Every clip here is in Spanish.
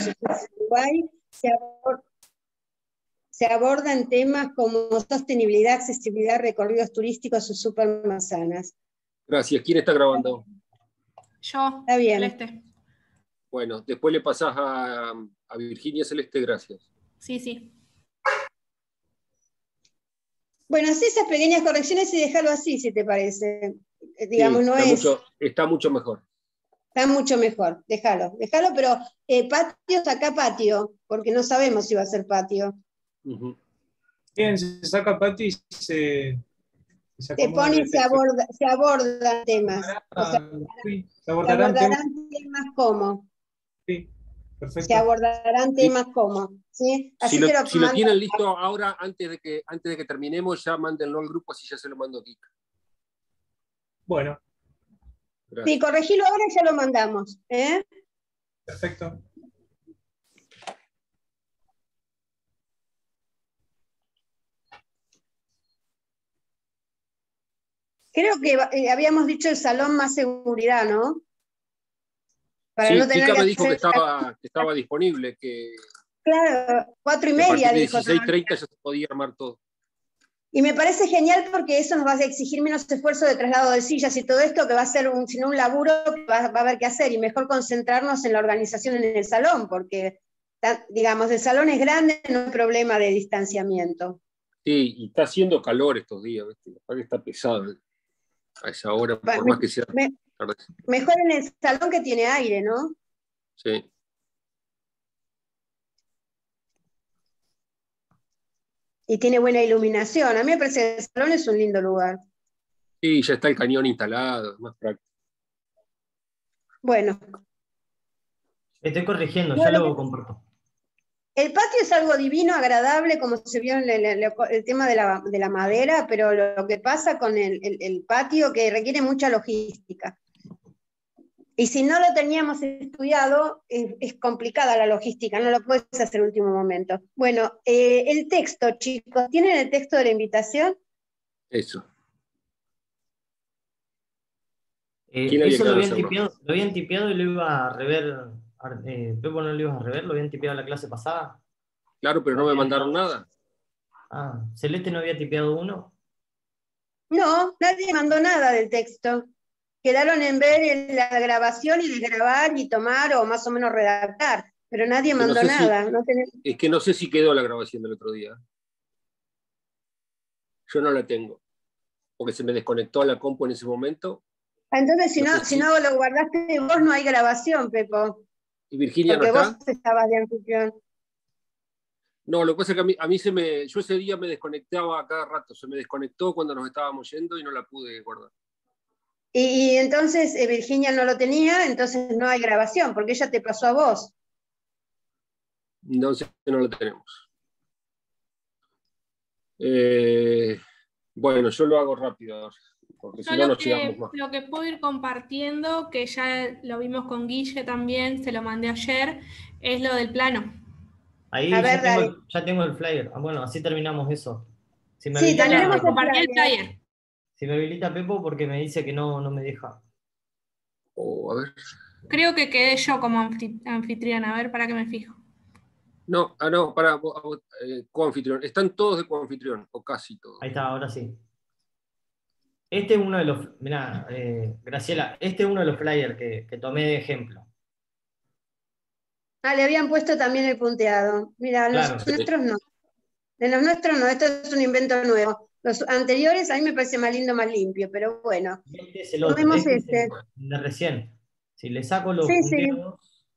Uruguay se abordan temas como sostenibilidad, accesibilidad, recorridos turísticos o supermanzanas. Gracias. ¿Quién está grabando? Yo, Está bien. Celeste. Bueno, después le pasás a Virginia. Celeste, gracias. Sí, sí. Bueno, haz esas pequeñas correcciones y déjalo así, si te parece. Digamos, Sí, no está es... está mucho mejor. Está mucho mejor, déjalo, pero patio, saca patio, porque no sabemos si va a ser patio. Bien, se saca patio y se pone se abordan temas. O sea, sí, se abordarán temas como. Sí, perfecto. Se abordarán temas como. ¿Sí? Así Si lo tienen listo ahora, antes de que terminemos, ya mándenlo al grupo, así ya se lo mando aquí. Bueno. Gracias. Sí, corregilo ahora y ya lo mandamos. Perfecto. Creo que habíamos dicho el salón más seguridad, ¿no? Para sí, no tener Kika me dijo que estaba disponible, que... Claro, 4:30 dijo. 16:30 ya se podía armar todo. Y me parece genial porque eso nos va a exigir menos esfuerzo de traslado de sillas y todo esto, que va a ser un laburo que va a haber que hacer, y mejor concentrarnos en la organización en el salón, porque, digamos, el salón es grande, no hay problema de distanciamiento. Sí, y está haciendo calor estos días, ¿viste? Está pesado a esa hora, por más que sea tarde. Mejor en el salón que tiene aire, ¿no? Sí. Y tiene buena iluminación. A mí me parece que el salón es un lindo lugar. Sí, ya está el cañón instalado, es más práctico. Bueno. Estoy corrigiendo, ya lo comparto. El patio es algo divino, agradable, como se vio en el tema de la madera, pero lo que pasa con el patio, que requiere mucha logística. Y si no lo teníamos estudiado, es complicada la logística, no lo puedes hacer en último momento. Bueno, el texto, chicos, ¿tienen el texto de la invitación? Eso. Eso lo habían tipeado y lo iba a rever. Pepo, ¿no lo ibas a rever? ¿Lo habían tipeado la clase pasada? Claro, pero no me mandaron nada. Ah, ¿Celeste no había tipeado uno? No, nadie mandó nada del texto. Quedaron en ver la grabación y desgrabar y tomar o más o menos redactar, pero nadie mandó nada. Es que no sé si quedó la grabación del otro día. Yo no la tengo, porque se me desconectó la compu en ese momento. Entonces, si no lo guardaste vos, no hay grabación, Pepo. ¿Y Virginia porque no está? Vos estabas de anfitrión. No, lo que pasa es que a mí yo ese día me desconectaba a cada rato. Se me desconectó cuando nos estábamos yendo y no la pude guardar. Y entonces Virginia no lo tenía, entonces no hay grabación, porque ella te pasó a vos. Entonces no lo tenemos. Bueno, yo lo hago rápido, porque si no nos llegamos más. Lo que puedo ir compartiendo, que ya lo vimos con Guille también, se lo mandé ayer, es lo del plano. Ahí ya tengo el flyer. Bueno, así terminamos eso. Sí, terminamos el flyer. Si me habilita Pepo, porque me dice que no me deja. A ver. Creo que quedé yo como anfitriona. A ver, para que me fijo. No, para coanfitrión. Están todos de coanfitrión, o casi todos. Ahí está, ahora sí. Este es uno de los... Mirá, Graciela, este es uno de los flyers que tomé de ejemplo. Le habían puesto también el punteado. Mira, claro, los nuestros no. De los nuestros no, esto es un invento nuevo. Los anteriores a mí me parece más lindo, más limpio, pero bueno. Este es el otro, este es el de recién. Si le saco los punteados...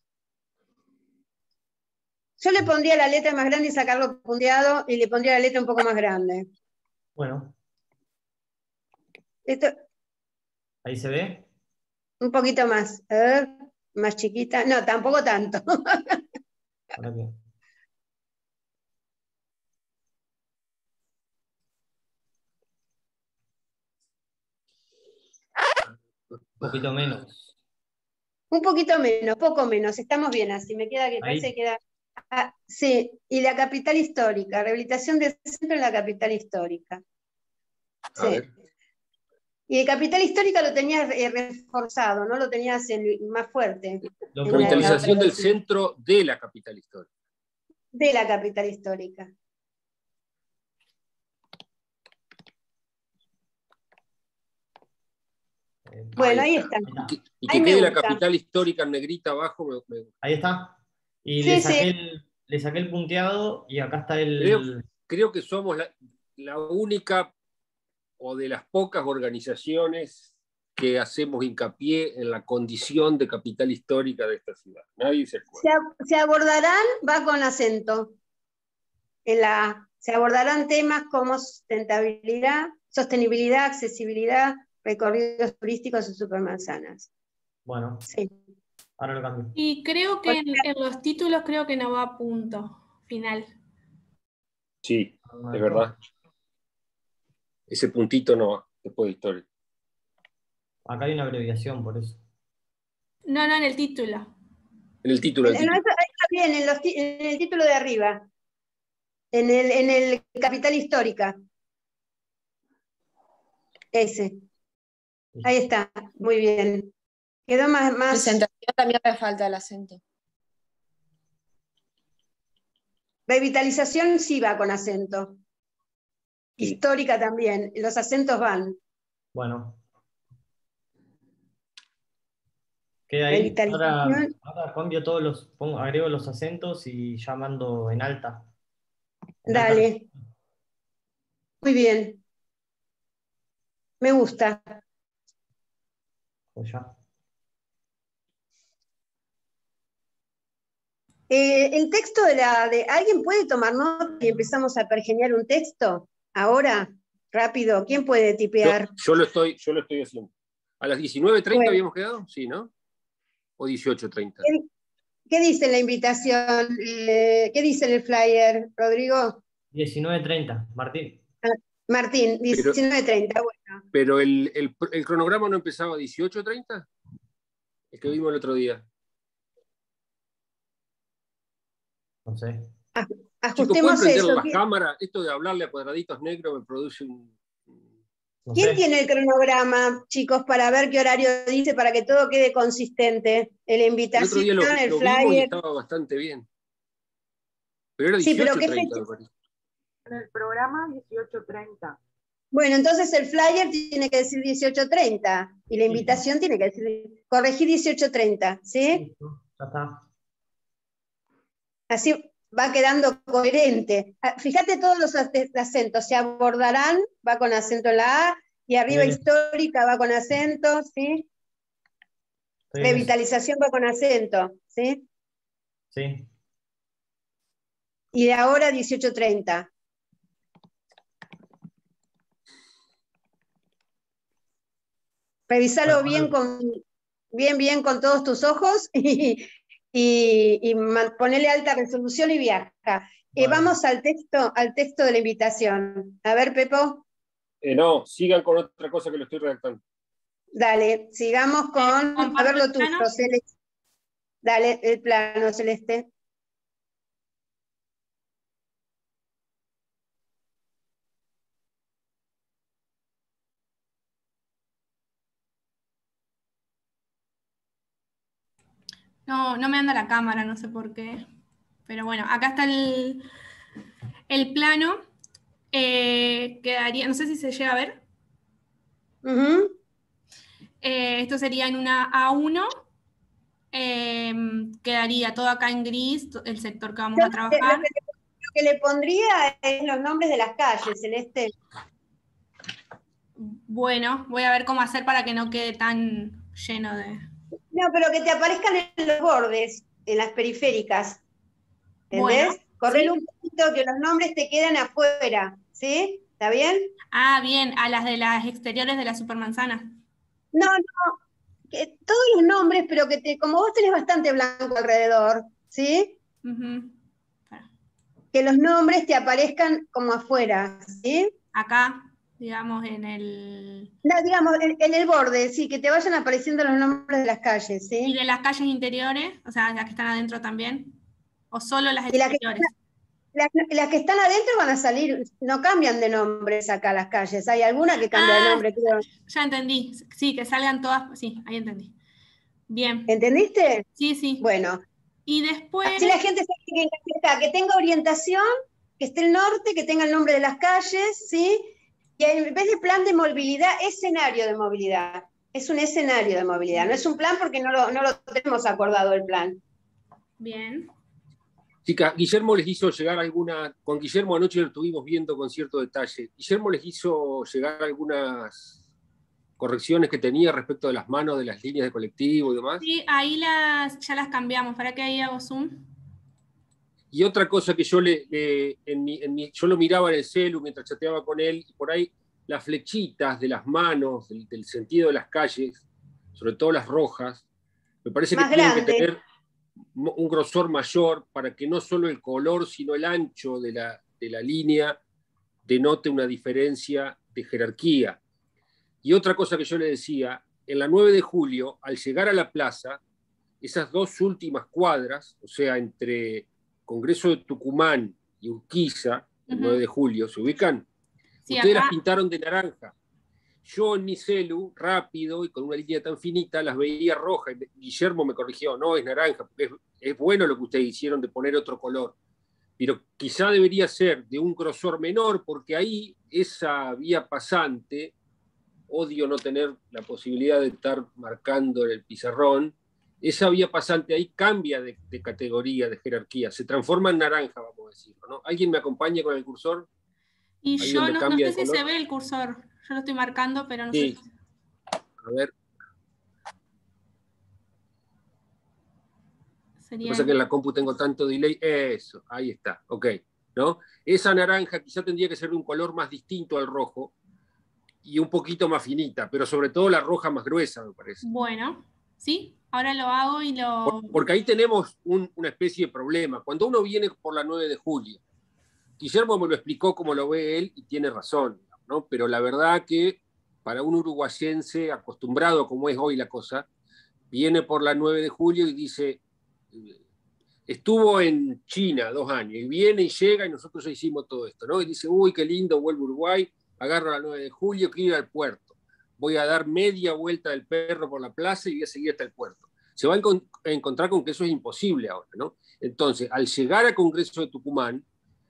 Yo le pondría la letra más grande y sacarlo punteado, y le pondría la letra un poco más grande. Bueno. Esto, ¿ahí se ve? un poquito más. A ver, más chiquita. No, tampoco tanto. ¿Para qué? Un poquito menos. Un poquito menos, poco menos. Estamos bien así. Me queda que parece que queda. Sí, y la capital histórica, rehabilitación del centro en la capital histórica. Sí. Y de capital histórica lo tenías reforzado, ¿no? Lo tenías más fuerte. La capitalización del centro de la capital histórica. De la capital histórica. Bueno, ahí está. Y que quede la capital histórica en negrita abajo. Ahí está. Y Sí, le saqué el punteado y acá está el... Creo que somos la única o de las pocas organizaciones que hacemos hincapié en la condición de capital histórica de esta ciudad. Nadie se acuerda. Se abordarán, va con acento. En la A. Se abordarán temas como sustentabilidad, sostenibilidad, accesibilidad, recorridos turísticos y supermanzanas. Bueno, sí. Ahora lo cambio. Y creo que en los títulos creo que no va a punto final. Sí, es verdad. Ese puntito no va después de historia. Acá hay una abreviación por eso. No, en el título. En el título. Ahí está bien, en el título de arriba. En el capital histórica. Ese. Ahí está, muy bien. Quedó más... Presentación también me falta el acento. Revitalización sí va con acento. Sí. Histórica también, los acentos van. Bueno. Queda ahí. Ahora cambio todos los, agrego los acentos y ya mando en alta. Dale. Muy bien. Me gusta. Pues ya. El texto ¿alguien puede tomar nota y empezamos a pergeñar un texto? Ahora, rápido, ¿quién puede tipear? Yo lo estoy haciendo. ¿A las 19:30 habíamos quedado? Sí, ¿no? ¿O 18:30? ¿Qué dice la invitación? ¿Qué dice el flyer, Rodrigo? 19:30, Martín. Martín, 19:30, bueno. Pero el cronograma no empezaba a 18:30, el que vimos el otro día. No sé. Ajustemos prender eso. las cámaras? Esto de hablarle a cuadraditos negros me produce un... No ¿Quién sé. tiene el cronograma, chicos, para ver qué horario dice, para que todo quede consistente? La El otro invitación, día lo el vimos y flyer. estaba bastante bien. Pero era Sí, pero ¿qué 18:30, fecha? me parece. En el programa 18:30. Bueno, entonces el flyer tiene que decir 18:30 y la invitación tiene que decir, corregí 18:30, ¿sí? Listo, ya está. Así va quedando coherente. Fíjate todos los acentos, se abordarán, va con acento en la A, y arriba Bien. histórica va con acento, ¿sí? Revitalización va con acento, ¿sí? Sí. Y de ahora 18:30. Revisalo bien con todos tus ojos y ponele alta resolución y viaja. Bueno. Vamos al texto de la invitación. A ver, Pepo. No, sigan con otra cosa que lo estoy redactando. Dale, sigamos con... A ver lo tuyo, Celeste. Dale, el plano, Celeste. No me anda la cámara, no sé por qué. Pero bueno, acá está el plano. Quedaría, no sé si se llega a ver. Esto sería en una A1. Quedaría todo acá en gris, el sector que vamos a trabajar. Lo que le pondría es los nombres de las calles, Celeste. Bueno, voy a ver cómo hacer para que no quede tan lleno de... No, pero que te aparezcan en los bordes, en las periféricas. ¿Entendés? Bueno, Correr ¿sí? un poquito, que los nombres te quedan afuera. ¿Sí? ¿Está bien? Ah, bien, a las de las exteriores de la supermanzana. No, que todos los nombres, pero como vos tenés bastante blanco alrededor, ¿sí? Que los nombres te aparezcan como afuera, ¿sí? Acá, digamos, en el... No, digamos, en el borde, sí, que te vayan apareciendo los nombres de las calles, ¿sí? ¿Y de las calles interiores? O sea, las que están adentro también. ¿O solo las Y las que exteriores? las que están adentro van a salir, no cambian de nombres acá las calles. Hay alguna que cambia de nombre, creo. Ya entendí. Sí, que salgan todas. Sí, ahí entendí. Bien. ¿Entendiste? Sí, sí. Bueno. Y después. Así la gente sabe que tenga orientación, que esté el norte, que tenga el nombre de las calles, ¿sí? Y en vez de plan de movilidad, escenario de movilidad. Es un escenario de movilidad. No es un plan porque no lo tenemos acordado el plan. Bien. Chica, Guillermo les hizo llegar con Guillermo anoche lo estuvimos viendo con cierto detalle. Guillermo les hizo llegar algunas correcciones que tenía respecto de las manos de las líneas de colectivo y demás. Sí, ahí ya las cambiamos. ¿Para qué ahí hago zoom? Y otra cosa que yo yo lo miraba en el celu mientras chateaba con él, y por ahí las flechitas de las manos, del sentido de las calles, sobre todo las rojas, me parece que tienen que tener un grosor mayor para que no solo el color, sino el ancho de la línea denote una diferencia de jerarquía. Y otra cosa que yo le decía, en la 9 de julio, al llegar a la plaza, esas dos últimas cuadras, o sea, entre Congreso de Tucumán y Urquiza, el 9 de julio, ¿se ubican? Sí, ustedes las pintaron de naranja. Yo en mi celu, rápido y con una línea tan finita, las veía rojas. Guillermo me corrigió, no, es naranja, porque es bueno lo que ustedes hicieron de poner otro color. Pero quizá debería ser de un grosor menor, porque ahí esa vía pasante, odio no tener la posibilidad de estar marcando en el pizarrón, esa vía pasante ahí cambia de categoría, de jerarquía, se transforma en naranja, vamos a decirlo, ¿no? ¿Alguien me acompaña con el cursor? Y yo no sé si se ve el cursor, yo lo estoy marcando, pero no sé. A ver. Lo que pasa es que en la compu tengo tanto delay. Eso, ahí está, ok, ¿no? Esa naranja quizá tendría que ser de un color más distinto al rojo y un poquito más finita, pero sobre todo la roja más gruesa, me parece. Bueno, sí, ahora lo hago y lo... Porque ahí tenemos una especie de problema. Cuando uno viene por la 9 de julio, Guillermo me lo explicó como lo ve él y tiene razón, ¿no? Pero la verdad que para un uruguayense acostumbrado como es hoy la cosa, viene por la 9 de julio y dice, estuvo en China 2 años, y viene y llega y nosotros ya hicimos todo esto, ¿no? Y dice, uy, qué lindo, vuelvo a Uruguay, agarro la 9 de julio, quiero ir al puerto. Voy a dar media vuelta del perro por la plaza y voy a seguir hasta el puerto. Se va a encontrar con que eso es imposible ahora, ¿no? Entonces, al llegar al Congreso de Tucumán,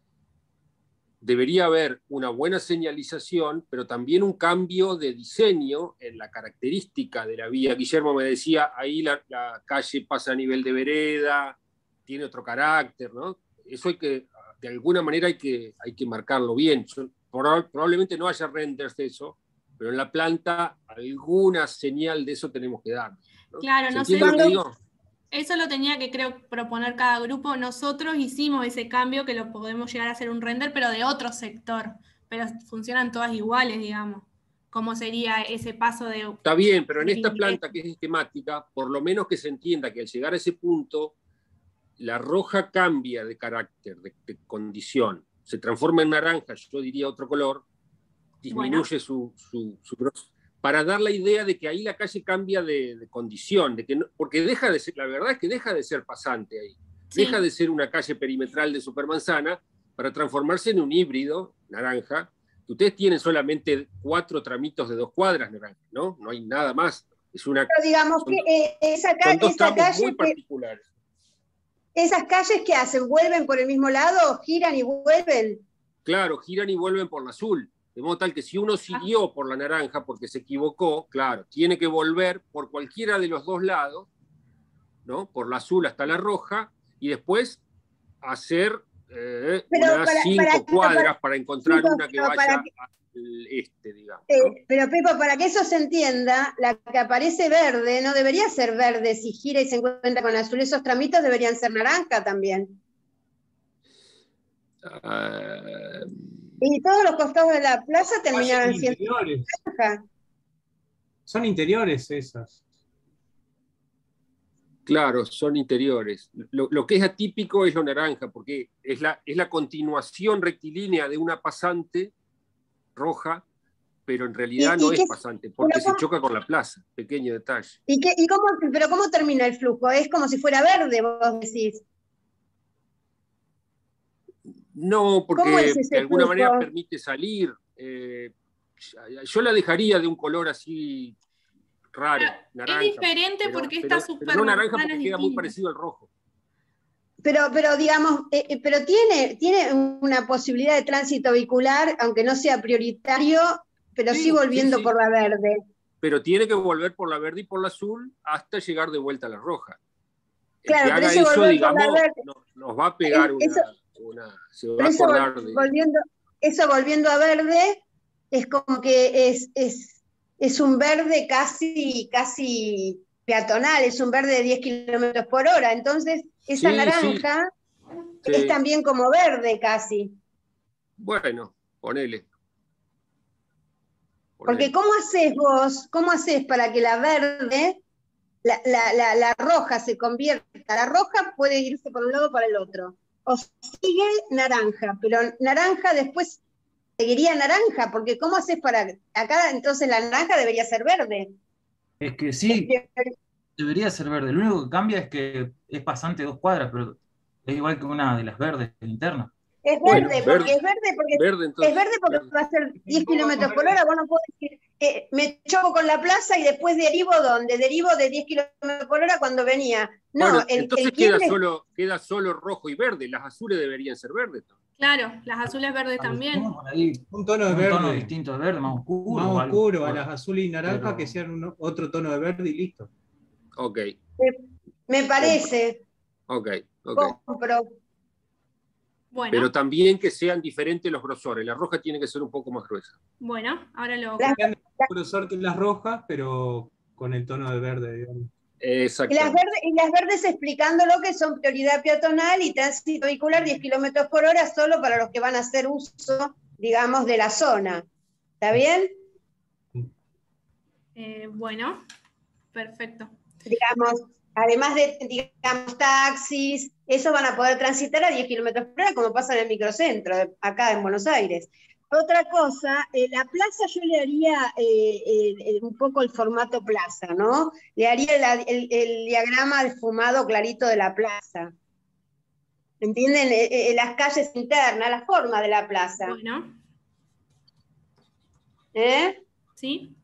debería haber una buena señalización, pero también un cambio de diseño en la característica de la vía. Guillermo me decía, ahí la calle pasa a nivel de vereda, tiene otro carácter, ¿no? Eso de alguna manera hay que marcarlo bien. Probablemente no haya renders de eso, pero en la planta alguna señal de eso tenemos que dar, ¿no? Claro, no sé. ¿Entiende lo que digo? Eso lo tenía que, creo, proponer cada grupo. Nosotros hicimos ese cambio que lo podemos llegar a hacer un render, pero de otro sector. Pero funcionan todas iguales, digamos. ¿Cómo sería ese paso de...? Está bien, pero en esta planta que es esquemática, por lo menos que se entienda que al llegar a ese punto, la roja cambia de carácter, de condición. Se transforma en naranja, yo diría otro color, disminuye su para dar la idea de que ahí la calle cambia de condición, de que no, porque deja de ser, la verdad es que deja de ser pasante ahí, deja de ser una calle perimetral de Supermanzana para transformarse en un híbrido naranja, que ustedes tienen solamente 4 tramitos de 2 cuadras naranja, ¿no? No hay nada más. Es una, pero digamos que esa calle muy particulares. ¿Esas calles qué hacen? ¿Vuelven por el mismo lado? ¿Giran y vuelven? Claro, giran y vuelven por la azul. De modo tal que si uno siguió por la naranja porque se equivocó, claro, tiene que volver por cualquiera de los 2 lados, ¿no? Por la azul hasta la roja, y después hacer unas 5 cuadras para encontrar una que vaya al este, digamos, ¿no? Pero Pepo, para que eso se entienda, la que aparece verde no debería ser verde si gira y se encuentra con azul. Esos tramitos deberían ser naranja también. Y todos los costados de la plaza terminaban siendo naranja. Son interiores esas. Claro, son interiores. Lo que es atípico es lo naranja, porque es la continuación rectilínea de una pasante roja, pero en realidad no es pasante, porque se choca con la plaza. Pequeño detalle. ¿Pero cómo termina el flujo? Es como si fuera verde, vos decís. No, ¿Cómo porque es ese de alguna manera flujo? permite salir. Yo la dejaría de un color así raro, Es naranja. diferente porque esta pero no naranja supermanzana porque es queda muy distinta. parecido al rojo. Pero digamos, pero tiene una posibilidad de tránsito vehicular, aunque no sea prioritario, pero sí volviendo por la verde. Pero tiene que volver por la verde y por la azul hasta llegar de vuelta a la roja. El Claro, que pero haga ese eso, volver digamos, por la verde, nos va a pegar se va a acordar de... Eso volviendo a verde, es como que es un verde casi peatonal, es un verde de 10 kilómetros por hora. Entonces, esa naranja es también como verde casi. Bueno, ponele. Porque ¿cómo haces para que la verde, la roja se convierta? La roja puede irse por un lado o para el otro. O sigue naranja, pero naranja después seguiría naranja, porque ¿cómo haces para...? Acá entonces la naranja debería ser verde. Es que sí, debería ser verde. Lo único que cambia es que es pasante 2 cuadras, pero es igual que una de las verdes internas. Es verde, porque va a ser 10 kilómetros por hora. Vos no podés decir, me choco con la plaza y después derivo ¿dónde? Derivo de 10 kilómetros por hora cuando venía. No, bueno, entonces queda solo rojo y verde. Las azules deberían ser verdes. Claro, las azules verdes también. Un tono de verde. Un tono distinto de verde, más oscuro. Más oscuro, a las azules y naranja que sean otro tono de verde y listo. Ok. Me parece. Ok. Compro. Bueno. Pero también que sean diferentes los grosores. La roja tiene que ser un poco más gruesa. Bueno, ahora lo... Sean más grosor que las rojas, pero con el tono de verde, digamos. Y las verdes explicándolo que son prioridad peatonal y tránsito vehicular 10 kilómetros por hora solo para los que van a hacer uso, digamos, de la zona. ¿Está bien? Bueno, perfecto. Digamos, además de, taxis, eso van a poder transitar a 10 kilómetros por hora, como pasa en el microcentro, acá en Buenos Aires. Otra cosa, la plaza yo le haría un poco el formato plaza, ¿no? Le haría el diagrama esfumado clarito de la plaza. ¿Entienden? Las calles internas, la forma de la plaza. Bueno. Sí.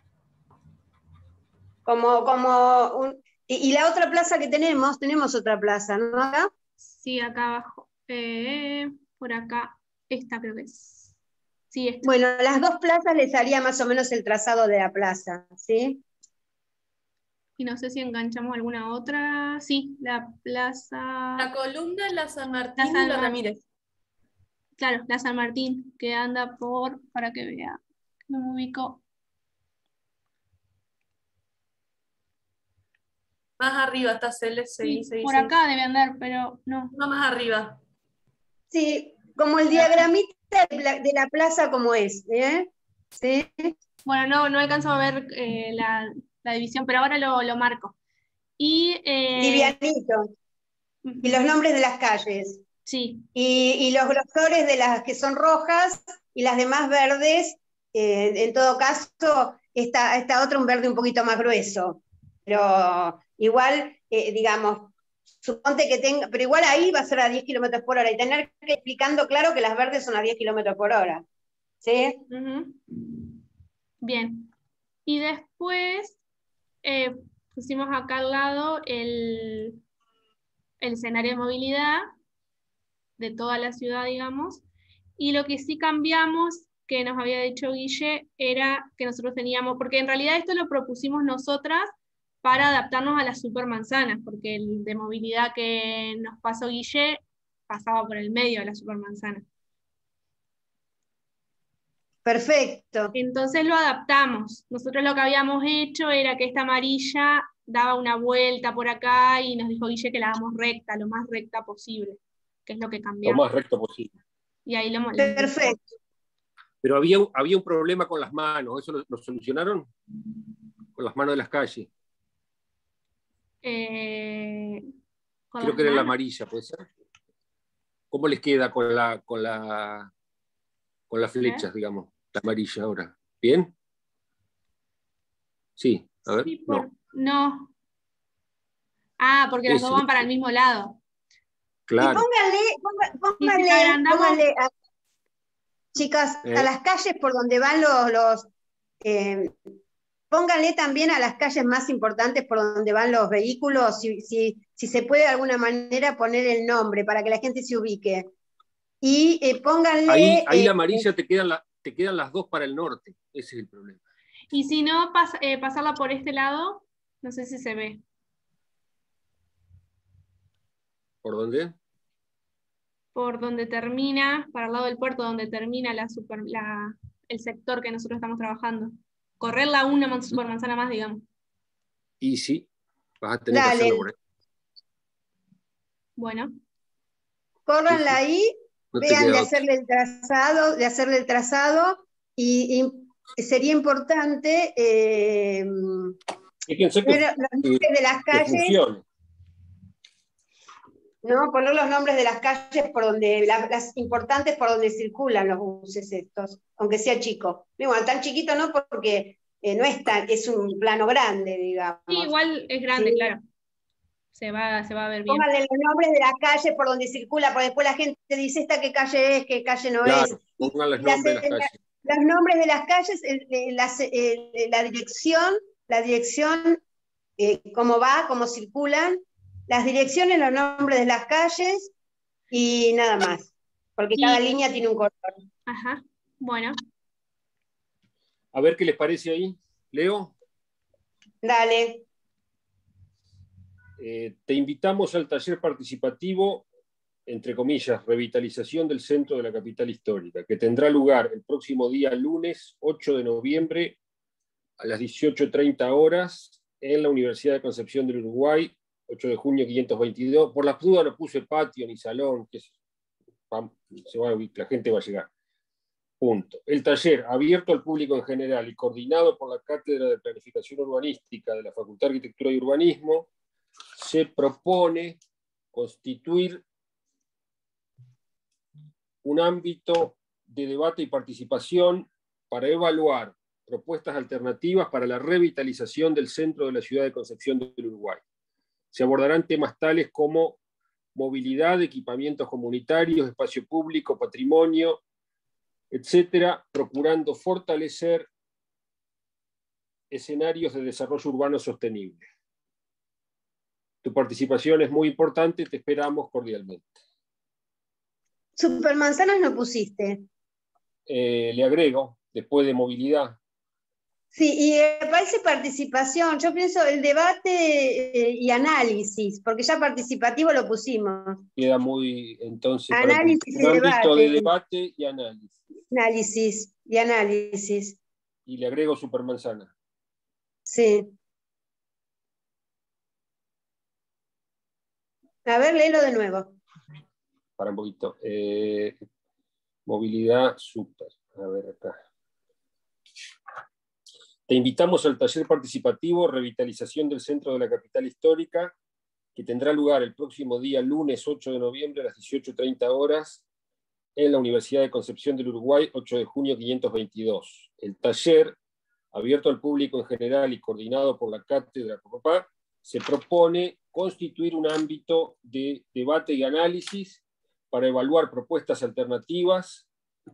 Y la otra plaza que tenemos otra plaza, ¿no? ¿Acá? Sí, acá abajo. Por acá, esta creo que es. Sí, esta. Bueno, las dos plazas les haría más o menos el trazado de la plaza, ¿sí? Y no sé si enganchamos alguna otra. Sí, la plaza... La columna, la San Martín y la Ramírez. Claro, la San Martín, que anda para que vea, no me ubico. Más arriba está CL6. Sí, por acá debe andar, pero no. No, más arriba. Sí, como el diagramita de la plaza como es, ¿eh? ¿Sí? Bueno, no alcanzo a ver la división, pero ahora lo marco. Y, livianito. Y los nombres de las calles. Sí. Y los grosores de las que son rojas y las demás verdes, en todo caso, esta otra un verde un poquito más grueso. Pero igual, digamos, suponte que tenga, pero igual ahí va a ser a 10 kilómetros por hora y tener que explicando claro que las verdes son a 10 kilómetros por hora. ¿Sí? Bien. Y después pusimos acá al lado el escenario de movilidad de toda la ciudad, digamos, y lo que sí cambiamos, que nos había dicho Guille, era que nosotros teníamos, porque en realidad esto lo propusimos nosotras para adaptarnos a las supermanzanas, porque el de movilidad que nos pasó Guille pasaba por el medio de la supermanzana. Perfecto. Entonces lo adaptamos. Nosotros lo que habíamos hecho era que esta amarilla daba una vuelta por acá y nos dijo Guille que la hagamos recta, lo más recta posible, que es lo que cambiamos. Lo más recto posible. Y ahí lo perfecto. Pero había un problema con las manos, ¿eso lo solucionaron? Con las manos de las calles. Creo que era la amarilla, ¿puede ser? ¿Cómo les queda con las flechas, digamos? La amarilla ahora. ¿Bien? Sí, a ver. Sí, no. Ah, porque las dos van para el mismo lado. Claro. Y pónganle chicas, a las calles por donde van pónganle también a las calles más importantes por donde van los vehículos, si se puede de alguna manera poner el nombre para que la gente se ubique. Y pónganle... Ahí la amarilla te quedan las dos para el norte, ese es el problema. Y si no, pasarla por este lado, no sé si se ve. ¿Por dónde? Por donde termina, para el lado del puerto, donde termina el sector que nosotros estamos trabajando. Correrla una supermanzana más, digamos. Y sí, vas a tener que hacerlo por ahí. Bueno. Córranla ahí, no vean de hacerle el trazado, y sería importante ver los nombres de las calles. No, poner los nombres de las calles por donde, las importantes por donde circulan los buses estos, aunque sea chico. Bueno, tan chiquito no, porque no es un plano grande, digamos. Sí, igual es grande, sí. Claro. Se va a ver bien. Pónganle los nombres de las calles por donde circula, porque después la gente dice esta qué calle es, qué calle no es. Pongan los nombres de las calles. Los nombres de las calles, la dirección, cómo va, cómo circulan, las direcciones, los nombres de las calles y nada más, porque cada línea tiene un color. Ajá, bueno. A ver qué les parece ahí. Leo. Dale. Te invitamos al taller participativo, entre comillas, revitalización del centro de la capital histórica, que tendrá lugar el próximo día lunes 8 de noviembre a las 18:30 horas en la Universidad de Concepción del Uruguay, 8 de junio 522. Por las dudas no puse patio ni salón, que la gente va a llegar. Punto. El taller, abierto al público en general y coordinado por la Cátedra de Planificación Urbanística de la Facultad de Arquitectura y Urbanismo, se propone constituir un ámbito de debate y participación para evaluar propuestas alternativas para la revitalización del centro de la ciudad de Concepción del Uruguay. Se abordarán temas tales como movilidad, equipamientos comunitarios, espacio público, patrimonio, etcétera, procurando fortalecer escenarios de desarrollo urbano sostenible. Tu participación es muy importante, te esperamos cordialmente. Supermanzanas no pusiste. Le agrego, después de movilidad. Sí, y parece participación, yo pienso el debate y análisis, porque ya participativo lo pusimos. Queda muy, entonces, análisis un ámbito de debate y análisis. Análisis y análisis. Y le agrego supermanzana. Sí. A ver, léelo de nuevo. Para un poquito. Movilidad super. A ver acá. Te invitamos al taller participativo Revitalización del Centro de la Capital Histórica, que tendrá lugar el próximo día lunes 8 de noviembre a las 18:30 horas en la Universidad de Concepción del Uruguay, 8 de junio 522. El taller, abierto al público en general y coordinado por la Cátedra Copapá, se propone constituir un ámbito de debate y análisis para evaluar propuestas alternativas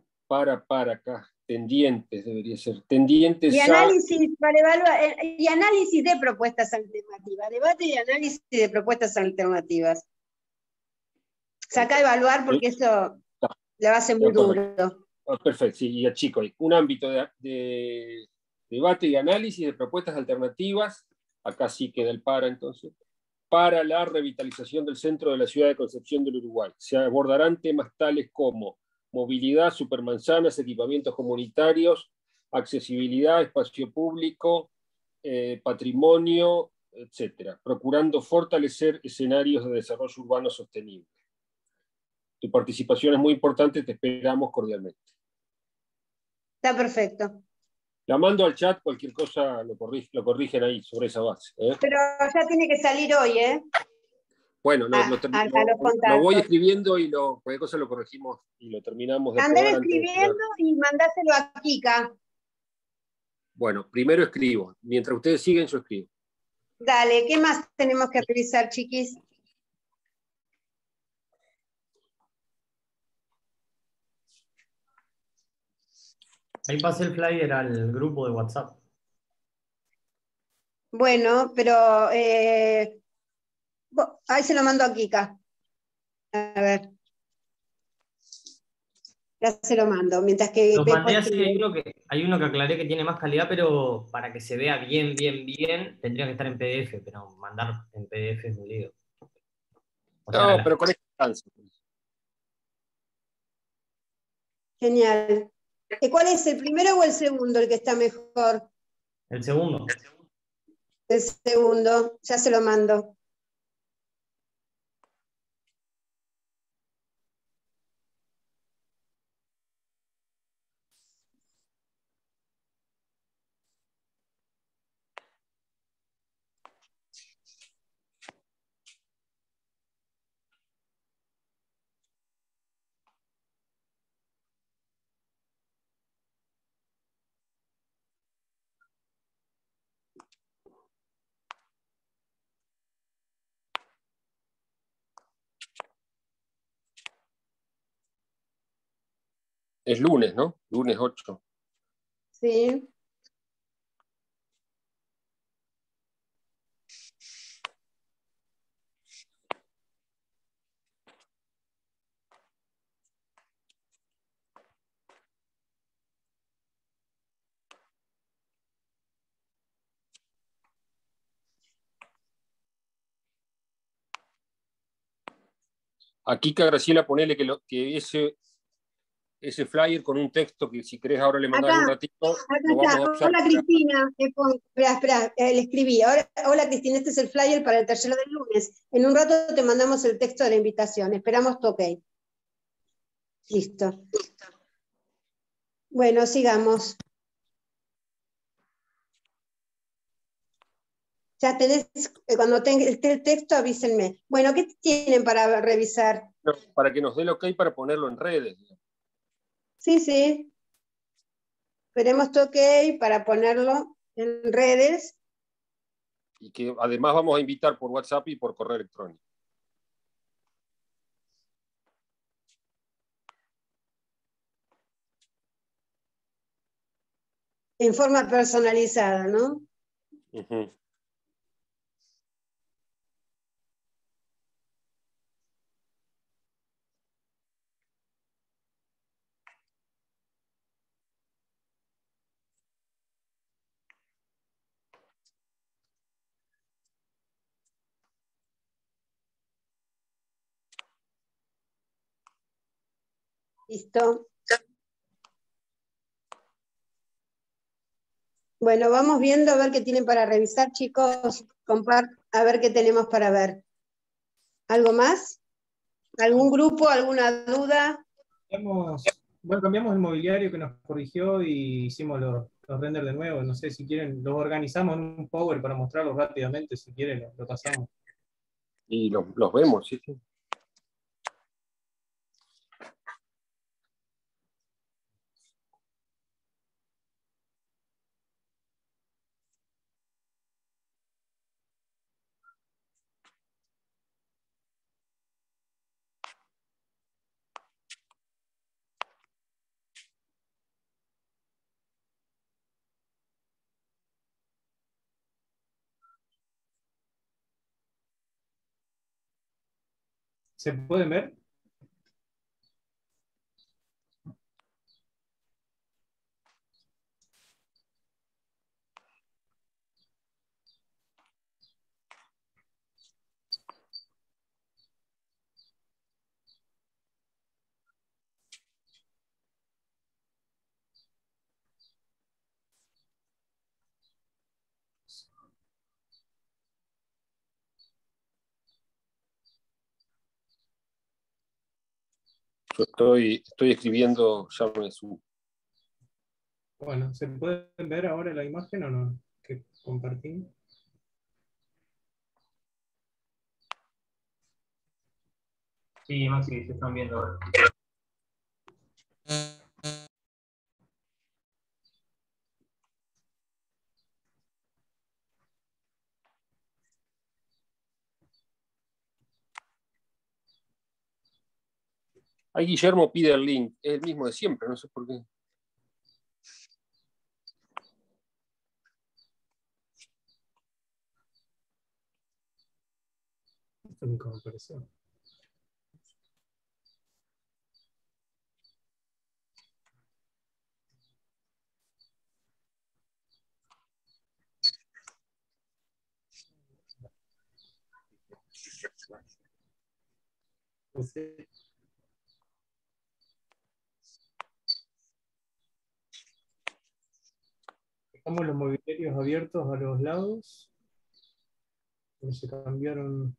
tendientes, debería ser, tendientes y análisis para evaluar, y análisis de propuestas alternativas, debate y análisis de propuestas alternativas. Saca evaluar porque eso le va a ser muy duro. Perfecto, sí, y chico, un ámbito de debate y análisis de propuestas alternativas, acá sí queda el entonces, para la revitalización del centro de la ciudad de Concepción del Uruguay. Se abordarán temas tales como movilidad, supermanzanas, equipamientos comunitarios, accesibilidad, espacio público, patrimonio, etcétera, procurando fortalecer escenarios de desarrollo urbano sostenible. Tu participación es muy importante, te esperamos cordialmente. Está perfecto. La mando al chat, cualquier cosa lo corrigen ahí, sobre esa base. Pero ya tiene que salir hoy, ¿eh? Bueno, lo voy escribiendo y cualquier cosa lo corregimos y lo terminamos de andar escribiendo y mandáselo a Kika. Bueno, primero escribo. Mientras ustedes siguen, yo escribo. Dale, ¿qué más tenemos que revisar, chiquis? Ahí pasé el flyer al grupo de WhatsApp. Bueno, pero ahí se lo mando a Kika. A ver. Ya se lo mando, mientras que Los Pepo mandé así, escribe. hay uno que aclaré que tiene más calidad, pero para que se vea bien, tendría que estar en PDF, pero mandar en PDF es un lío. O sea, No, pero con esto alcanza. Genial. ¿Cuál es, el primero o el segundo el que está mejor? el segundo. El segundo, ya se lo mando. Es lunes, ¿no? Lunes 8. Sí. Aquí, Graciela, ponele que ese flyer con un texto que si querés ahora le mandás Acá, un ratito, lo está. vamos a usar. Hola Cristina. Espera, le escribí. Hola Cristina, este es el flyer para el taller del lunes. En un rato te mandamos el texto de la invitación. Esperamos tu ok. Listo. Bueno, sigamos. Ya tenés, cuando esté el texto, avísenme. Bueno, ¿qué tienen para revisar? No, para que nos dé el ok para ponerlo en redes. Sí, sí. Esperemos tu ok para ponerlo en redes. Y que además vamos a invitar por WhatsApp y por correo electrónico. En forma personalizada, ¿no? Uh-huh. Listo. Bueno, vamos viendo a ver qué tienen para revisar, chicos. A ver qué tenemos para ver. ¿Algo más? ¿Algún grupo? ¿Alguna duda? Cambiamos el mobiliario que nos corrigió y hicimos los renders de nuevo. No sé si quieren, los organizamos en un Power para mostrarlos rápidamente. Si quieren, lo pasamos. Y los vemos, sí, sí. ¿Se pueden ver? Yo estoy escribiendo ya me subo. Bueno, ¿se pueden ver ahora la imagen o no? Que compartí. Sí, Maxi, se están viendo ahora. Ahí Guillermo pide el link, es el mismo de siempre, no sé por qué. Esto nunca me apareció. Dejamos los mobiliarios abiertos a los lados. Se cambiaron.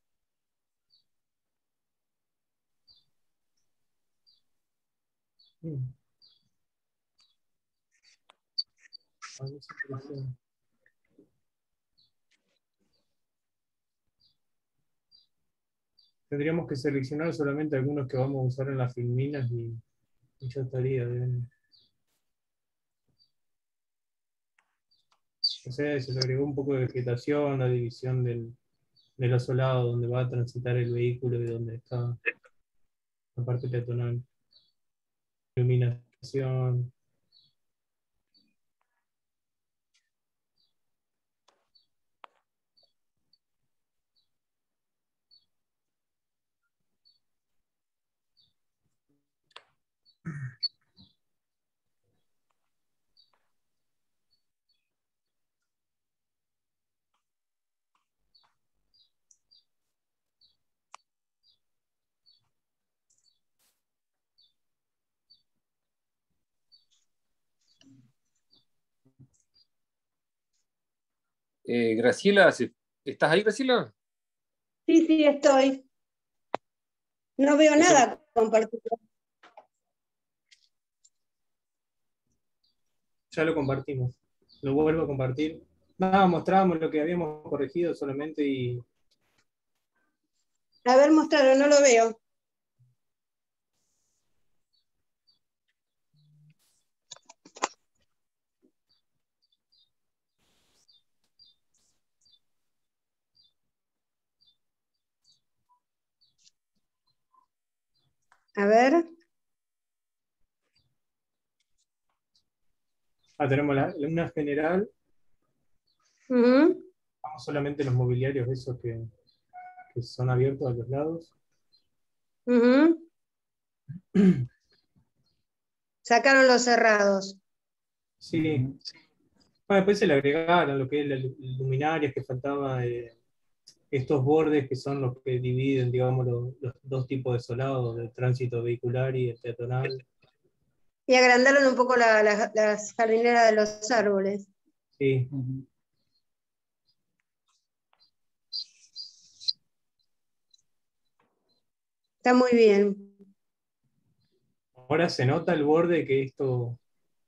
A ver si aparece. Tendríamos que seleccionar solamente algunos que vamos a usar en las filminas y ya estaría bien. O sea, se le agregó un poco de vegetación, la división del asolado, donde va a transitar el vehículo y donde está la parte peatonal. Iluminación. Graciela, ¿estás ahí, Graciela? Sí, sí, estoy. No veo nada compartido. Ya lo compartimos. Lo vuelvo a compartir. Nada, mostrábamos lo que habíamos corregido solamente y... A ver, mostrarlo, no lo veo. A ver. Tenemos una general. Ujú. Vamos solamente los mobiliarios esos que son abiertos a los lados. Ujú. Sacaron los cerrados. Sí. Bueno, después se le agregaron lo que es las luminarias que faltaba, estos bordes que son los que dividen, digamos, los dos tipos de solados, el tránsito vehicular y el peatonal. Y agrandaron un poco las jardineras de los árboles. Sí. Está muy bien. Ahora se nota el borde que esto...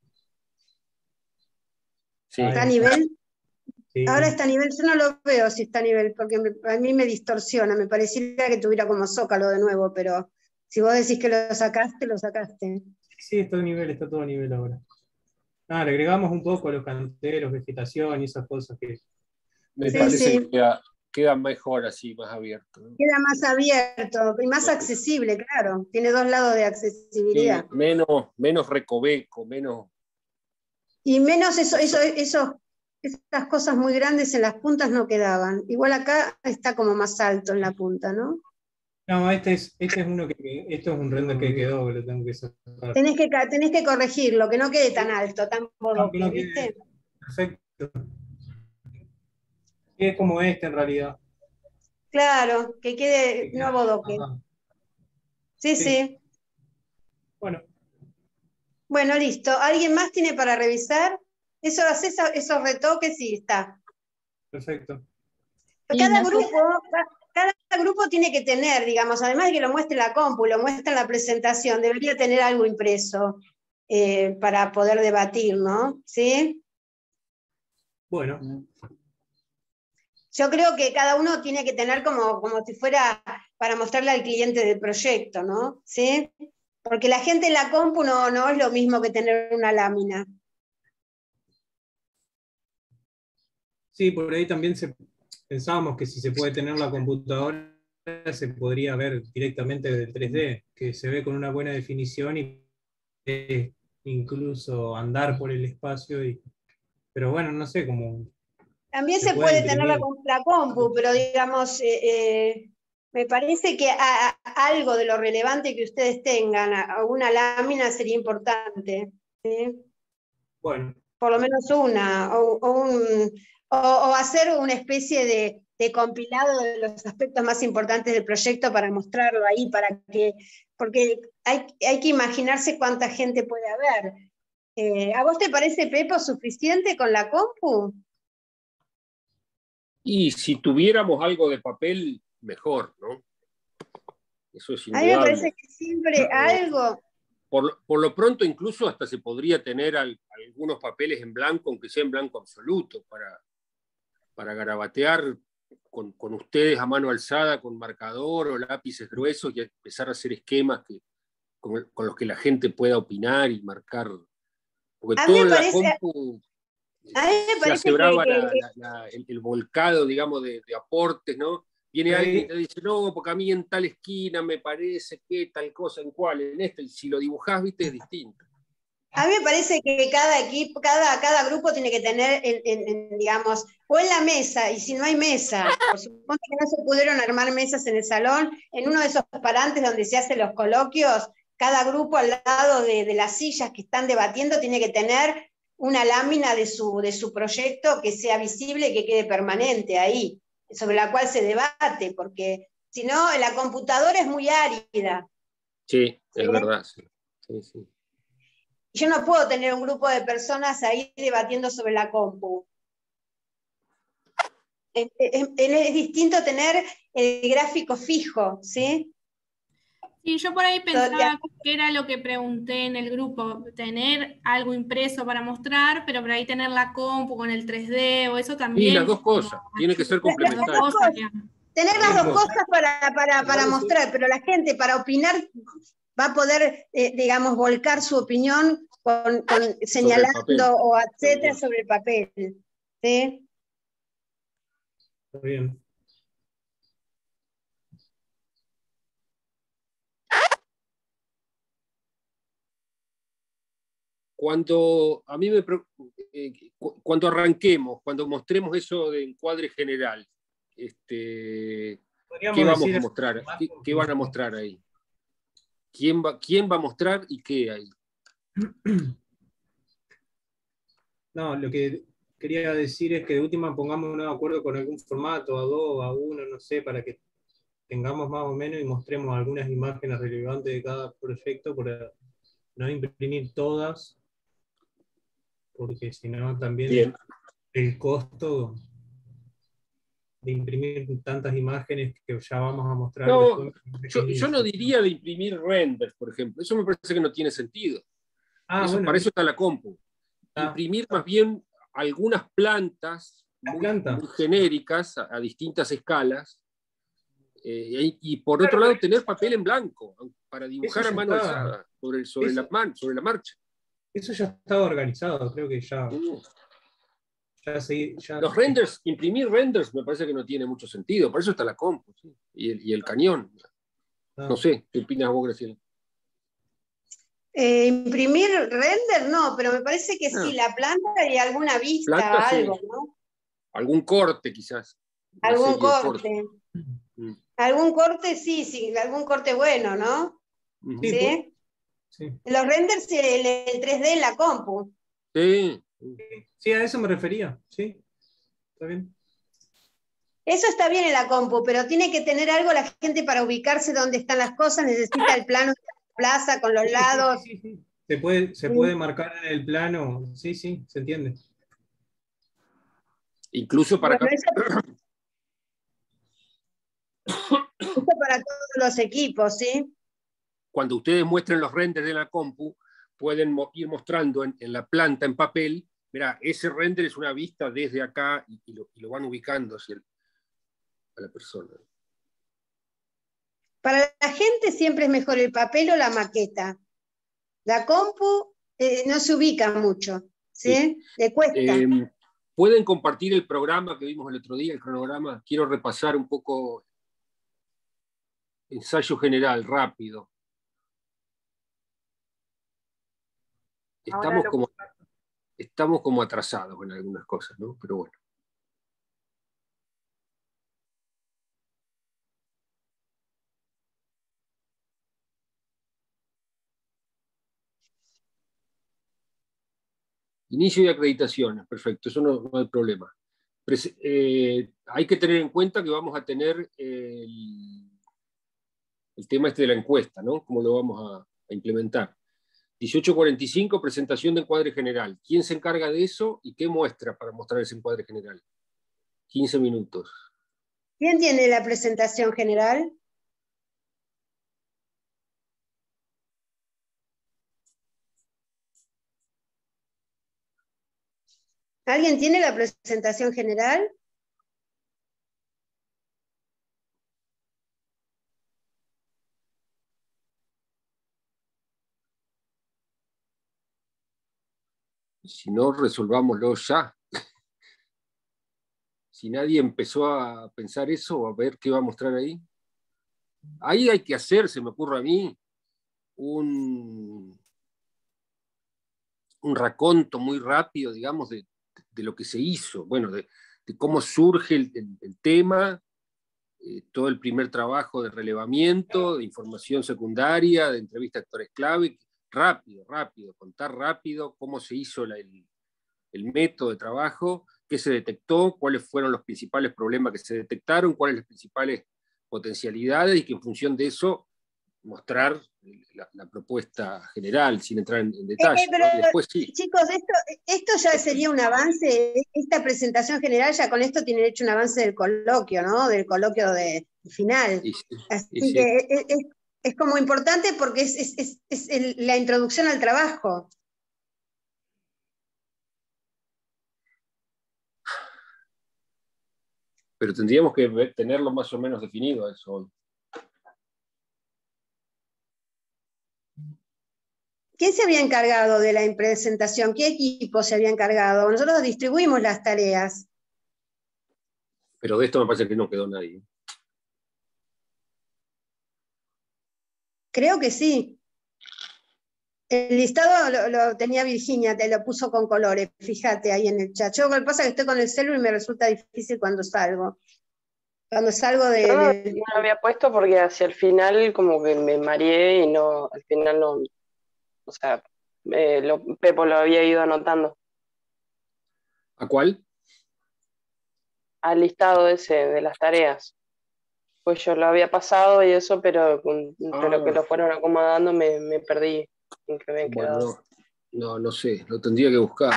Sí. ¿Está a nivel? Sí. Ahora está a nivel, yo no lo veo si está a nivel, porque a mí me distorsiona, me pareciera que tuviera como zócalo de nuevo, pero si vos decís que lo sacaste, lo sacaste. Sí, está a nivel, está todo a nivel ahora. Le agregamos un poco a los canteros, vegetación y esas cosas que... Me Sí, parece sí. que queda mejor así, más abierto, ¿no? Queda más abierto y más accesible, claro. Tiene dos lados de accesibilidad. Sí, menos recoveco, menos... Y menos esas cosas muy grandes en las puntas no quedaban. Igual acá está como más alto en la punta, ¿no? No, este es uno esto es un render que quedó, que lo tengo que sacar. Tenés que corregirlo, que no quede tan alto, tan No, bodoque, que no ¿viste? quede perfecto. Es como este en realidad. Claro, que quede no bodoque. Ajá. Sí, Sí. sí. Bueno, Bueno, listo. ¿Alguien más tiene para revisar? Esos retoques, sí, está. perfecto. Cada grupo tiene que tener, digamos, además de que lo muestre la compu, lo muestra en la presentación, debería tener algo impreso para poder debatir, ¿no? ¿Sí? Bueno, Yo creo que cada uno tiene que tener como si fuera para mostrarle al cliente del proyecto, ¿no? ¿Sí? Porque la gente en la compu no es lo mismo que tener una lámina. sí, por ahí también pensábamos que si se puede tener la computadora, se podría ver directamente del 3D, que se ve con una buena definición y incluso andar por el espacio. Pero bueno, no sé cómo. También Se se puede puede tener la imprimir. compu, pero digamos, Me parece que algo de lo relevante que ustedes tengan, alguna lámina sería importante, ¿sí? Bueno, Por lo menos una, o hacer una especie de compilado de los aspectos más importantes del proyecto para mostrarlo ahí, porque hay que imaginarse cuánta gente puede haber. ¿A vos te parece, Pepo, suficiente con la compu? Y si tuviéramos algo de papel, mejor, ¿no? Eso es A mí me indudable. parece que siempre algo... Por lo pronto, incluso hasta se podría tener algunos papeles en blanco, aunque sea en blanco absoluto, para garabatear con ustedes a mano alzada, con marcador o lápices gruesos y empezar a hacer esquemas con los que la gente pueda opinar y marcar. Porque A mí todo me en la parece, compu a mí me se parece hace brava que el volcado, digamos, de aportes, ¿no? Viene alguien y te dice, no, porque a mí en tal esquina me parece que tal cosa, en cuál, en esta, y si lo dibujás, viste, es distinto. a mí me parece que cada equipo, cada grupo tiene que tener, digamos, o en la mesa, y si no hay mesa, por supuesto que no se pudieron armar mesas en el salón, en uno de esos parantes donde se hacen los coloquios, cada grupo al lado de las sillas que están debatiendo tiene que tener una lámina de su proyecto que sea visible y que quede permanente ahí, sobre la cual se debate, porque si no, la computadora es muy árida. Sí, es verdad. Sí. Sí. Yo no puedo tener un grupo de personas ahí debatiendo sobre la compu. Es distinto tener el gráfico fijo, ¿sí? Sí, yo por ahí pensaba que era lo que pregunté en el grupo, tener algo impreso para mostrar, pero por ahí tener la compu con el 3D o eso también. Y las dos cosas, tiene que ser complementario. Tener las dos cosas para mostrar, pero la gente para opinar va a poder, digamos, volcar su opinión señalando o etcétera sobre el papel. ¿Sí? Está bien. Cuando arranquemos, cuando mostremos eso de encuadre general, ¿qué vamos a mostrar? ¿Qué van a mostrar ahí? ¿Quién va a mostrar y qué hay? No, lo que quería decir es que de última pongamos un acuerdo con algún formato, A2, A1, no sé, para que tengamos más o menos y mostremos algunas imágenes relevantes de cada proyecto, para no imprimir todas, porque si no también el costo de imprimir tantas imágenes que ya vamos a mostrar. No, yo no diría de imprimir renders, por ejemplo. Eso me parece que no tiene sentido. Bueno, para eso está la compu. Imprimir más bien algunas plantas muy genéricas a distintas escalas. Y por otro lado, tener papel en blanco para dibujar a mano alzada sobre la marcha. Eso ya estaba organizado, creo que ya. Los renders, imprimir renders me parece que no tiene mucho sentido, por eso está la compu, ¿sí? y el cañón. No sé, ¿qué opinas vos, Graciela? Imprimir render no, pero me parece que sí, la planta y alguna vista, algo, sí. ¿No? Algún corte quizás. Algún corte. Algún corte, sí, algún corte bueno, ¿no? ¿Sí? Sí. Los renders, el 3D en la compu. Sí, a eso me refería, sí. Está bien. Eso está bien en la compu, pero tiene que tener algo la gente para ubicarse dónde están las cosas, necesita el plano de la plaza con los lados. Sí. Se puede marcar en el plano, sí, se entiende. Incluso para bueno, eso para todos los equipos, ¿sí? Cuando ustedes muestren los renders de la compu, pueden ir mostrando en la planta en papel, mira, ese render es una vista desde acá y lo van ubicando hacia a la persona. Para la gente siempre es mejor el papel o la maqueta. La compu no se ubica mucho, ¿sí? Le cuesta. ¿Pueden compartir el programa que vimos el otro día, el cronograma? Quiero repasar un poco ensayo general, rápido. Estamos como atrasados en algunas cosas, ¿no? Pero bueno. Inicio de acreditaciones, perfecto, eso no hay problema. Hay que tener en cuenta que vamos a tener el tema este de la encuesta, ¿no? ¿Cómo lo vamos a implementar? 18:45, presentación de encuadre general. ¿Quién se encarga de eso y qué muestra para mostrar ese encuadre general? 15 minutos. ¿Quién tiene la presentación general? ¿Alguien tiene la presentación general? Si no, resolvámoslo ya. Si nadie empezó a pensar eso, a ver qué va a mostrar ahí. Ahí hay que hacer, se me ocurre a mí, un raconto muy rápido, digamos, de lo que se hizo, bueno, de cómo surge el tema, todo el primer trabajo de relevamiento, de información secundaria, de entrevista a actores clave, rápido, contar rápido cómo se hizo el método de trabajo, qué se detectó, cuáles fueron los principales problemas que se detectaron, cuáles las principales potencialidades, y que en función de eso mostrar la propuesta general, sin entrar en detalle. Pero, ¿no? Después sí. chicos, esto ya sería un avance, esta presentación general ya con esto tiene hecho un avance del coloquio, ¿no? Del coloquio final. Sí, Así que es como importante porque es la introducción al trabajo. Pero tendríamos que tenerlo más o menos definido eso hoy. ¿Quién se había encargado de la presentación? ¿Qué equipo se había encargado? Nosotros distribuimos las tareas. Pero de esto me parece que no quedó nadie. Creo que sí. El listado lo tenía Virginia, te lo puso con colores, fíjate ahí en el chat. Yo lo que pasa es que estoy con el celular y me resulta difícil cuando salgo. Cuando salgo Yo no lo había puesto porque hacia el final como que me mareé y no, al final no, o sea, Pepo lo había ido anotando. ¿A cuál? Al listado ese de las tareas. Pues yo lo había pasado y eso, pero que lo fueron acomodando me perdí en que me he quedado. No sé, lo tendría que buscar.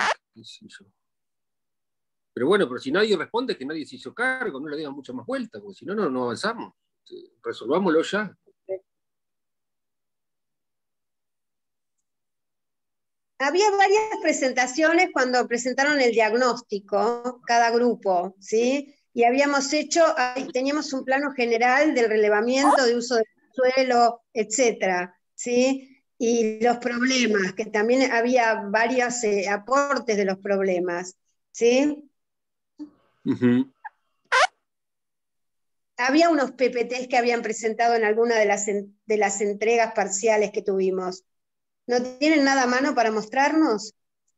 Pero bueno, pero si nadie responde es que nadie se hizo cargo, no le digan mucha más vuelta, porque si no, no avanzamos. Resolvámoslo ya. Había varias presentaciones cuando presentaron el diagnóstico, cada grupo, ¿sí? Y teníamos un plano general del relevamiento, de uso del suelo, etcétera, ¿sí? Y los problemas, que también había varios aportes de los problemas, ¿sí? Uh-huh. Había unos PPTs que habían presentado en alguna de las entregas parciales que tuvimos. ¿No tienen nada a mano para mostrarnos?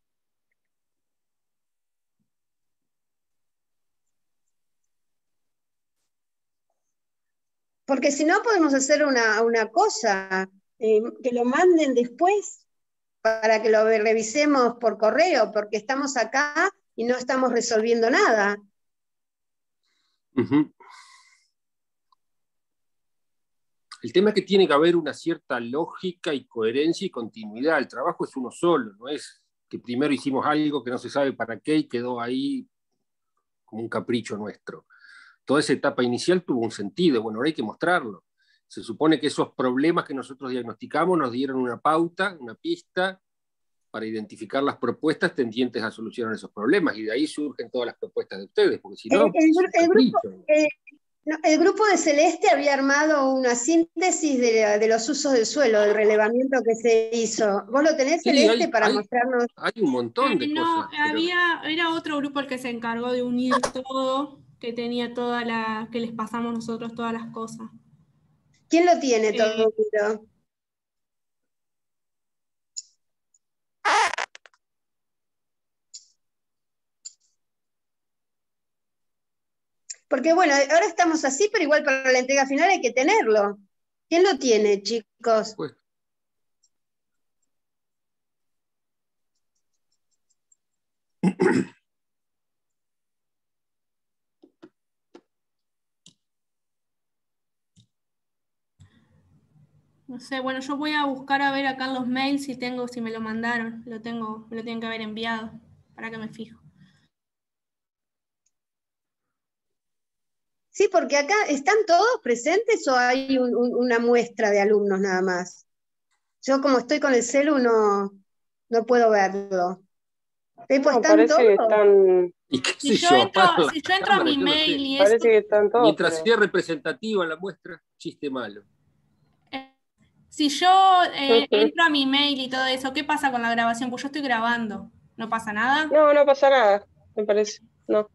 Porque si no podemos hacer una cosa, que lo manden después para que lo revisemos por correo, porque estamos acá y no estamos resolviendo nada. Uh-huh. El tema es que tiene que haber una cierta lógica y coherencia y continuidad. El trabajo es uno solo, no es que primero hicimos algo que no se sabe para qué y quedó ahí como un capricho nuestro. Toda esa etapa inicial tuvo un sentido, bueno, ahora hay que mostrarlo. Se supone que esos problemas que nosotros diagnosticamos nos dieron una pauta, una pista, para identificar las propuestas tendientes a solucionar esos problemas, y de ahí surgen todas las propuestas de ustedes, porque si no, el grupo de Celeste había armado una síntesis de los usos del suelo, del relevamiento que se hizo. ¿Vos lo tenés, Celeste, para mostrarnos? Hay un montón de cosas. Era otro grupo el que se encargó de unir todo, que tenía que les pasamos nosotros todas las cosas. ¿Quién lo tiene todo unido? Porque bueno, ahora estamos así, pero igual para la entrega final hay que tenerlo. ¿Quién lo tiene, chicos? Pues, No sé, bueno, yo voy a buscar a ver acá en los mails si me lo mandaron. Me lo tienen que haber enviado, para que me fijo. Sí, porque acá ¿están todos presentes o hay una muestra de alumnos nada más? Yo como estoy con el celu no puedo verlo. Pepo, No, ¿están parece que todos? están, ¿Y qué Si sé yo yo? entro, Apagan si las yo entro a cámaras, mi yo no sé. mail y parece eso, que están todos, Mientras pero sea representativa la muestra, chiste malo. si yo entro a mi mail y todo eso, ¿qué pasa con la grabación? Pues yo estoy grabando, ¿no pasa nada? no, no pasa nada, me parece. No.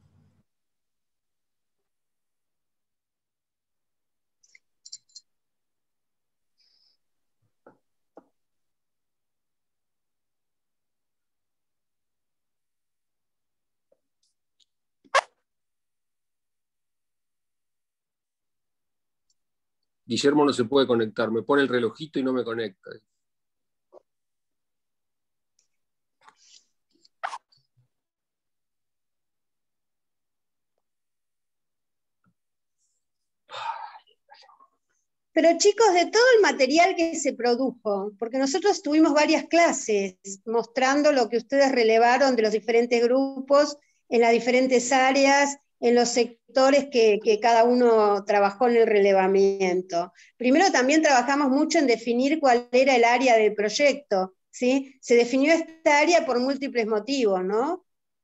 Guillermo no se puede conectar, me pone el relojito y no me conecta. Pero chicos, de todo el material que se produjo, porque nosotros tuvimos varias clases mostrando lo que ustedes relevaron de los diferentes grupos, en las diferentes áreas, en los sectores que cada uno trabajó en el relevamiento. Primero también trabajamos mucho en definir cuál era el área del proyecto, ¿sí? Se definió esta área por múltiples motivos, ¿no?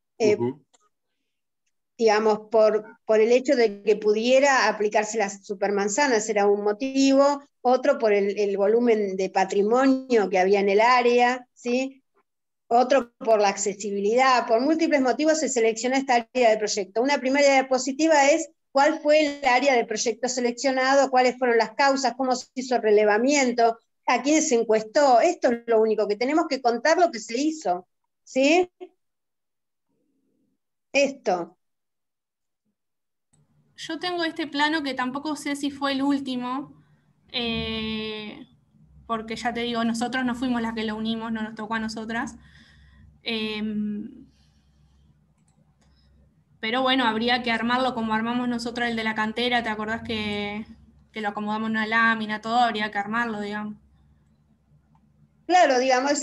Digamos, por el hecho de que pudiera aplicarse las supermanzanas era un motivo, otro por el volumen de patrimonio que había en el área, ¿sí? Otro por la accesibilidad, por múltiples motivos se seleccionó esta área del proyecto. Una primera diapositiva es cuál fue el área del proyecto seleccionado, cuáles fueron las causas, cómo se hizo el relevamiento, a quién se encuestó. Esto es lo único, que tenemos que contar lo que se hizo, ¿sí? Esto. Yo tengo este plano que tampoco sé si fue el último, porque ya te digo, nosotros no fuimos las que lo unimos, no nos tocó a nosotras. Pero bueno, habría que armarlo como armamos nosotros el de la cantera, ¿te acordás que lo acomodamos en una lámina, todo? Habría que armarlo, digamos. Claro, digamos,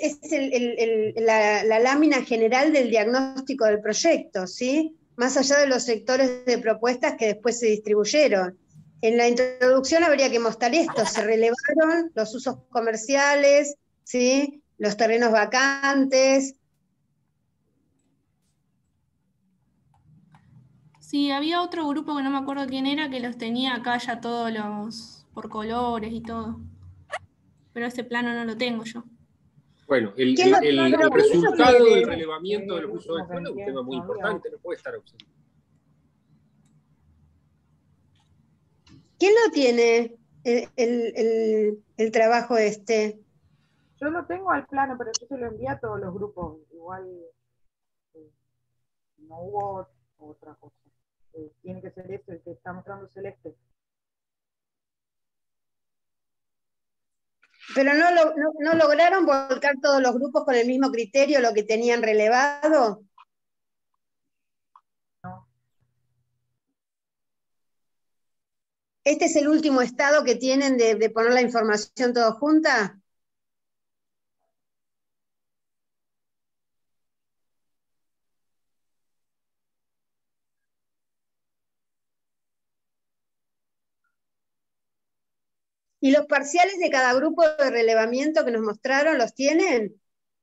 la lámina general del diagnóstico del proyecto, ¿sí? Más allá de los sectores de propuestas que después se distribuyeron. En la introducción habría que mostrar esto: se relevaron los usos comerciales, ¿sí? Los terrenos vacantes. Sí, había otro grupo que no me acuerdo quién era, que los tenía acá ya todos los por colores y todo. Pero ese plano no lo tengo yo. Bueno, ¿Quién lo resultado del tiene? relevamiento de los usos del suelo es un tema muy importante, no puede estar ausente. ¿Quién lo tiene el trabajo este? Yo lo tengo al plano, pero yo se lo envié a todos los grupos. Igual no hubo otra cosa. Tiene que ser este, el que está mostrando Celeste. ¿Pero no lograron volcar todos los grupos con el mismo criterio, lo que tenían relevado? No. ¿Este es el último estado que tienen de poner la información todo junta? ¿Y los parciales de cada grupo de relevamiento que nos mostraron, los tienen?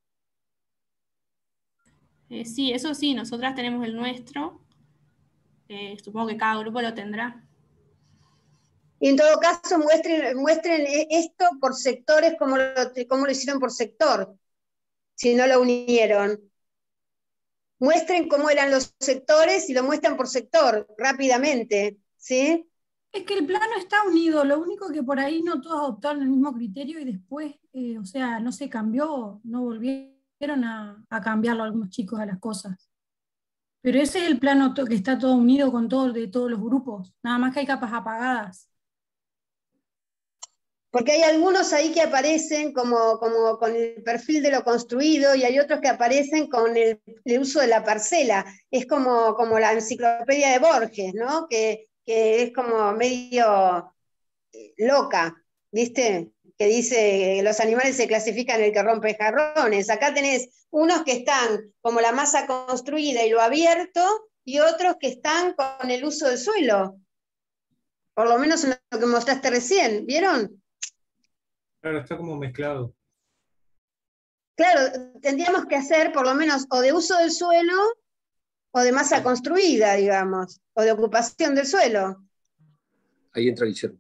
Sí, eso sí, nosotras tenemos el nuestro. Supongo que cada grupo lo tendrá. Y en todo caso muestren esto por sectores, cómo lo hicieron por sector, si no lo unieron. Muestren cómo eran los sectores y lo muestran por sector, rápidamente, ¿sí? Es que el plano está unido, lo único que por ahí no todos adoptaron el mismo criterio y después, o sea, no se cambió, no volvieron a cambiarlo algunos chicos a las cosas. Pero ese es el plano que está todo unido con de todos los grupos, nada más que hay capas apagadas. Porque hay algunos ahí que aparecen como con el perfil de lo construido y hay otros que aparecen con el uso de la parcela. Es como la enciclopedia de Borges, ¿no? Que es como medio loca, ¿viste? Que dice que los animales se clasifican en el que rompe jarrones. Acá tenés unos que están como la masa construida y lo abierto, y otros que están con el uso del suelo. Por lo menos en lo que mostraste recién, ¿vieron? Claro, está como mezclado. Claro, tendríamos que hacer por lo menos o de uso del suelo o de masa construida, digamos, o de ocupación del suelo. Ahí entra Guillermo.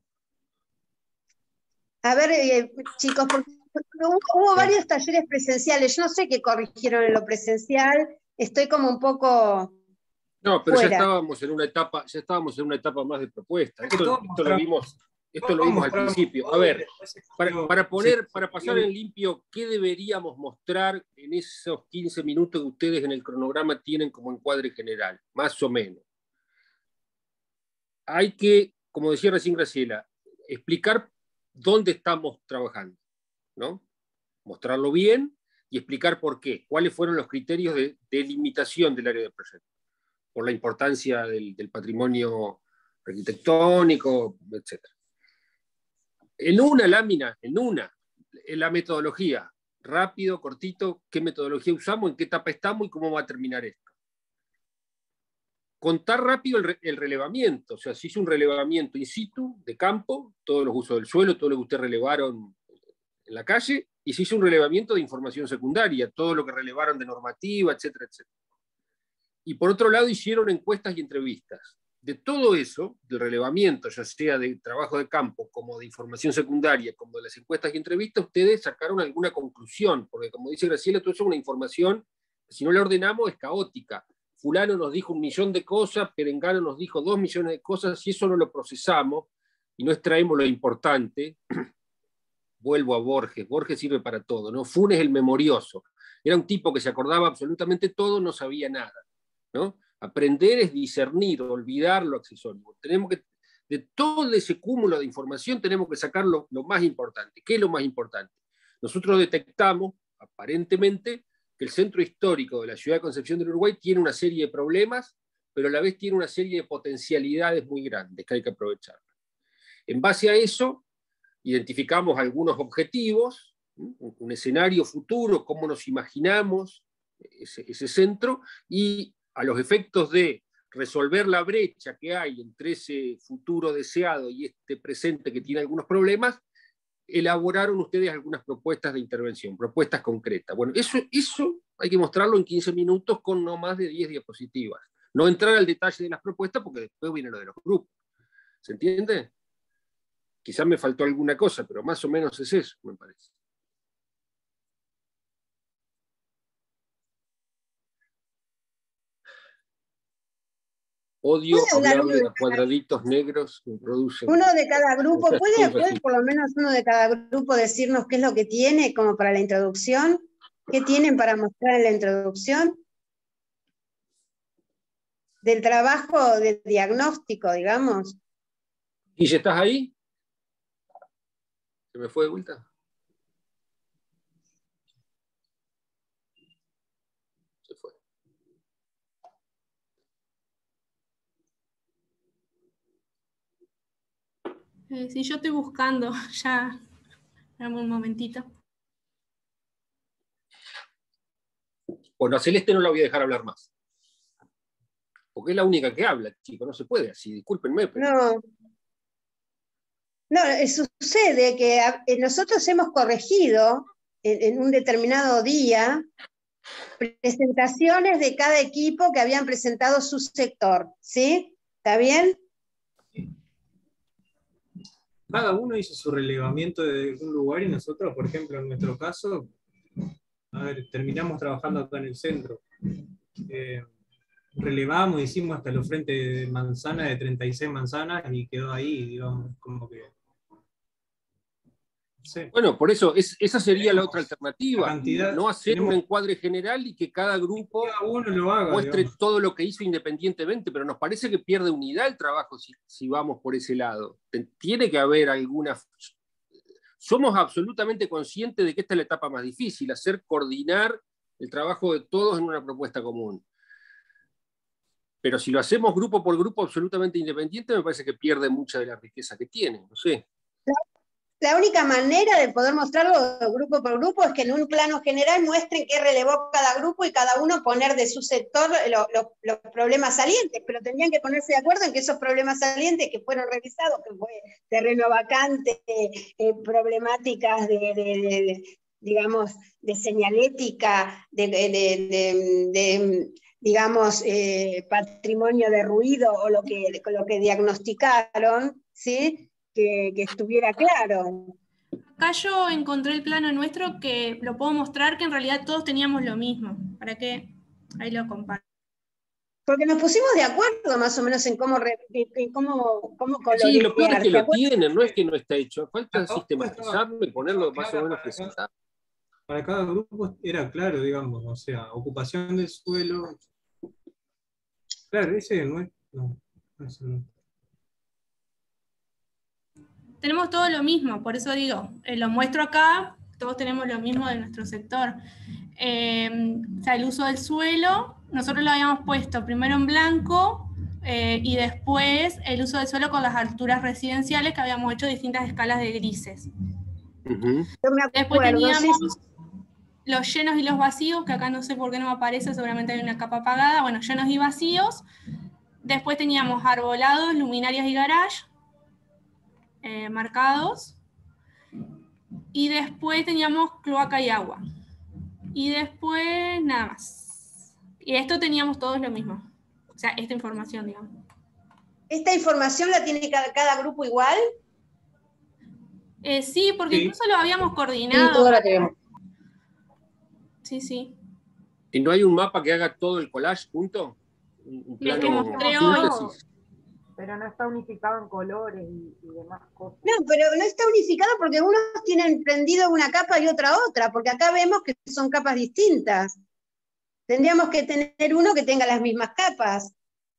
A ver, chicos, porque hubo varios talleres presenciales. Yo no sé qué corrigieron en lo presencial. Estoy como un poco No, pero fuera. ya estábamos en una etapa más de propuesta. Esto lo vimos al principio. A ver, para pasar en limpio, ¿qué deberíamos mostrar en esos 15 minutos que ustedes en el cronograma tienen como encuadre general? Más o menos. Hay que, como decía recién Graciela, explicar dónde estamos trabajando, ¿no? Mostrarlo bien y explicar por qué, cuáles fueron los criterios de delimitación del área de proyecto, por la importancia del patrimonio arquitectónico, etc. En una lámina, en la metodología, rápido, cortito, qué metodología usamos, en qué etapa estamos y cómo va a terminar esto. Contar rápido el relevamiento, o sea, se hizo un relevamiento in situ, de campo, todos los usos del suelo, todo lo que ustedes relevaron en la calle, y se hizo un relevamiento de información secundaria, todo lo que relevaron de normativa, etcétera, etcétera. Y por otro lado hicieron encuestas y entrevistas. De todo eso, del relevamiento, ya sea de trabajo de campo, como de información secundaria, como de las encuestas y entrevistas, ustedes sacaron alguna conclusión, porque como dice Graciela, todo eso es una información, si no la ordenamos, es caótica. Fulano nos dijo 1.000.000 de cosas, Perengano nos dijo 2 millones de cosas, si eso no lo procesamos y no extraemos lo importante, vuelvo a Borges, Borges sirve para todo, ¿no? Funes el memorioso, era un tipo que se acordaba absolutamente todo, no sabía nada, ¿no? Aprender es discernir, olvidar lo accesorio. Tenemos que, de todo ese cúmulo de información, tenemos que sacar lo más importante. ¿Qué es lo más importante? Nosotros detectamos, aparentemente, que el centro histórico de la ciudad de Concepción del Uruguay tiene una serie de problemas, pero a la vez tiene una serie de potencialidades muy grandes que hay que aprovechar. En base a eso, identificamos algunos objetivos, un escenario futuro, cómo nos imaginamos ese centro, y a los efectos de resolver la brecha que hay entre ese futuro deseado y este presente que tiene algunos problemas, elaboraron ustedes algunas propuestas de intervención, propuestas concretas. Bueno, eso hay que mostrarlo en 15 minutos con no más de 10 diapositivas. No entrar al detalle de las propuestas porque después viene lo de los grupos. ¿Se entiende? Quizás me faltó alguna cosa, pero más o menos es eso, me parece. Odio hablarle a cuadraditos negros que producen. Uno de cada grupo, ¿puede por lo menos uno de cada grupo decirnos qué es lo que tiene como para la introducción? ¿Qué tienen para mostrar en la introducción? Del trabajo de diagnóstico, digamos. ¿Y ya estás ahí? ¿Se me fue de vuelta? Se fue. Sí, yo estoy buscando, ya. Dame un momentito. Bueno, a Celeste no la voy a dejar hablar más. Porque es la única que habla, chico, no se puede así, discúlpenme. Pero... No, sucede que nosotros hemos corregido en un determinado día presentaciones de cada equipo que habían presentado su sector, ¿sí? ¿Está bien? Cada uno hizo su relevamiento de un lugar y nosotros, por ejemplo, en nuestro caso, a ver, terminamos trabajando acá en el centro. Relevamos, hicimos hasta los frentes de manzana de 36 manzanas y quedó ahí, digamos, como que... Sí. Bueno, por eso, esa sería la otra alternativa. No hacer un encuadre general y que cada grupo uno lo haga, muestre digamos. todo lo que hizo independientemente, pero nos parece que pierde unidad el trabajo si vamos por ese lado. Tiene que haber alguna somos absolutamente conscientes de que esta es la etapa más difícil, coordinar el trabajo de todos en una propuesta común. Pero si lo hacemos grupo por grupo absolutamente independiente, me parece que pierde mucha de la riqueza que tiene, no sé. La única manera de poder mostrarlo grupo por grupo es que en un plano general muestren qué relevó cada grupo y cada uno poner de su sector los problemas salientes, pero tendrían que ponerse de acuerdo en que esos problemas salientes que fueron revisados, que fue terreno vacante, problemáticas digamos, de señalética, digamos, patrimonio de ruido o lo que diagnosticaron, ¿sí? Que estuviera claro. Acá yo encontré el plano nuestro que lo puedo mostrar que en realidad todos teníamos lo mismo. ¿Para qué? Ahí lo comparto. Porque nos pusimos de acuerdo más o menos en cómo colorear. Sí, lo peor es que lo tienen, no es que no está hecho. Falta sistematizarlo y ponerlo más o menos presentado. Para cada grupo era claro, digamos, o sea, ocupación del suelo. Claro, ese no es. No, eso no. Tenemos todo lo mismo, por eso digo, lo muestro acá, todos tenemos lo mismo de nuestro sector. O sea, el uso del suelo, nosotros lo habíamos puesto primero en blanco y después el uso del suelo con las alturas residenciales, que habíamos hecho distintas escalas de grises. Después teníamos los llenos y los vacíos, que acá no sé por qué no me aparece, seguramente hay una capa apagada. Bueno, llenos y vacíos. Después teníamos arbolados, luminarias y garage, marcados. Y después teníamos cloaca y agua. Y después nada más. Y esto teníamos todos lo mismo. O sea, esta información, digamos. ¿Esta información la tiene cada grupo igual? Sí, porque incluso lo habíamos coordinado. Sí, toda la tenemos. Sí, sí. ¿Y no hay un mapa que haga todo el collage junto? Un plano que mostré hoy. síntesis. Pero no está unificado en colores y demás cosas. No, pero no está unificado porque unos tienen prendido una capa y otra, porque acá vemos que son capas distintas. Tendríamos que tener uno que tenga las mismas capas.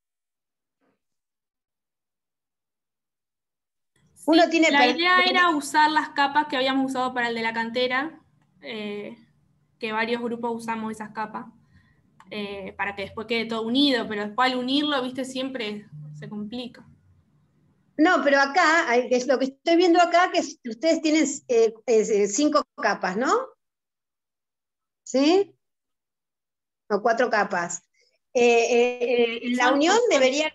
Uno Sí, tiene la idea era usar las capas que habíamos usado para el de la cantera, que varios grupos usamos esas capas, para que después quede todo unido, pero después al unirlo, viste, siempre se complica. No, pero acá, es lo que estoy viendo acá, que ustedes tienen 5 capas, ¿no? ¿Sí? O 4 capas. La unión debería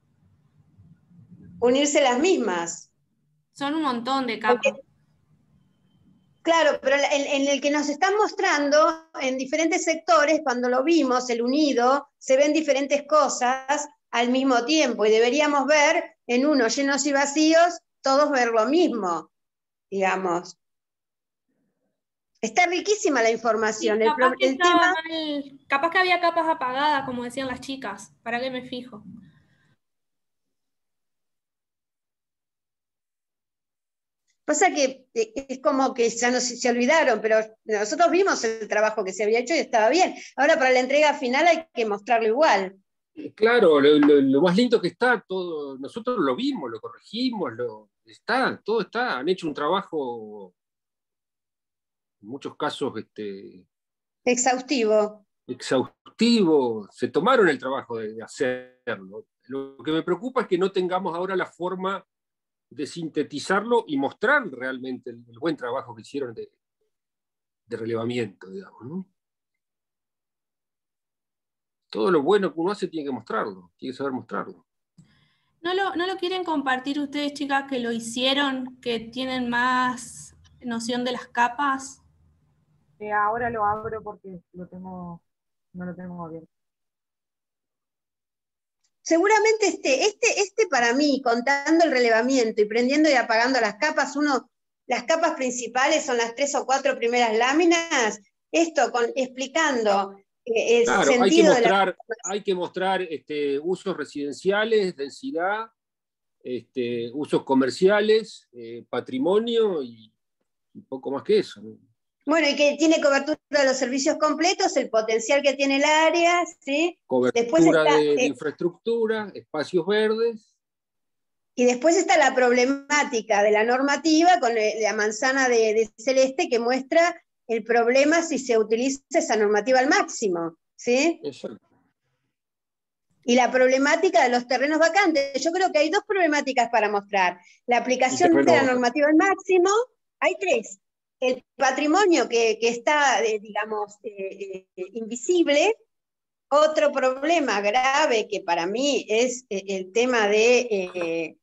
unirse las mismas. Son un montón de capas. Porque, claro, pero en el que nos están mostrando, en diferentes sectores, cuando lo vimos, el unido, se ven diferentes cosas al mismo tiempo, y deberíamos ver en uno llenos y vacíos, todos ver lo mismo, digamos. Está riquísima la información. Sí, tema... capaz que había capas apagadas, como decían las chicas. ¿Para qué me fijo? Pasa que es como que ya no se olvidaron, pero nosotros vimos el trabajo que se había hecho y estaba bien. Ahora para la entrega final hay que mostrarlo igual. Claro, lo más lindo que está, todo, nosotros lo vimos, lo corregimos, todo está, han hecho un trabajo, en muchos casos, exhaustivo, se tomaron el trabajo de hacerlo. Lo que me preocupa es que no tengamos ahora la forma de sintetizarlo y mostrar realmente el buen trabajo que hicieron de relevamiento, digamos, ¿no? Todo lo bueno que uno hace tiene que mostrarlo, tiene que saber mostrarlo. ¿No lo quieren compartir ustedes, chicas, que lo hicieron, que tienen más noción de las capas? Ahora lo abro porque no lo tengo abierto. Seguramente este para mí, contando el relevamiento y prendiendo y apagando las capas, las capas principales son las 3 o 4 primeras láminas, explicando el claro, sentido hay que mostrar usos residenciales, densidad, usos comerciales, patrimonio y poco más que eso, ¿no? Bueno, y que tiene cobertura de los servicios completos, el potencial que tiene el área, ¿sí? Cobertura de infraestructura, espacios verdes. Y después está la problemática de la normativa con la manzana de celeste que muestra el problema si se utiliza esa normativa al máximo, ¿sí? Exacto. Y la problemática de los terrenos vacantes. Yo creo que hay dos problemáticas para mostrar. La aplicación de la normativa al máximo, hay tres. El patrimonio que está, digamos, invisible. Otro problema grave que para mí es el tema de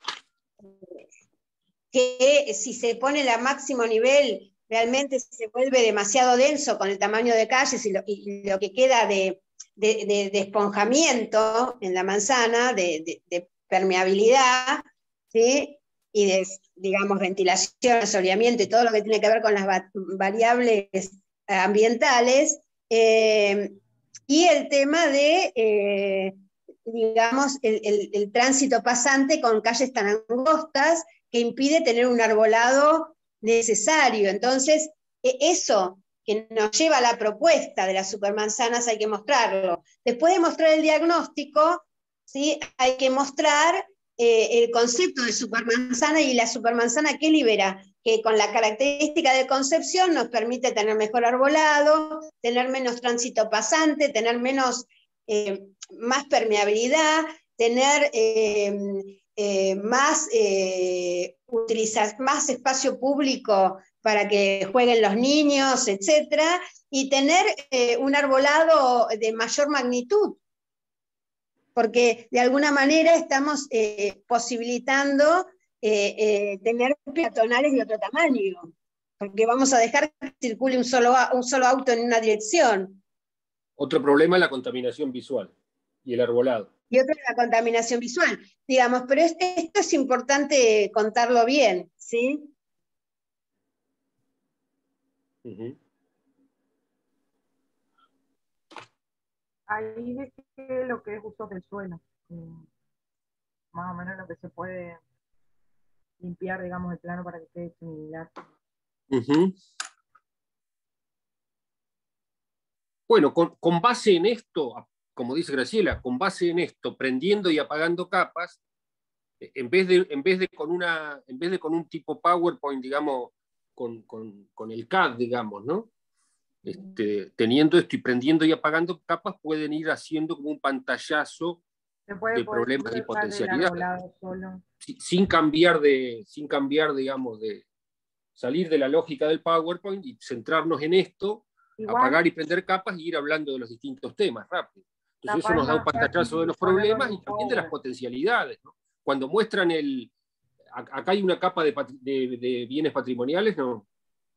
que si se pone a máximo nivel, realmente se vuelve demasiado denso con el tamaño de calles y lo que queda de esponjamiento en la manzana, de permeabilidad, ¿sí? Y de, digamos, ventilación, asoleamiento y todo lo que tiene que ver con las variables ambientales, y el tema de, digamos, el tránsito pasante con calles tan angostas que impide tener un arbolado necesario. Entonces, eso que nos lleva a la propuesta de las supermanzanas hay que mostrarlo. Después de mostrar el diagnóstico, ¿sí? Hay que mostrar el concepto de supermanzana y la supermanzana que libera, que con la característica de concepción nos permite tener mejor arbolado, tener menos tránsito pasante, tener más permeabilidad, tener más espacio público para que jueguen los niños, etcétera, y tener un arbolado de mayor magnitud, porque de alguna manera estamos posibilitando tener peatonales de otro tamaño, porque vamos a dejar que circule un solo auto en una dirección. Otro problema es la contaminación visual y el arbolado. Y otro es la contaminación visual, digamos, pero esto es importante contarlo bien, ¿sí? Ahí dejé lo que es usos del suelo, más o menos lo que se puede limpiar, digamos, el plano para que quede similar. Bueno, con base en esto, como dice Graciela, con base en esto, prendiendo y apagando capas, en vez de con un tipo PowerPoint, digamos, con el CAD, digamos, ¿no? Teniendo esto y prendiendo y apagando capas, pueden ir haciendo como un pantallazo de problemas y potencialidad. Sin cambiar, digamos, de salir de la lógica del PowerPoint y centrarnos en esto, apagar y prender capas y ir hablando de los distintos temas rápido. Entonces eso nos da un pantallazo de los problemas y también de las potencialidades, ¿no? Cuando muestran acá hay una capa de bienes patrimoniales, ¿no?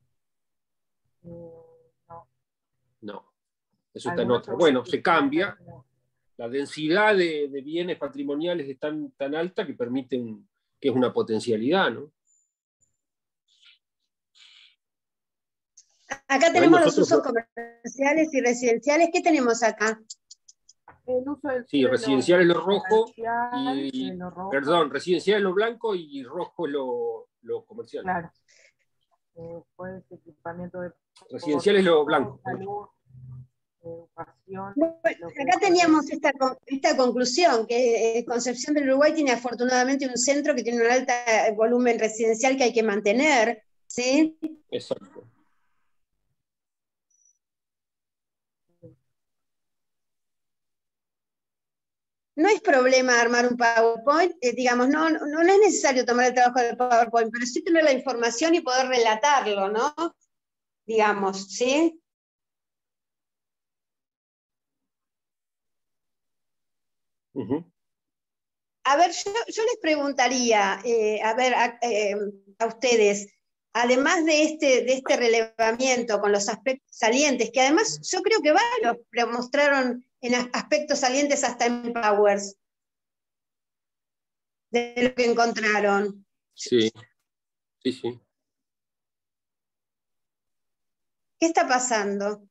No, eso está en otra. Bueno, se cambia. La densidad de bienes patrimoniales es tan alta que permiten, que es una potencialidad, ¿no? Acá tenemos los usos comerciales y residenciales. ¿Qué tenemos acá? El uso del sí, residencial es lo rojo, perdón, residencial es lo blanco y rojo es lo comercial. Claro. Después equipamiento de residencial es lo blanco. Salud, educación. Bueno, acá teníamos esta conclusión, que Concepción del Uruguay tiene afortunadamente un centro que tiene un alto volumen residencial que hay que mantener, ¿sí? Exacto. No es problema armar un PowerPoint, digamos, no es necesario tomar el trabajo del PowerPoint, pero sí tener la información y poder relatarlo, ¿no? Digamos, ¿sí? A ver, yo les preguntaría, a ustedes, además de este relevamiento con los aspectos salientes, que además yo creo que varios mostraron en aspectos salientes hasta en Powers, de lo que encontraron. Sí. ¿Qué está pasando?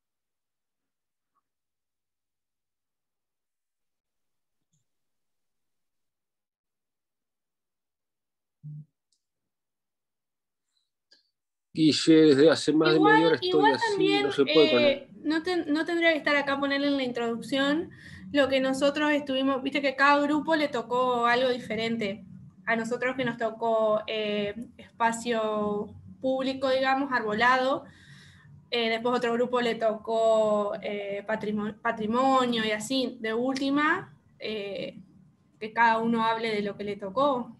Guille, desde hace más de media hora estoy así, también, no se puede poner. No tendría que estar acá ponerle en la introducción lo que nosotros estuvimos, viste que cada grupo le tocó algo diferente. a nosotros que nos tocó espacio público, digamos, arbolado. Después otro grupo le tocó patrimonio y así. De última, que cada uno hable de lo que le tocó.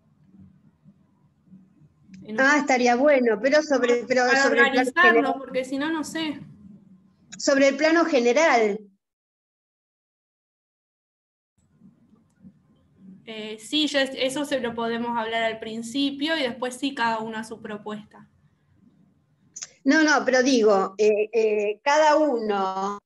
Estaría bueno, pero sobre para el plano organizarlo, general. porque si no, no sé. Sobre el plano general. Sí, eso se lo podemos hablar al principio y después sí cada uno a su propuesta. No, pero digo, cada uno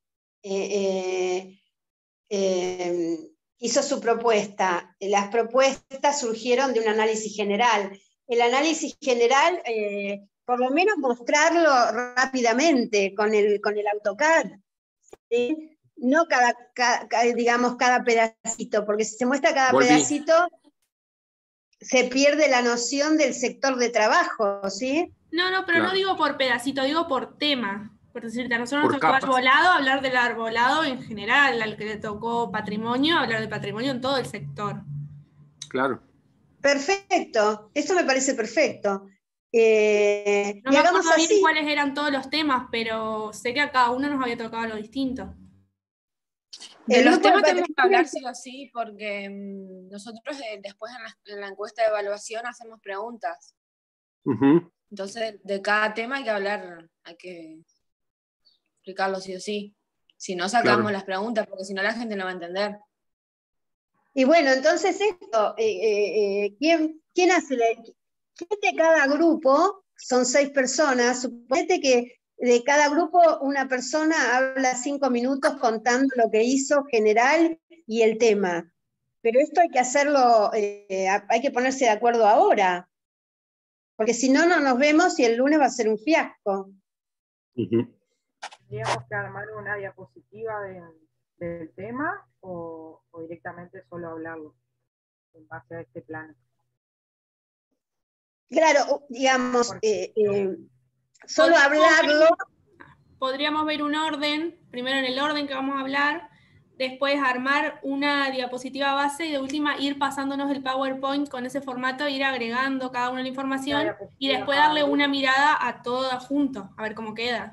hizo su propuesta. Las propuestas surgieron de un análisis general. El análisis general, por lo menos mostrarlo rápidamente con el AutoCAD, ¿sí? No digamos, cada pedacito, porque si se muestra cada pedacito, se pierde la noción del sector de trabajo, ¿sí? No, pero no digo por pedacito, digo por tema. Por decirte, a nosotros nos tocó arbolado, hablar del arbolado en general, al que le tocó patrimonio, hablar de patrimonio en todo el sector. Claro. Perfecto, eso me parece perfecto. No me acuerdo bien cuáles eran todos los temas, pero sé que a cada uno nos había tocado algo distinto. De los temas tenemos que hablar sí o sí, porque nosotros después en la encuesta de evaluación hacemos preguntas. Entonces, de cada tema hay que hablar, hay que explicarlo sí o sí. Si no, sacamos las preguntas, porque si no la gente no va a entender. Y bueno, entonces esto, ¿quién hace ¿quién de cada grupo? Son 6 personas, suponete que de cada grupo una persona habla 5 minutos contando lo que hizo general y el tema. Pero esto hay que hacerlo, hay que ponerse de acuerdo ahora, porque si no, no nos vemos y el lunes va a ser un fiasco. ¿Tendríamos que armar una diapositiva del tema o directamente solo hablarlo en base a este plano? Claro, digamos, solo hablarlo. Podríamos ver un orden, primero en el orden que vamos a hablar, después armar una diapositiva base y de última ir pasándonos el PowerPoint con ese formato, ir agregando cada una la información y después darle una mirada a todo junto, a ver cómo queda.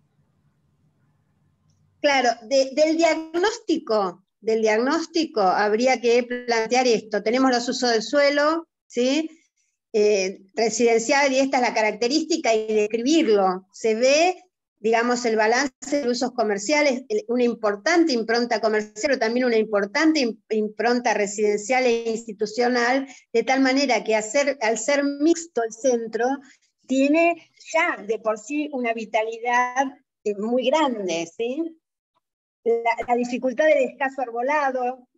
Claro, del diagnóstico habría que plantear esto. Tenemos los usos del suelo, ¿sí? Residencial, y esta es la característica, y describirlo. Se ve, digamos, el balance de usos comerciales, una importante impronta comercial, pero también una importante impronta residencial e institucional, de tal manera que al ser mixto el centro, tiene ya de por sí una vitalidad muy grande, ¿sí? La dificultad del escaso arbolado,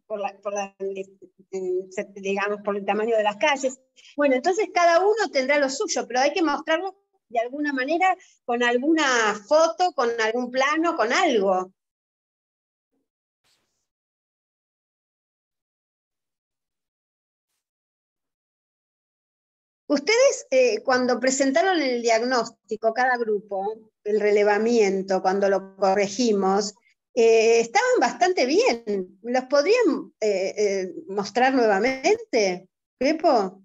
digamos, por el tamaño de las calles. Bueno, entonces cada uno tendrá lo suyo, pero hay que mostrarlo de alguna manera, con alguna foto, con algún plano, con algo. Ustedes, cuando presentaron el diagnóstico, cada grupo, el relevamiento, cuando lo corregimos, estaban bastante bien. ¿Los podrían mostrar nuevamente, Pepo?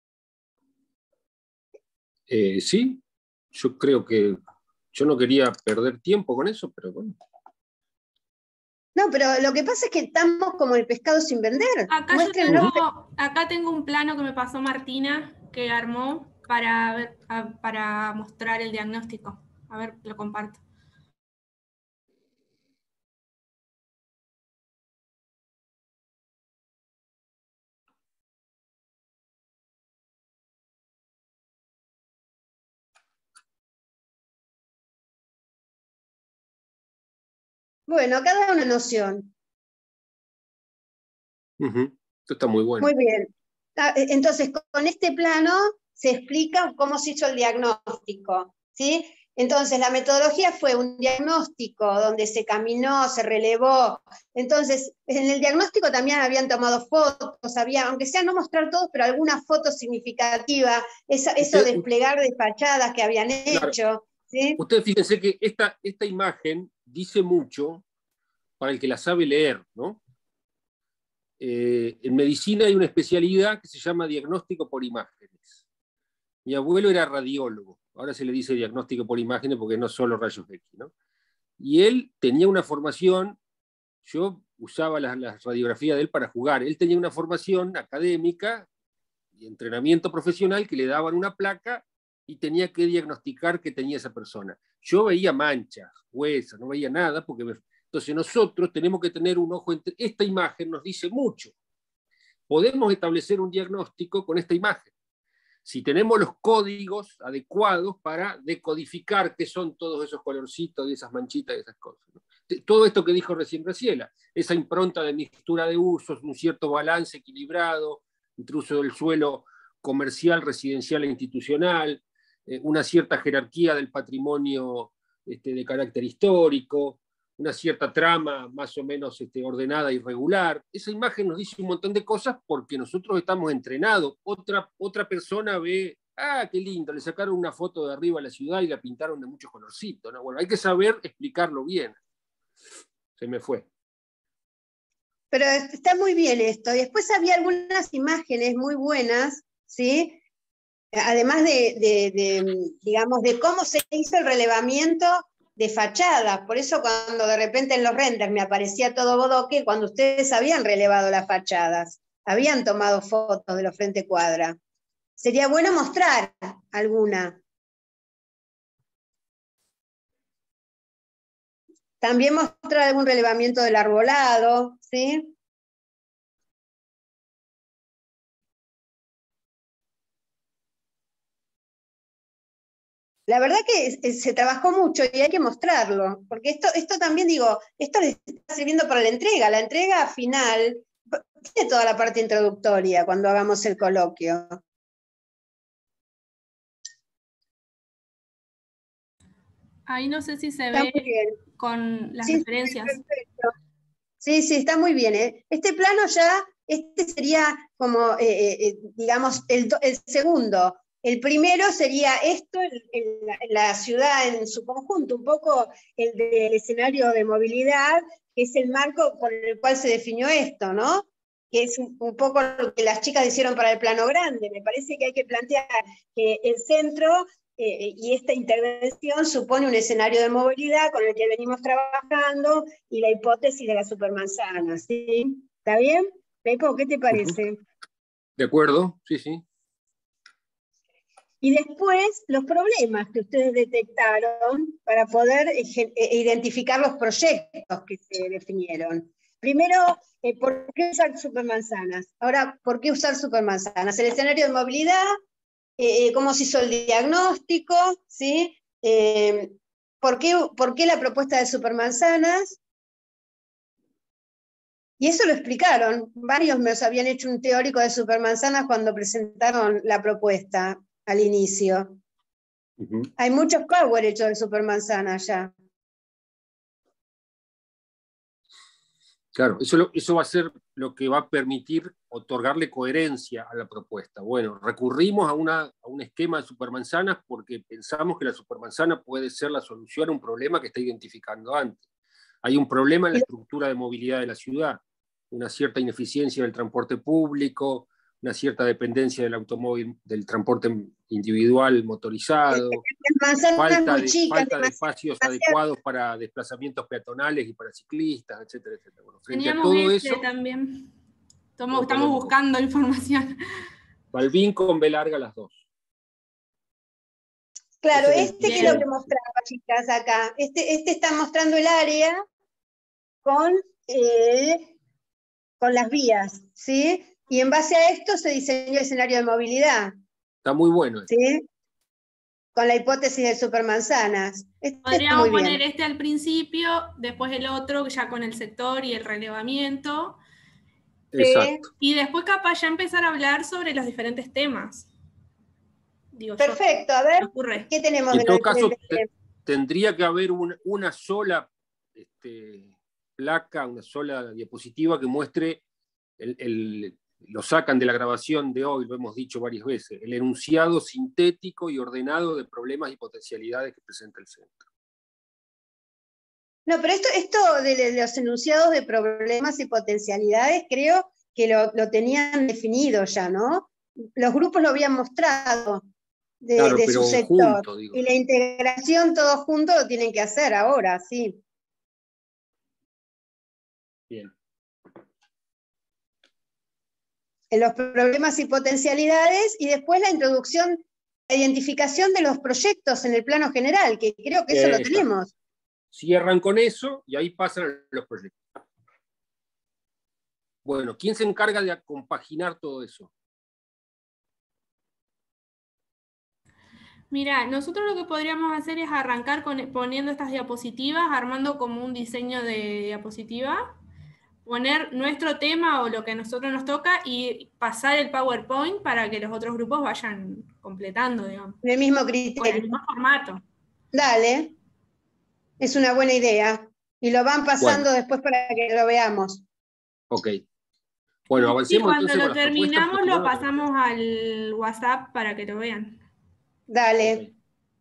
Sí, yo creo que yo no quería perder tiempo con eso, pero bueno. No, pero lo que pasa es que estamos como el pescado sin vender. Acá tengo un plano que me pasó Martina, que armó para mostrar el diagnóstico. A ver, lo comparto. Bueno, acá da una noción. Esto está muy bueno. Muy bien. Entonces, con este plano se explica cómo se hizo el diagnóstico, ¿sí? Entonces, la metodología fue un diagnóstico donde se caminó, se relevó. Entonces, en el diagnóstico también habían tomado fotos, aunque sea no mostrar todos, pero alguna foto significativa, eso desplegar de fachadas que habían hecho. ¿Sí? Ustedes fíjense que esta imagen dice mucho para el que la sabe leer, ¿no? en medicina hay una especialidad que se llama diagnóstico por imágenes. Mi abuelo era radiólogo, ahora se le dice diagnóstico por imágenes porque no solo rayos X, ¿no? Y él tenía una formación, yo usaba las radiografías de él para jugar, él tenía una formación académica y entrenamiento profesional que le daban una placa y tenía que diagnosticar qué tenía esa persona. Yo veía manchas, huesos, no veía nada, entonces nosotros tenemos que tener un ojo entre... Esta imagen nos dice mucho. Podemos establecer un diagnóstico con esta imagen. Si tenemos los códigos adecuados para decodificar qué son todos esos colorcitos y esas manchitas y esas cosas, ¿no? Todo esto que dijo recién Graciela, esa impronta de mixtura de usos, un cierto balance equilibrado entre uso del suelo comercial, residencial e institucional, una cierta jerarquía del patrimonio de carácter histórico, una cierta trama más o menos ordenada y regular. Esa imagen nos dice un montón de cosas porque nosotros estamos entrenados. Otra persona ve, qué lindo, le sacaron una foto de arriba a la ciudad y la pintaron de muchos colorcitos, ¿no? Bueno, hay que saber explicarlo bien. Se me fue. Pero está muy bien esto. Después había algunas imágenes muy buenas, ¿sí? Además digamos, de cómo se hizo el relevamiento de fachadas. Por eso cuando de repente en los renders me aparecía todo bodoque, cuando ustedes habían relevado las fachadas, habían tomado fotos de los frente cuadra. Sería bueno mostrar alguna. También mostrar algún relevamiento del arbolado, ¿sí? La verdad que se trabajó mucho y hay que mostrarlo, porque esto también digo, esto les está sirviendo para la entrega final tiene toda la parte introductoria cuando hagamos el coloquio. Ahí no sé si se ve con las referencias. Perfecto. Sí, está muy bien, ¿eh? Este plano ya, sería como, digamos, el segundo. El primero sería esto en la ciudad en su conjunto, un poco el del escenario de movilidad, que es el marco por el cual se definió esto, ¿no? Que es un poco lo que las chicas hicieron para el plano grande. Me parece que hay que plantear que el centro y esta intervención supone un escenario de movilidad con el que venimos trabajando y la hipótesis de la supermanzana, ¿sí? ¿Está bien? Pepo, ¿qué te parece? De acuerdo, sí. Y después, los problemas que ustedes detectaron para poder identificar los proyectos que se definieron. Primero, ¿por qué usar supermanzanas? Ahora, ¿por qué usar supermanzanas? El escenario de movilidad, cómo se hizo el diagnóstico, ¿sí? ¿Por qué la propuesta de supermanzanas? Y eso lo explicaron. Varios me habían hecho un teórico de supermanzanas cuando presentaron la propuesta al inicio. Hay muchos power hechos de supermanzanas ya. Claro, eso va a ser lo que va a permitir otorgarle coherencia a la propuesta. Bueno, recurrimos a un esquema de supermanzanas porque pensamos que la supermanzana puede ser la solución a un problema que está identificando antes. Hay un problema en la estructura de movilidad de la ciudad, una cierta ineficiencia del transporte público, una cierta dependencia del automóvil, del transporte individual motorizado, falta de espacios adecuados para desplazamientos peatonales y para ciclistas, etcétera, etcétera. Bueno, frente a todo eso también. Estamos buscando información. Balbín con B larga las dos. Claro, que es lo que mostraba, chicas, acá. Este está mostrando el área con las vías, ¿sí? Y en base a esto se diseñó el escenario de movilidad. Está muy bueno. ¿Sí? Con la hipótesis de supermanzanas. Podríamos poner este al principio, después el otro, ya con el sector y el relevamiento. Exacto. Y después capaz ya empezar a hablar sobre los diferentes temas. Perfecto, a ver, ¿qué tenemos? En todo caso, tendría que haber una sola placa, una sola diapositiva que muestre lo sacan de la grabación de hoy, lo hemos dicho varias veces, el enunciado sintético y ordenado de problemas y potencialidades que presenta el centro. No, pero esto de los enunciados de problemas y potencialidades, creo que lo tenían definido ya, ¿no? Los grupos lo habían mostrado Claro, de pero su sector. junto, digo. Y la integración todos juntos lo tienen que hacer ahora, sí. Bien. En los problemas y potencialidades, y después la introducción, la identificación de los proyectos en el plano general, que creo que eso lo Exacto. tenemos. Cierran con eso y ahí pasan a los proyectos. Bueno, ¿quién se encarga de compaginar todo eso? Mira, nosotros lo que podríamos hacer es arrancar poniendo estas diapositivas, armando como un diseño de diapositiva, poner nuestro tema o lo que a nosotros nos toca y pasar el PowerPoint para que los otros grupos vayan completando, digamos. En el mismo criterio. Con el mismo formato. Dale, es una buena idea. Y lo van pasando después para que lo veamos. Ok. Bueno, Y avancemos cuando entonces lo con las propuestas, terminamos porque lo no- pasamos al WhatsApp para que lo vean. Dale.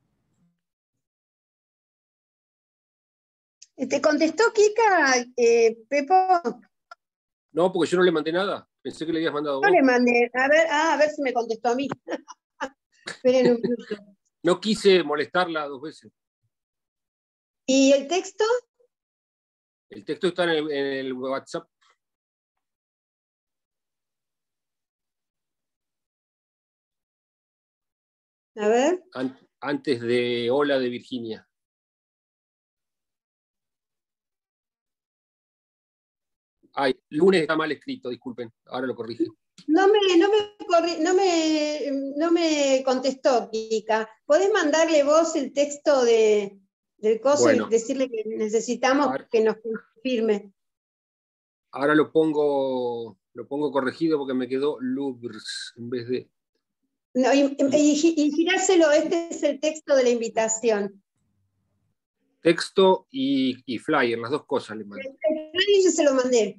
¿Te contestó Kika, Pepo? No, porque yo no le mandé nada. Pensé que le habías mandado No vos. le mandé. A ver si me contestó a mí. Esperen un minuto. No quise molestarla 2 veces. ¿Y el texto? El texto está en el WhatsApp. A ver. Antes de Hola de Virginia. Ay, lunes está mal escrito, disculpen. Ahora lo corrige. No me contestó, Kika. ¿Podés mandarle vos el texto del coso Bueno. y decirle que necesitamos que nos confirme? Ahora lo pongo corregido porque me quedó Louvres en vez de. No, y girárselo, este es el texto de la invitación. Texto y flyer, las dos cosas le mando. Yo se lo mandé.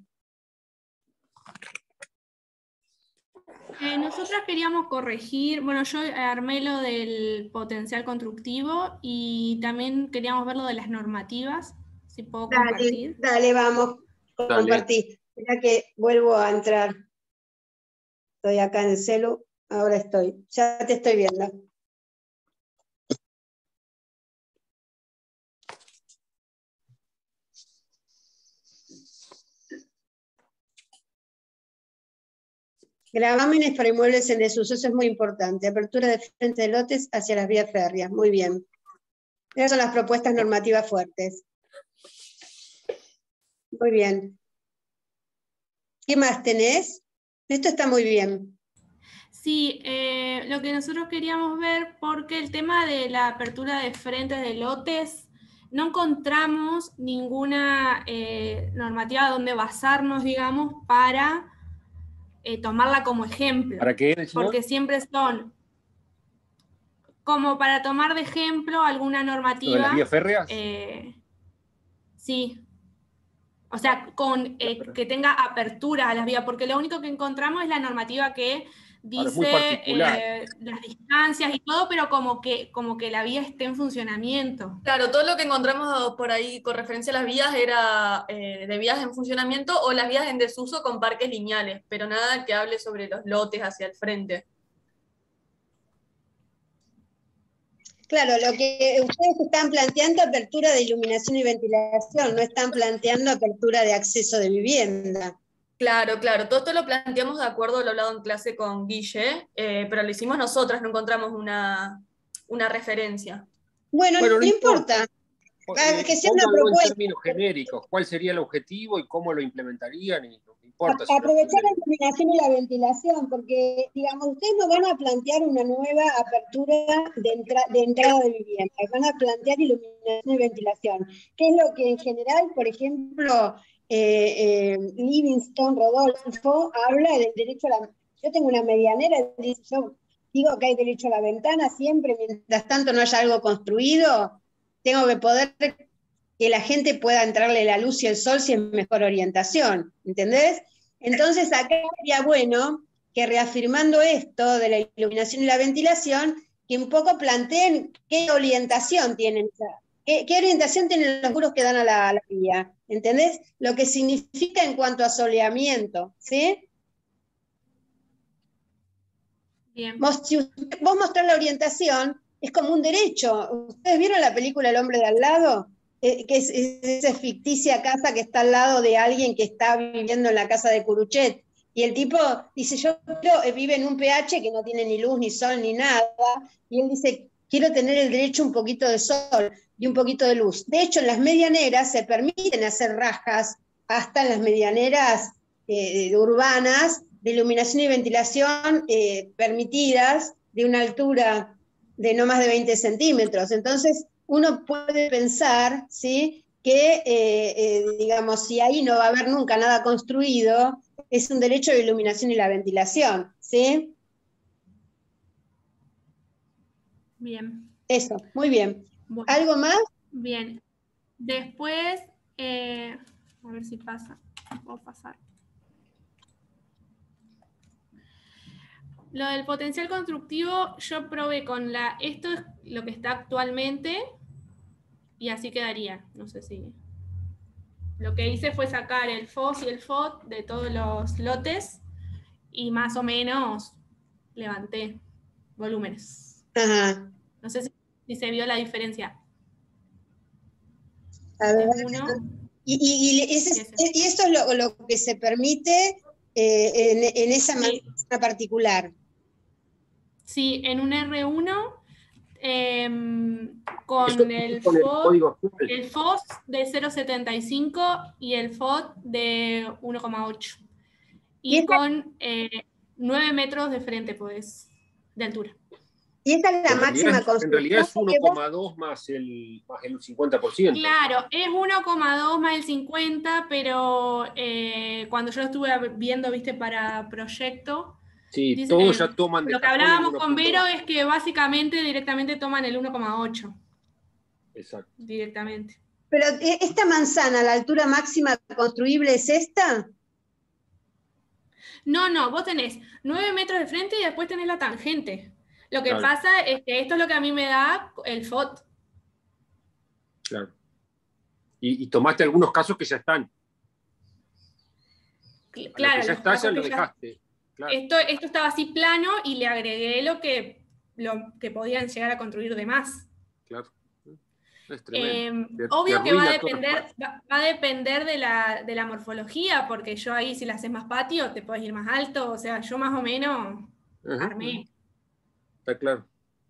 Nosotras queríamos corregir, bueno, yo armé lo del potencial constructivo y también queríamos ver lo de las normativas, si puedo compartir. Dale, vamos, compartí. Espera que vuelvo a entrar. Estoy acá en el celu, ahora estoy, ya te estoy viendo. Gravámenes para inmuebles en desuso, eso es muy importante. Apertura de frente de lotes hacia las vías férreas, muy bien. Esas son las propuestas normativas fuertes. Muy bien. ¿Qué más tenés? Esto está muy bien. Sí, lo que nosotros queríamos ver, porque el tema de la apertura de frentes de lotes, no encontramos ninguna normativa donde basarnos, digamos, para tomarla como ejemplo. ¿Para qué? Porque siempre son como para tomar de ejemplo alguna normativa. ¿Lo de las vías férreas? Sí. O sea, que tenga apertura a las vías, porque lo único que encontramos es la normativa que dice las distancias y todo, pero como que la vía esté en funcionamiento. Claro, todo lo que encontramos por ahí con referencia a las vías era de vías en funcionamiento o las vías en desuso con parques lineales, pero nada que hable sobre los lotes hacia el frente. Claro, lo que ustedes están planteando apertura de iluminación y ventilación, no están planteando apertura de acceso de vivienda. Claro, todo esto lo planteamos de acuerdo a lo hablado en clase con Guille, pero lo hicimos nosotras, no encontramos una referencia. Bueno, no importa. Que sea una propuesta. En términos genéricos, ¿cuál sería el objetivo y cómo lo implementarían? Y no importa. Aprovechar la iluminación y la ventilación, porque, digamos, ustedes no van a plantear una nueva apertura de entrada de vivienda, van a plantear iluminación y ventilación, que es lo que en general, por ejemplo, Livingston Rodolfo habla del derecho a la... Yo tengo una medianera, yo digo que hay derecho a la ventana siempre, mientras tanto no haya algo construido, tengo que poder que la gente pueda entrarle la luz y el sol si es mejor orientación, ¿entendés? Entonces acá sería bueno que reafirmando esto de la iluminación y la ventilación, que un poco planteen qué orientación tienen, qué orientación tienen los muros que dan a la vía, ¿entendés? Lo que significa en cuanto a soleamiento, ¿sí? Bien. Si vos mostrás la orientación, es como un derecho. ¿Ustedes vieron la película El hombre de al lado? Que es esa ficticia casa que está al lado de alguien que está viviendo en la casa de Curuchet. Y el tipo dice, yo vive en un PH que no tiene ni luz, ni sol, ni nada. Y él dice, quiero tener el derecho a un poquito de sol y un poquito de luz. De hecho, en las medianeras se permiten hacer rajas, hasta en las medianeras urbanas, de iluminación y ventilación permitidas, de una altura de no más de 20 centímetros. Entonces, uno puede pensar, ¿sí?, que, digamos, si ahí no va a haber nunca nada construido, es un derecho de iluminación y la ventilación, ¿sí? Bien. Eso, muy bien. Bueno, ¿Algo más? bien. Después, a ver si pasa. Puedo pasar. Lo del potencial constructivo, yo probé con esto es lo que está actualmente, y así quedaría. No sé si... Lo que hice fue sacar el FOS y el FOT de todos los lotes y más o menos levanté volúmenes. Ajá. No sé si se vio la diferencia. A ver. Uno, y esto es lo que se permite en esa manzana particular. Sí, en un R1 con el FOS de 0,75 y el FOT de 1,8. Y con 9 metros de frente, pues, de altura. Y esta es la máxima construcción. En realidad es 1,2 más el 50%. Claro, es 1,2 más el 50, pero cuando yo lo estuve viendo, viste, para proyecto, sí, dice, todos ya toman de lo que hablábamos con Vero es que básicamente directamente toman el 1,8. Exacto. Directamente. Pero esta manzana, la altura máxima construible es esta. No, vos tenés 9 metros de frente y después tenés la tangente. Lo que claro. pasa es que esto es lo que a mí me da el FOT. Claro. Y tomaste algunos casos que ya están. Claro, lo que ya está, ya lo dejaste. Claro. Esto estaba así plano y le agregué lo que podían llegar a construir de más. Claro. Es tremendo. Obvio que va a depender de la morfología, porque yo ahí si la haces más patio te puedes ir más alto, o sea, yo más o menos armé. Está claro.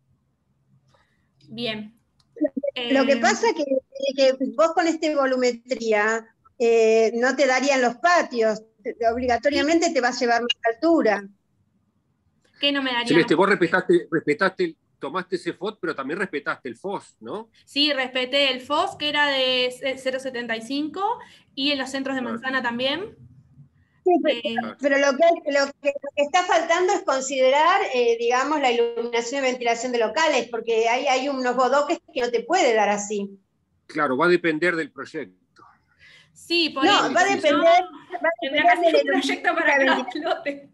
Bien. Lo que pasa es que vos con esta volumetría no te darían los patios, obligatoriamente te va a llevar más altura. ¿Qué no me daría? Celeste, vos respetaste, tomaste ese FOT, pero también respetaste el FOS, ¿no? Sí, respeté el FOS, que era de 0,75, y en los centros de manzana también. Sí, pero lo que está faltando es considerar, digamos, la iluminación y ventilación de locales, porque hay unos bodoques que no te puede dar así. Claro, va a depender del proyecto. Sí, por eso. Va a depender. Tendría que hacer un proyecto para cada lote.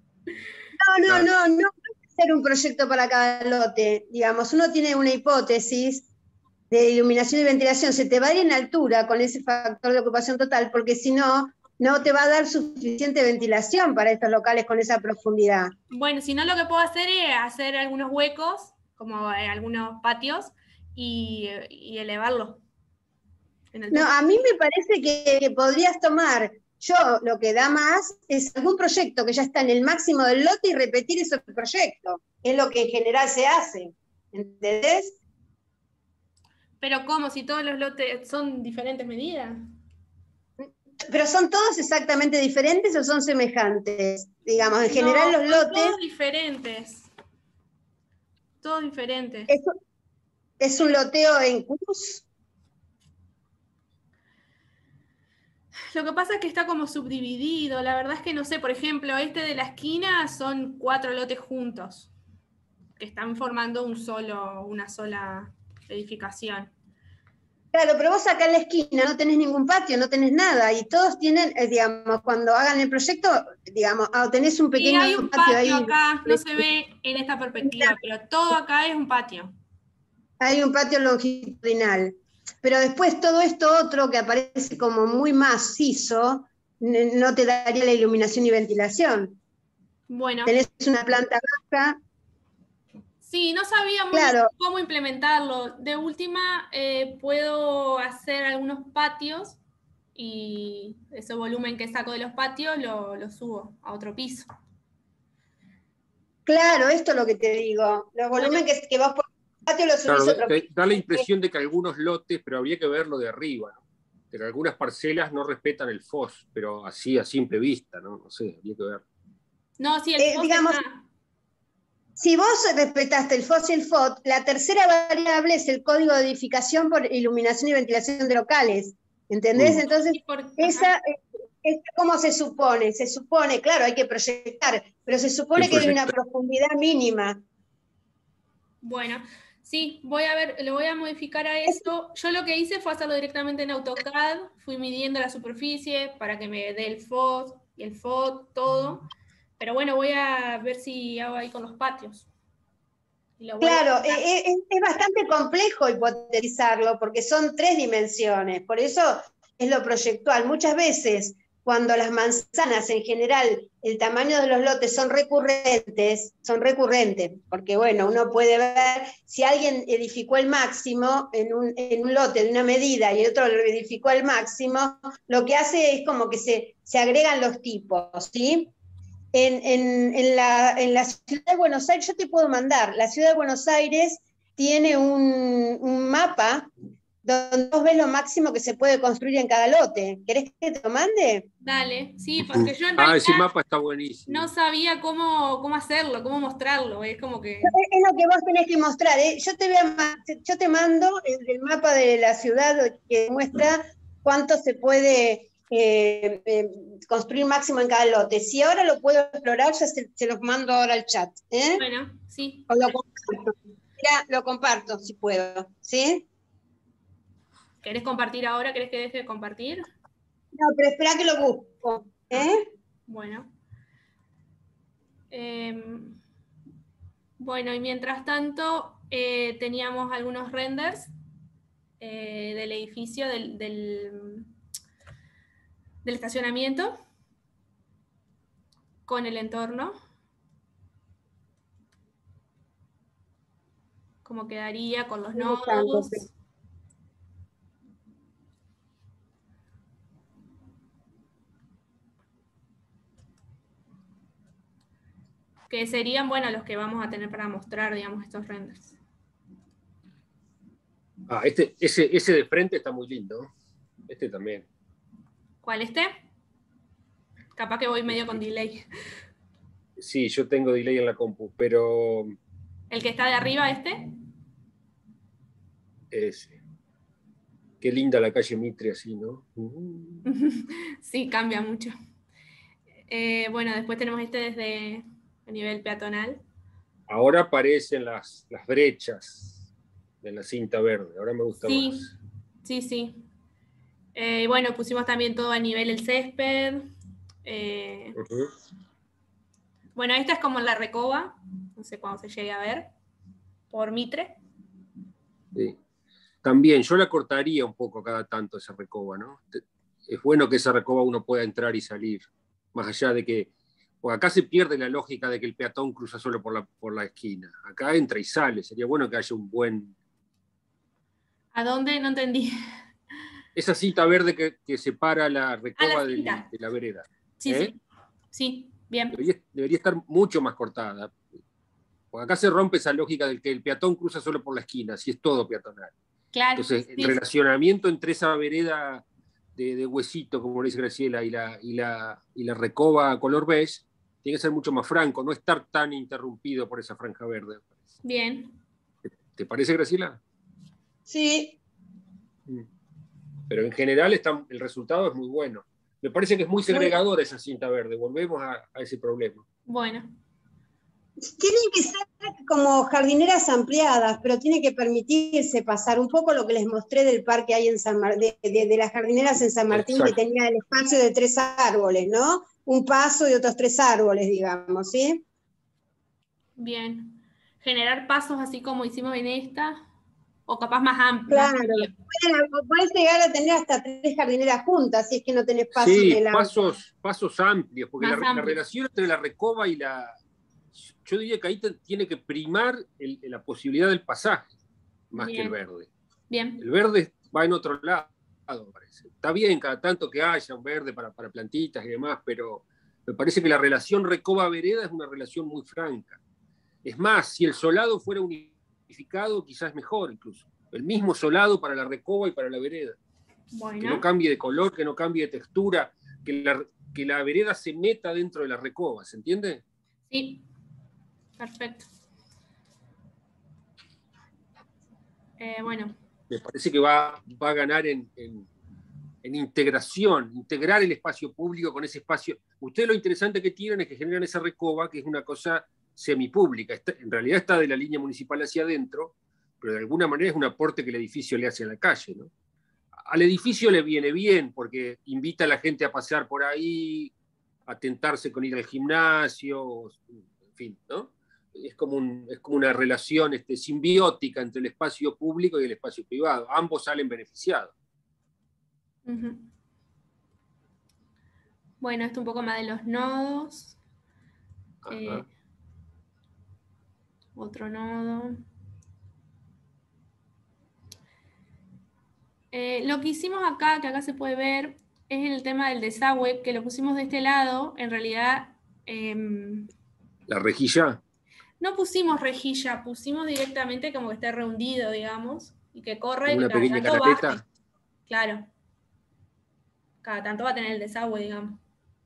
No puede ser un proyecto para cada lote. Digamos, uno tiene una hipótesis de iluminación y ventilación, se te va a ir en altura con ese factor de ocupación total, porque si no te va a dar suficiente ventilación para estos locales con esa profundidad. Bueno, si no, lo que puedo hacer es hacer algunos huecos, como algunos patios, y elevarlos. No, a mí me parece que podrías tomar, lo que da más es algún proyecto que ya está en el máximo del lote y repetir ese proyecto. Es lo que en general se hace. ¿Entendés? Pero ¿cómo? Si todos los lotes son diferentes medidas. ¿Pero son todos exactamente diferentes o son semejantes? Digamos, en general los lotes... Todos diferentes. Todos diferentes. ¿Es un loteo en cruz? Lo que pasa es que está como subdividido. La verdad es que no sé. Por ejemplo, este de la esquina son 4 lotes juntos, que están formando una sola edificación. Claro, pero vos acá en la esquina no tenés ningún patio, no tenés nada, y todos tienen, digamos, cuando hagan el proyecto, digamos, tenés un pequeño hay un patio ahí. Acá, no se ve en esta perspectiva, pero todo acá es un patio. Hay un patio longitudinal, pero después todo esto otro que aparece como muy macizo, no te daría la iluminación y ventilación. Bueno. Tenés una planta baja. Sí, no sabía muy bien cómo implementarlo. De última, puedo hacer algunos patios y ese volumen que saco de los patios lo subo a otro piso. Claro, esto es lo que te digo. Los volúmenes que vos por el patio los subís a otro piso. Da la impresión de que algunos lotes, pero habría que verlo de arriba, ¿no? Pero algunas parcelas no respetan el FOS, pero así a simple vista, ¿no? No sé, habría que ver. No, sí, el FOS digamos, si vos respetaste el FOS y el FOT, la tercera variable es el código de edificación por iluminación y ventilación de locales. ¿Entendés? Entonces, esa es como se supone. Se supone, claro, hay que proyectar, pero se supone que hay una profundidad mínima. Bueno, sí, voy a ver, lo voy a modificar a eso. Yo lo que hice fue hacerlo directamente en AutoCAD, fui midiendo la superficie para que me dé el FOS y el FOT, todo. Pero bueno, voy a ver si hago ahí con los patios. Claro, es bastante complejo hipotetizarlo porque son 3 dimensiones, por eso es lo proyectual. Muchas veces, cuando las manzanas en general, el tamaño de los lotes son recurrentes, porque bueno, uno puede ver si alguien edificó el máximo en un lote de una medida y el otro lo edificó al máximo, lo que hace es como que se agregan los tipos, ¿sí? En la ciudad de Buenos Aires, yo te puedo mandar, la ciudad de Buenos Aires tiene un mapa donde vos ves lo máximo que se puede construir en cada lote. ¿Querés que te lo mande? Dale, sí, porque yo en realidad ese mapa está buenísimo. No sabía cómo hacerlo, cómo mostrarlo, es como que... Es lo que vos tenés que mostrar, ¿eh? Yo te mando el mapa de la ciudad que muestra cuánto se puede construir máximo en cada lote. Si ahora lo puedo explorar, ya se los mando ahora al chat. Bueno, sí. O lo comparto. Mira, lo comparto si puedo, ¿sí? ¿Querés compartir ahora? ¿Querés que deje de compartir? No, pero espera que lo busco. Bueno. Bueno, y mientras tanto teníamos algunos renders del edificio, del estacionamiento con el entorno. Cómo quedaría con los nodos. Que serían, bueno, los que vamos a tener para mostrar, digamos, estos renders. Ese de frente está muy lindo. Este también. ¿Cuál, este? Capaz que voy medio con delay. Sí, yo tengo delay en la compu, pero... ¿El que está de arriba, este? Ese. Qué linda la calle Mitre así, ¿no? Sí, cambia mucho. Bueno, después tenemos este desde a nivel peatonal. Ahora aparecen las brechas de la cinta verde. Ahora me gusta más. Sí. Bueno, pusimos también todo a nivel el césped. Bueno, esta es como la recoba. No sé cuándo se llegue a ver. Por Mitre. Sí. También, yo la cortaría un poco cada tanto esa recoba, ¿no? Es bueno que esa recoba uno pueda entrar y salir. Más allá de que... Pues acá se pierde la lógica de que el peatón cruza solo por la esquina. Acá entra y sale. Sería bueno que haya un buen... ¿A dónde? No entendí. Esa cinta verde que separa la recoba de la vereda. Sí, bien. Debería estar mucho más cortada. Porque acá se rompe esa lógica de que el peatón cruza solo por la esquina, si es todo peatonal. Claro. Entonces, el relacionamiento entre esa vereda de huesito, como le dice Graciela, y la recoba color beige, tiene que ser mucho más franco, no estar tan interrumpido por esa franja verde. Bien. ¿Te parece, Graciela? Sí. Pero en general el resultado es muy bueno. Me parece que es muy segregadora esa cinta verde. Volvemos a ese problema. Bueno. Tienen que ser como jardineras ampliadas, pero tiene que permitirse pasar un poco lo que les mostré del parque ahí en San de las jardineras en San Martín. Exacto. Que tenía el espacio de 3 árboles, ¿no? Un paso y otros 3 árboles, digamos, ¿sí? Bien. Generar pasos así como hicimos en esta. o capaz más amplio. Claro, puedes llegar a tener hasta 3 jardineras juntas, si es que no tenés paso Sí, en el auto. pasos amplios, porque Más la amplios. relación entre la recoba y yo diría que ahí tiene que primar la posibilidad del pasaje, más que el Bien. verde. Bien. El verde va en otro lado, me parece. Está bien cada tanto que haya un verde para plantitas y demás, pero me parece que la relación recoba-vereda es una relación muy franca. Es más, si el solado fuera unificado, quizás mejor incluso. El mismo solado para la recoba y para la vereda. Bueno. Que no cambie de color, que no cambie de textura, que la vereda se meta dentro de la recoba, ¿se entiende? Sí, perfecto. Bueno. Me parece que va a ganar en integración, integrar el espacio público con ese espacio. Ustedes lo interesante que tienen es que generan esa recoba, que es una cosa semipública. En realidad está de la línea municipal hacia adentro, pero de alguna manera es un aporte que el edificio le hace a la calle, ¿no? Al edificio le viene bien, porque invita a la gente a pasear por ahí, a tentarse con ir al gimnasio, en fin, ¿no? Es como una relación simbiótica entre el espacio público y el espacio privado. Ambos salen beneficiados. Uh-huh. Bueno, esto un poco más de los nodos. Otro nodo. Lo que hicimos acá, que acá se puede ver, es el tema del desagüe, que lo pusimos de este lado. En realidad... ¿La rejilla? No pusimos rejilla, pusimos directamente como que esté rehundido, digamos, y que corre. Una y cada pequeña tanto canaleta. baje. Claro. Cada tanto va a tener el desagüe, digamos.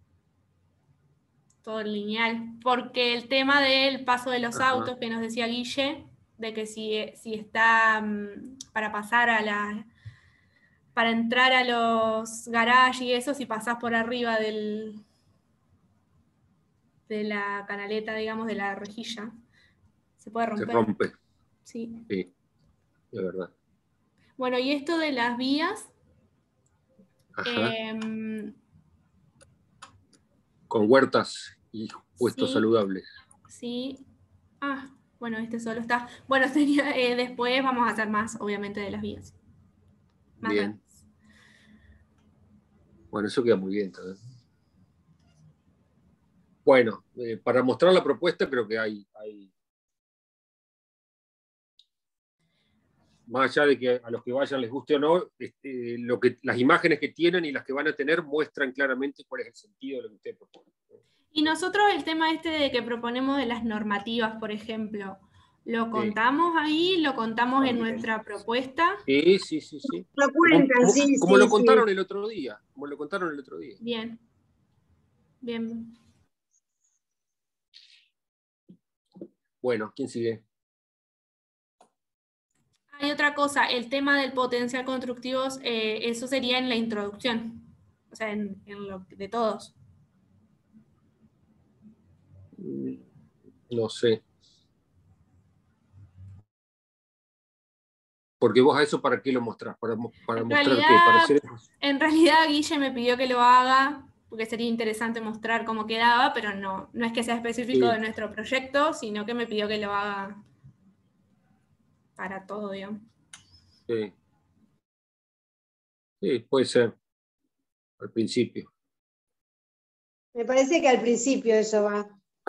Todo lineal. Porque el tema del paso de los autos, que nos decía Guille, de que si está para pasar para entrar a los garages y eso, si pasás por arriba de la canaleta, digamos, de la rejilla, se puede romper. Se rompe. Sí. Sí, de verdad. Bueno, y esto de las vías. Con huertas y puestos sí, saludables. Sí. Bueno, este solo está. Bueno, después vamos a hacer más, obviamente, de las vías. Más bien. grandes. Bueno, eso queda muy bien también. Bueno, para mostrar la propuesta creo que hay más allá de que a los que vayan les guste o no, las imágenes que tienen y las que van a tener muestran claramente cuál es el sentido de lo que usted propone. Y nosotros el tema de que proponemos de las normativas, por ejemplo, ¿lo contamos ahí? ¿Lo contamos en nuestra propuesta? Sí. Lo cuentan, como lo contaron el otro día. Como lo contaron el otro día. Bien. Bueno, ¿quién sigue? Hay otra cosa, el tema del potencial constructivo, eso sería en la introducción, o sea, en lo de todos. No sé. Porque vos a eso, ¿para qué lo mostrás? ¿Para mostrar qué? ¿Para hacer... En realidad, Guille me pidió que lo haga, porque sería interesante mostrar cómo quedaba, pero no es que sea específico de nuestro proyecto, sino que me pidió que lo haga para todo, digamos. Sí, puede ser. Al principio. Me parece que al principio eso va.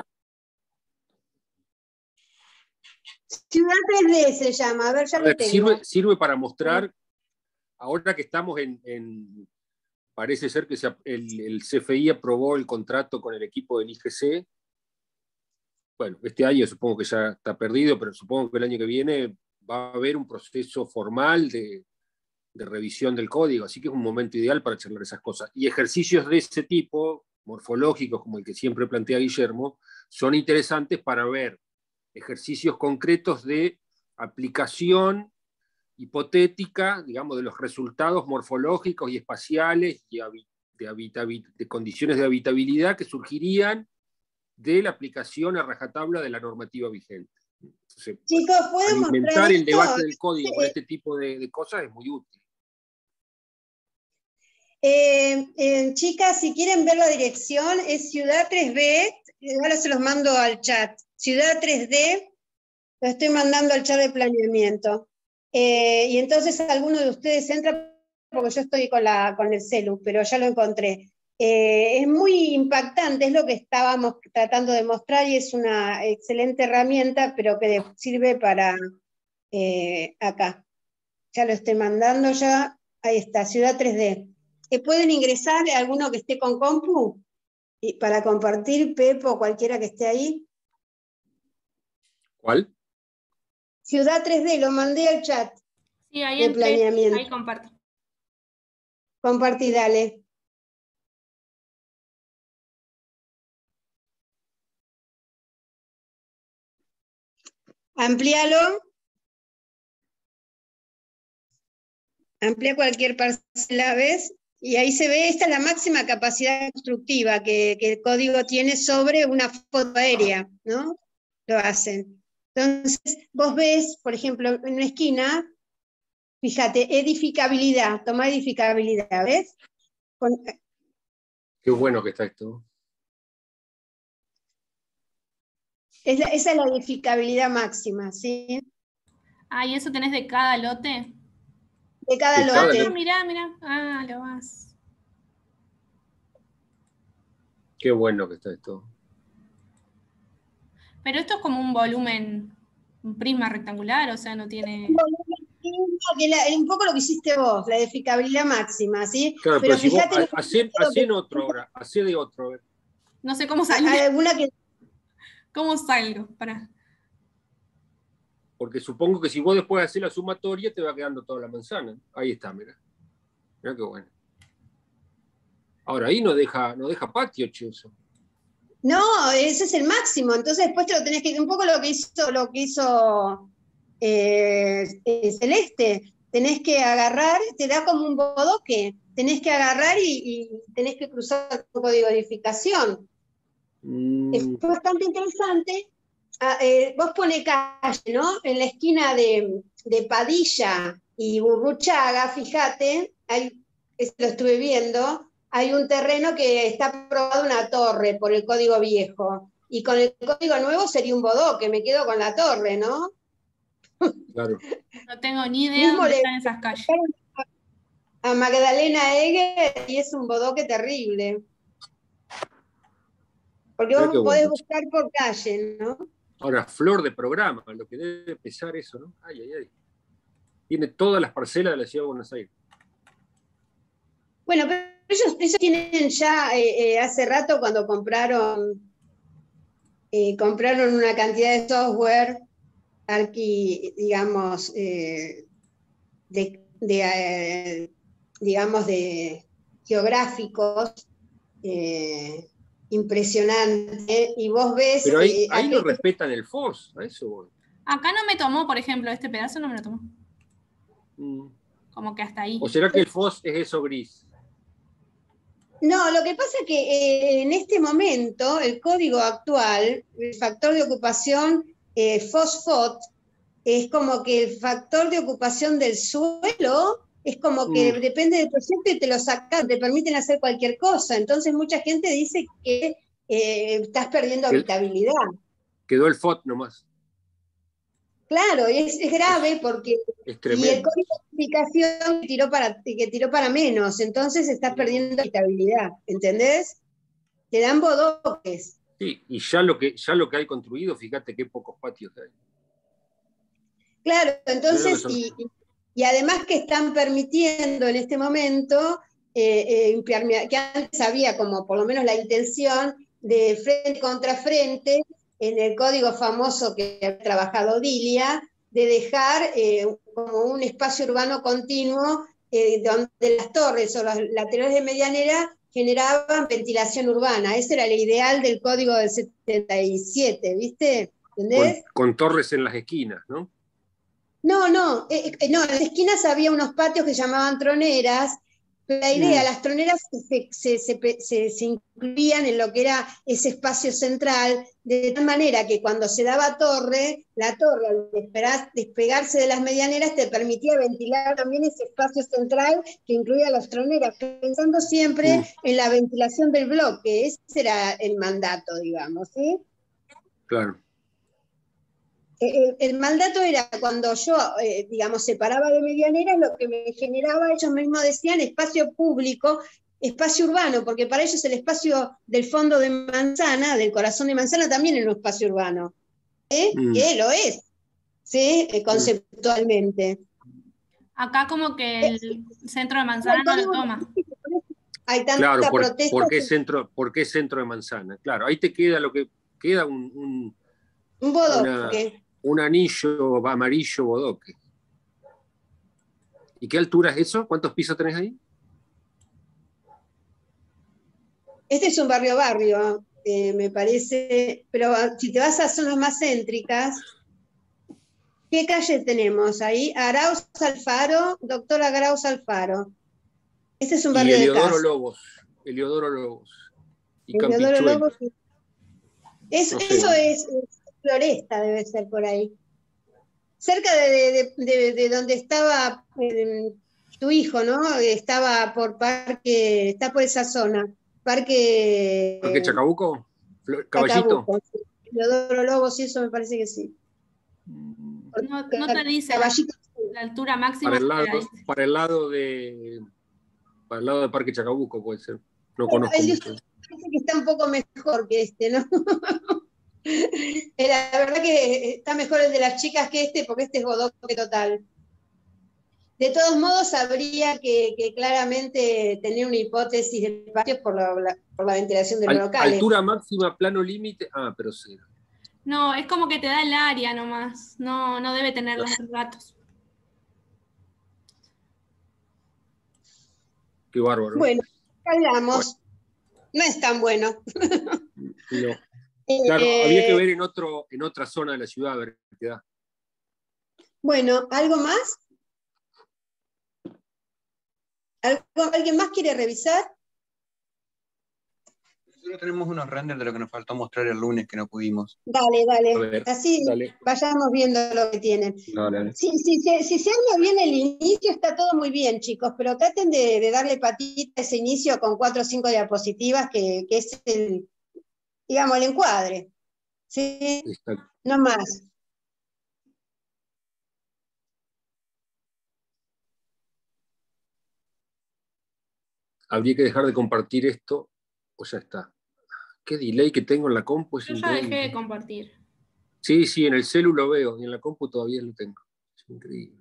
Ciudad 3D se llama, a ver, ya lo tengo. Sirve para mostrar, ahora que estamos parece ser que el CFI aprobó el contrato con el equipo del IGC. Bueno, este año supongo que ya está perdido, pero supongo que el año que viene va a haber un proceso formal de revisión del código, así que es un momento ideal para charlar esas cosas. Y ejercicios de ese tipo, morfológicos, como el que siempre plantea Guillermo, son interesantes para ver ejercicios concretos de aplicación hipotética, digamos, de los resultados morfológicos y espaciales y de condiciones de habitabilidad que surgirían de la aplicación a rajatabla de la normativa vigente. Entonces, chicos, ¿pueden alimentar el debate del código con este tipo de cosas es muy útil. Chicas, si quieren ver la dirección, es Ciudad 3D, ahora se los mando al chat. Ciudad 3D, lo estoy mandando al chat de planeamiento. y entonces alguno de ustedes entra, porque yo estoy con el celu, pero ya lo encontré. Es muy impactante, es lo que estábamos tratando de mostrar y es una excelente herramienta, pero que sirve para acá. Ya lo estoy mandando ya. Ahí está, Ciudad 3D. ¿Pueden ingresar alguno que esté con compu? Y para compartir, Pepo o cualquiera que esté ahí. ¿Cuál? Ciudad 3D, lo mandé al chat. Sí, ahí de entré, planeamiento. ahí comparto. Compartí, dale. Amplíalo. Amplía cualquier parcela, ¿ves? Y ahí se ve, esta es la máxima capacidad constructiva que el código tiene sobre una foto aérea, ¿no? Lo hacen. Entonces, vos ves, por ejemplo, en una esquina, fíjate, edificabilidad, toma edificabilidad, ¿ves? Qué bueno que está esto. Esa es la edificabilidad máxima, ¿sí? Ah, ¿y eso tenés de cada lote? De cada lote. Ah, mirá. Ah, lo vas. Qué bueno que está esto. Pero esto es como un volumen, un prisma rectangular, o sea, no tiene... Un poco lo que hiciste vos, la edificabilidad máxima, ¿sí? Claro, pero si fíjate vos hacé en otro ahora, hacé de otro. A ver. No sé cómo salir. ¿Hay alguna que... ¿Cómo salgo? Pará. Porque supongo que si vos después haces la sumatoria te va quedando toda la manzana. Ahí está, mira. Mira qué bueno. Ahora ahí no deja patio, che, eso. No, ese es el máximo. Entonces después te lo tenés que... Un poco lo que hizo Celeste. Tenés que agarrar, te da como un bodoque. Tenés que agarrar y tenés que cruzar tu código de edificación. Es bastante interesante. Vos pones calle, ¿no? En la esquina de Padilla y Burruchaga, fíjate, lo estuve viendo, hay un terreno que está aprobado una torre por el código viejo. Y con el código nuevo sería un bodoque, me quedo con la torre, ¿no? Claro. No tengo ni idea de dónde están esas calles. A Magdalena Eger y es un bodoque terrible. Porque vos podés buscar por calle, ¿no? Ahora, flor de programa, lo que debe pesar eso, ¿no? Ay. Tiene todas las parcelas de la Ciudad de Buenos Aires. Bueno, pero ellos tienen ya hace rato cuando compraron una cantidad de software, digamos, de geográficos, impresionante, y vos ves... Pero ahí no respetan el FOSS, a eso voy. Acá no me tomó, por ejemplo, este pedazo no me lo tomó. Como que hasta ahí. ¿O será que el FOSS es eso gris? No, lo que pasa es que en este momento, el código actual, el factor de ocupación FOSFOT, es como que el factor de ocupación del suelo es como que depende del proyecto y te lo sacan, te permiten hacer cualquier cosa. Entonces mucha gente dice que estás perdiendo habitabilidad. Quedó el FOT nomás. Claro, y es grave porque es y el código de edificación que tiró para menos, entonces estás perdiendo habitabilidad, ¿entendés? Te dan bodoques. Sí, y ya lo que hay construido, fíjate qué pocos patios hay. Claro, entonces, y además que están permitiendo en este momento, que antes había como por lo menos la intención de frente contra frente, en el código famoso que ha trabajado Dilia, de dejar como un espacio urbano continuo donde las torres o los laterales de medianera generaban ventilación urbana. Ese era el ideal del código del 77, ¿viste? ¿Entendés? Con torres en las esquinas, ¿no? No, en las esquinas había unos patios que llamaban troneras. La idea, las troneras se incluían en lo que era ese espacio central, de tal manera que cuando se daba torre, la torre al despegarse de las medianeras te permitía ventilar también ese espacio central que incluía las troneras, pensando siempre en la ventilación del bloque. Ese era el mandato, digamos, ¿sí? Claro. El mal dato era cuando yo, digamos, separaba de medianeras, lo que me generaba, ellos mismos decían, espacio público, espacio urbano, porque para ellos el espacio del fondo de manzana, del corazón de manzana, también es un espacio urbano. Que lo es, ¿sí? Conceptualmente. Acá como que el centro de manzana no lo toma. Hay tanta Claro, protesta. ¿por qué centro de manzana? Claro, ahí te queda lo que queda un bodoque. Un anillo amarillo bodoque. ¿Y qué altura es eso? ¿Cuántos pisos tenés ahí? Este es un barrio, me parece, pero si te vas a zonas más céntricas, ¿qué calle tenemos ahí? Arauz Alfaro, doctora Arauz Alfaro. Este es un barrio de casa. Eliodoro Lobos. Y Eliodoro Campichuelo. Lobos. Eso es Floresta, debe ser por ahí. Cerca de donde estaba tu hijo, ¿no? Estaba por Parque, está por esa zona. ¿Parque Chacabuco? ¿Caballito? Chacabuco, sí. Eliodoro Lobos, y eso me parece que sí. No te dice la altura máxima. Para el lado de Parque Chacabuco puede ser. No conozco mucho. Parece que está un poco mejor que este, ¿no? La verdad que está mejor el de las chicas que este, porque este es bodoque total. De todos modos, habría que claramente tener una hipótesis de patios por la ventilación de los locales. Altura máxima, plano límite. Pero sí. No, es como que te da el área nomás. No debe tener los datos. Qué bárbaro. Bueno, hablamos. No es tan bueno. No. Claro, había que ver en otra zona de la ciudad a ver qué da. Bueno, ¿algo más? ¿Alguien más quiere revisar? Nosotros tenemos unos renders de lo que nos faltó mostrar el lunes que no pudimos. Dale. Así vayamos viendo lo que tienen. Dale. Si se arma bien el inicio, está todo muy bien, chicos, pero traten de darle patita a ese inicio con 4 o 5 diapositivas, que es el encuadre. ¿Sí? No más. Habría que dejar de compartir esto, o ya está. Qué delay que tengo en la compu. Yo ya dejé de compartir. Sí, en el celu lo veo, y en la compu todavía lo tengo. Es increíble.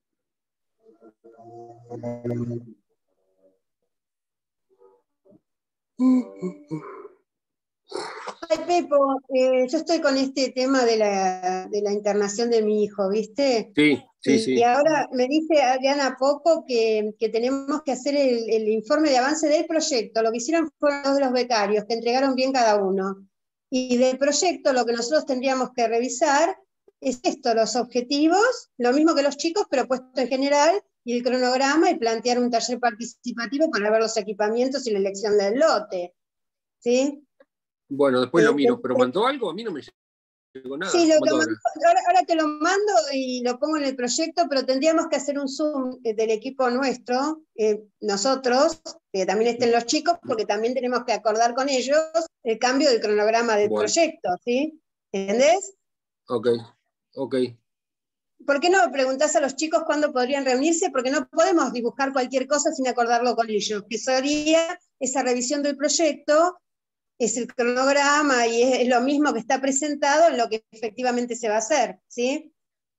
Ay, Pepo, yo estoy con este tema de la internación de mi hijo, ¿viste? Sí. Y ahora me dice Adriana Poco que tenemos que hacer el informe de avance del proyecto. Lo que hicieron fueron 2 de los becarios, que entregaron bien cada uno. Y del proyecto lo que nosotros tendríamos que revisar es esto, los objetivos, lo mismo que los chicos, pero puesto en general, y el cronograma, y plantear un taller participativo para ver los equipamientos y la elección del lote. ¿Sí? Bueno, después lo miro, pero ¿mandó algo? A mí no me llegó nada. Sí, ahora te lo mando y lo pongo en el proyecto, pero tendríamos que hacer un Zoom del equipo nuestro, nosotros, que también estén los chicos, porque también tenemos que acordar con ellos el cambio del cronograma del proyecto, ¿sí? ¿Entendés? Ok. ¿Por qué no preguntás a los chicos cuándo podrían reunirse? Porque no podemos dibujar cualquier cosa sin acordarlo con ellos, que sería esa revisión del proyecto. Es el cronograma y es lo mismo que está presentado en lo que efectivamente se va a hacer, ¿sí?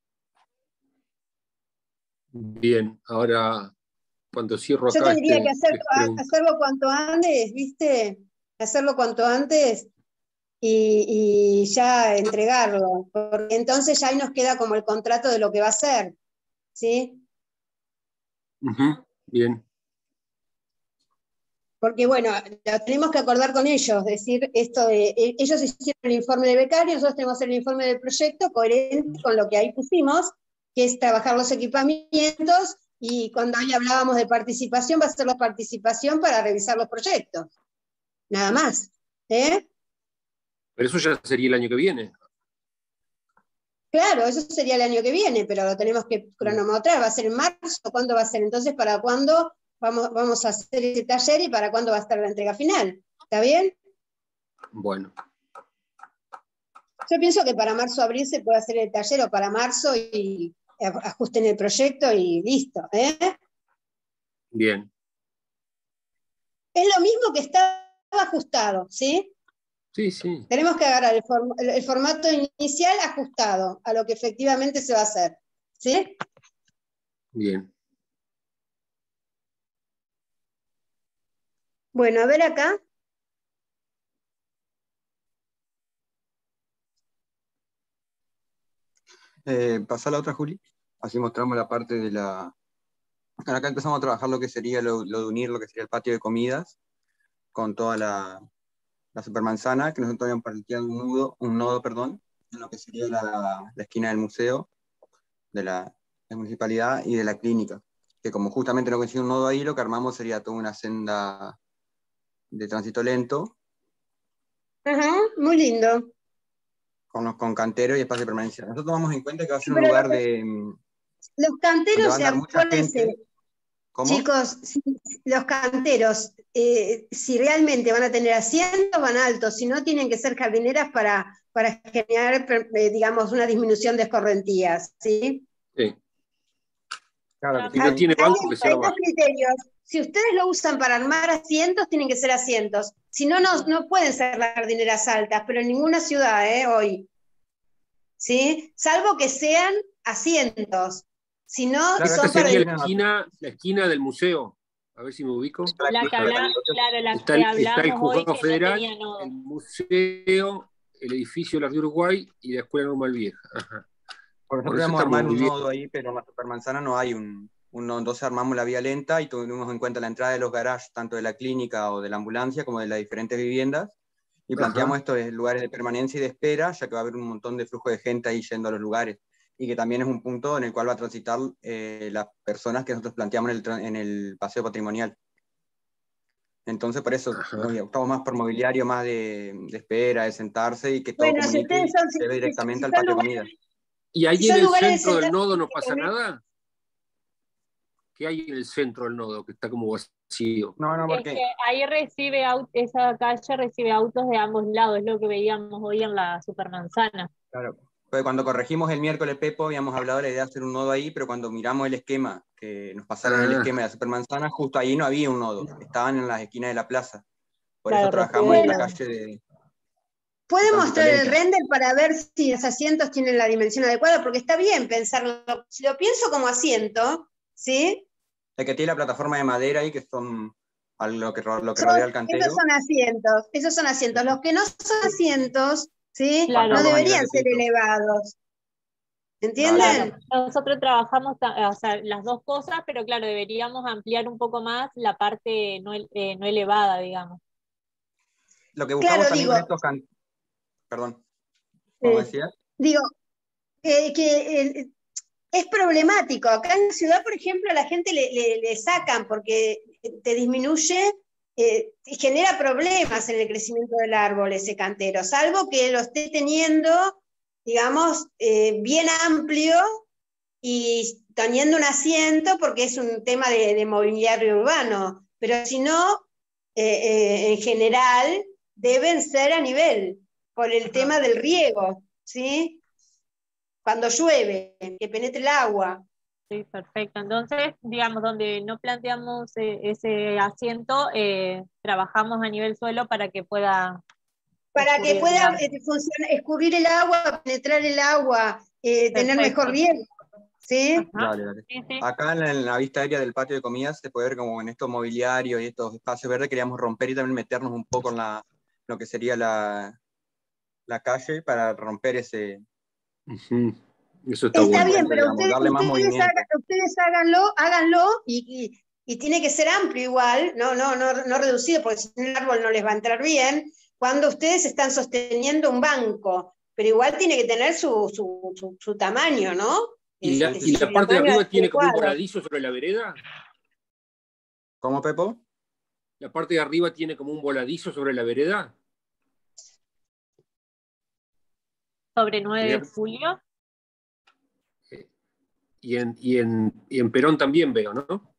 Bien, ahora cuando cierro acá... Yo tendría que hacerlo cuanto antes, ¿viste? Hacerlo cuanto antes y ya entregarlo, porque entonces ya ahí nos queda como el contrato de lo que va a ser, ¿sí? Bien. Porque bueno, lo tenemos que acordar con ellos, decir esto de, ellos hicieron el informe de becario, nosotros tenemos el informe del proyecto coherente con lo que ahí pusimos, que es trabajar los equipamientos, y cuando ahí hablábamos de participación, va a ser la participación para revisar los proyectos. Nada más. Pero eso ya sería el año que viene. Claro, eso sería el año que viene, pero lo tenemos que cronometrar. ¿Va a ser en marzo? ¿Cuándo va a ser? Entonces, ¿para cuándo vamos a hacer ese taller y para cuándo va a estar la entrega final? ¿Está bien? Bueno. Yo pienso que para marzo, abril se puede hacer el taller, o para marzo y ajusten el proyecto y listo. Bien. Es lo mismo que estaba ajustado, ¿sí? Sí, sí. Tenemos que agarrar el formato inicial ajustado a lo que efectivamente se va a hacer, ¿sí? Bien. Bueno, a ver acá. Pasá la otra, Juli. Así mostramos la parte de la... Acá empezamos a trabajar lo que sería lo de unir lo que sería el patio de comidas con toda la supermanzana, que nosotros habíamos planteado un nodo, perdón, en lo que sería la esquina del museo, de la municipalidad y de la clínica. Que como justamente no coincide un nodo ahí, lo que armamos sería toda una senda de tránsito lento. Ajá, muy lindo. Con cantero y espacio de permanencia. Nosotros tomamos en cuenta que va a ser un Pero lugar de... los donde canteros, va a andar mucha acuérdense, gente. ¿Cómo? chicos, los canteros, si realmente van a tener asientos, van altos, si no, tienen que ser jardineras para generar, digamos, una disminución de escorrentías, ¿sí? Sí. Claro, Si no tiene banco, que sea Hay dos bajo. criterios. Si ustedes lo usan para armar asientos, tienen que ser asientos. Si no, no pueden ser las jardineras altas, pero en ninguna ciudad, hoy. ¿Sí? Salvo que sean asientos. Si no, Claro, esta son para... sería la esquina del museo. A ver si me ubico. La que hablamos, claro, la Está que el hablamos hoy juzgado que federal, no tenía nodo. el museo, el edificio de la Río Uruguay y la Escuela Normal Vieja. Ajá. Por nosotros eso íbamos a armar estamos un muy bien. nodo ahí, pero en la supermanzana no hay un nodo. Entonces armamos la vía lenta y tuvimos en cuenta la entrada de los garages, tanto de la clínica o de la ambulancia, como de las diferentes viviendas. Y planteamos Ajá. estos lugares de permanencia y de espera, ya que va a haber un montón de flujo de gente ahí yendo a los lugares. Y que también es un punto en el cual va a transitar las personas que nosotros planteamos en el paseo patrimonial. Entonces, por eso estamos más por mobiliario, más de espera, de sentarse y que todo Bueno, si comunique ustedes y son, se ve directamente al son patio de lugares, comida. ¿Y ahí si en son el lugares de centro del sentarse, nodo no pasa nada? ¿Qué hay en el centro del nodo que está como vacío? No, Es porque que ahí esa calle recibe autos de ambos lados, es lo que veíamos hoy en la Supermanzana. claro, pues cuando corregimos el miércoles, Pepo, habíamos hablado de la idea de hacer un nodo ahí, pero cuando miramos el esquema, que nos pasaron el esquema de la Supermanzana, justo ahí no había un nodo, estaban en las esquinas de la plaza. Por eso trabajamos en esta calle de... ¿Puede mostrar el lento. render para ver si los asientos tienen la dimensión adecuada? Porque está bien pensarlo. Si lo pienso como asiento, ¿sí? El que tiene la plataforma de madera ahí, que son lo que rodea el cantero. Esos son asientos. Los que no son asientos, ¿sí? Claro. No Bajamos a deberían nivel de ser piso. elevados. ¿Entienden? Claro, nosotros trabajamos las dos cosas, pero claro, deberíamos ampliar un poco más la parte no elevada, digamos. Lo que buscamos Claro, también digo, con estos Perdón, ¿cómo decías? digo, que es problemático. Acá en la ciudad, por ejemplo, a la gente le sacan porque te disminuye, genera problemas en el crecimiento del árbol ese cantero, salvo que lo esté teniendo, digamos, bien amplio y teniendo un asiento porque es un tema de mobiliario urbano. Pero si no, en general, deben ser a nivel, por el tema del riego, ¿sí? Cuando llueve, que penetre el agua. Sí, perfecto. Entonces, digamos, donde no planteamos ese asiento, trabajamos a nivel suelo para que pueda... Para que pueda escurrir el agua, penetrar el agua, tener mejor riego. ¿Sí? Dale. Sí. Acá en la vista aérea del patio de comidas se puede ver como en estos mobiliarios y estos espacios verdes queríamos romper y también meternos un poco en lo que sería la calle para romper ese... Eso está bueno. Bien, pero ustedes háganlo y tiene que ser amplio igual, no reducido, porque si el árbol no les va a entrar bien, cuando ustedes están sosteniendo un banco, pero igual tiene que tener su tamaño, ¿no? ¿Y la parte de arriba tiene como un voladizo sobre la vereda? ¿Cómo, Pepo? ¿La parte de arriba tiene como un voladizo sobre la vereda? ¿Sobre 9 de julio? Y en Perón también veo, ¿no?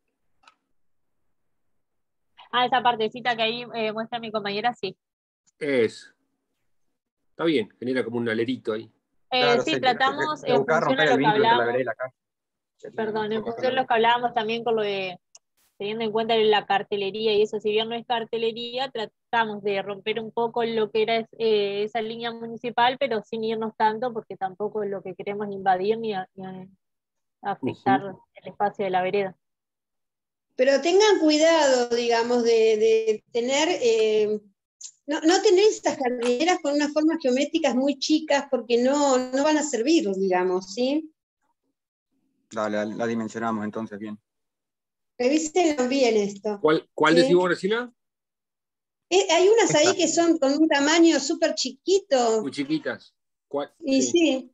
Esa partecita que ahí muestra mi compañera, sí. Está bien, genera como un alerito ahí. Claro, Sí, sí, tratamos de en buscar función romper de el lo que vínculo entre la hablamos, vereda y la calle. perdón, en función de lo que hablábamos también con lo de, teniendo en cuenta la cartelería y eso, si bien no es cartelería, tratamos de romper un poco lo que era esa línea municipal, pero sin irnos tanto, porque tampoco es lo que queremos invadir ni afectar el espacio de la vereda. Pero tengan cuidado, digamos, de tener, no tener estas jardineras con unas formas geométricas muy chicas, porque no van a servir, digamos, ¿sí? Dale, la dimensionamos entonces bien. Revísenlo bien esto. ¿Cuál ¿sí? decís vos, Graciela? Hay unas Esta. ahí que son con un tamaño súper chiquito. Muy chiquitas. Y sí.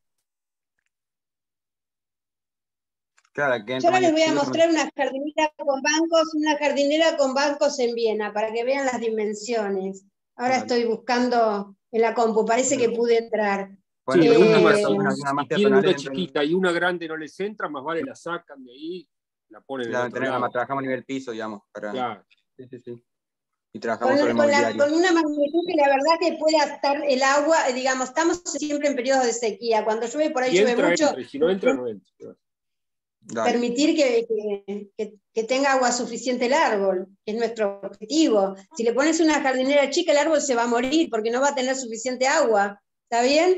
Claro, que Yo ahora les voy a mostrar una jardinera con bancos en Viena, para que vean las dimensiones. Ahora estoy buscando en la compu, parece que pude entrar. Sí, de última, si más tienen una peatonales chiquita y una grande no les entra, más vale la sacan de ahí, la ponen en otro lado. Trabajamos a nivel piso, digamos. Claro. Sí. Y trabajamos sobre el Con mobiliario. una magnitud que la verdad que pueda estar el agua, digamos, estamos siempre en periodos de sequía. Cuando llueve, por ahí Si llueve entra, mucho. entra, y si no entra, no entra. Permitir que tenga agua suficiente el árbol, que es nuestro objetivo. Si le pones una jardinera chica, el árbol se va a morir porque no va a tener suficiente agua. ¿Está bien?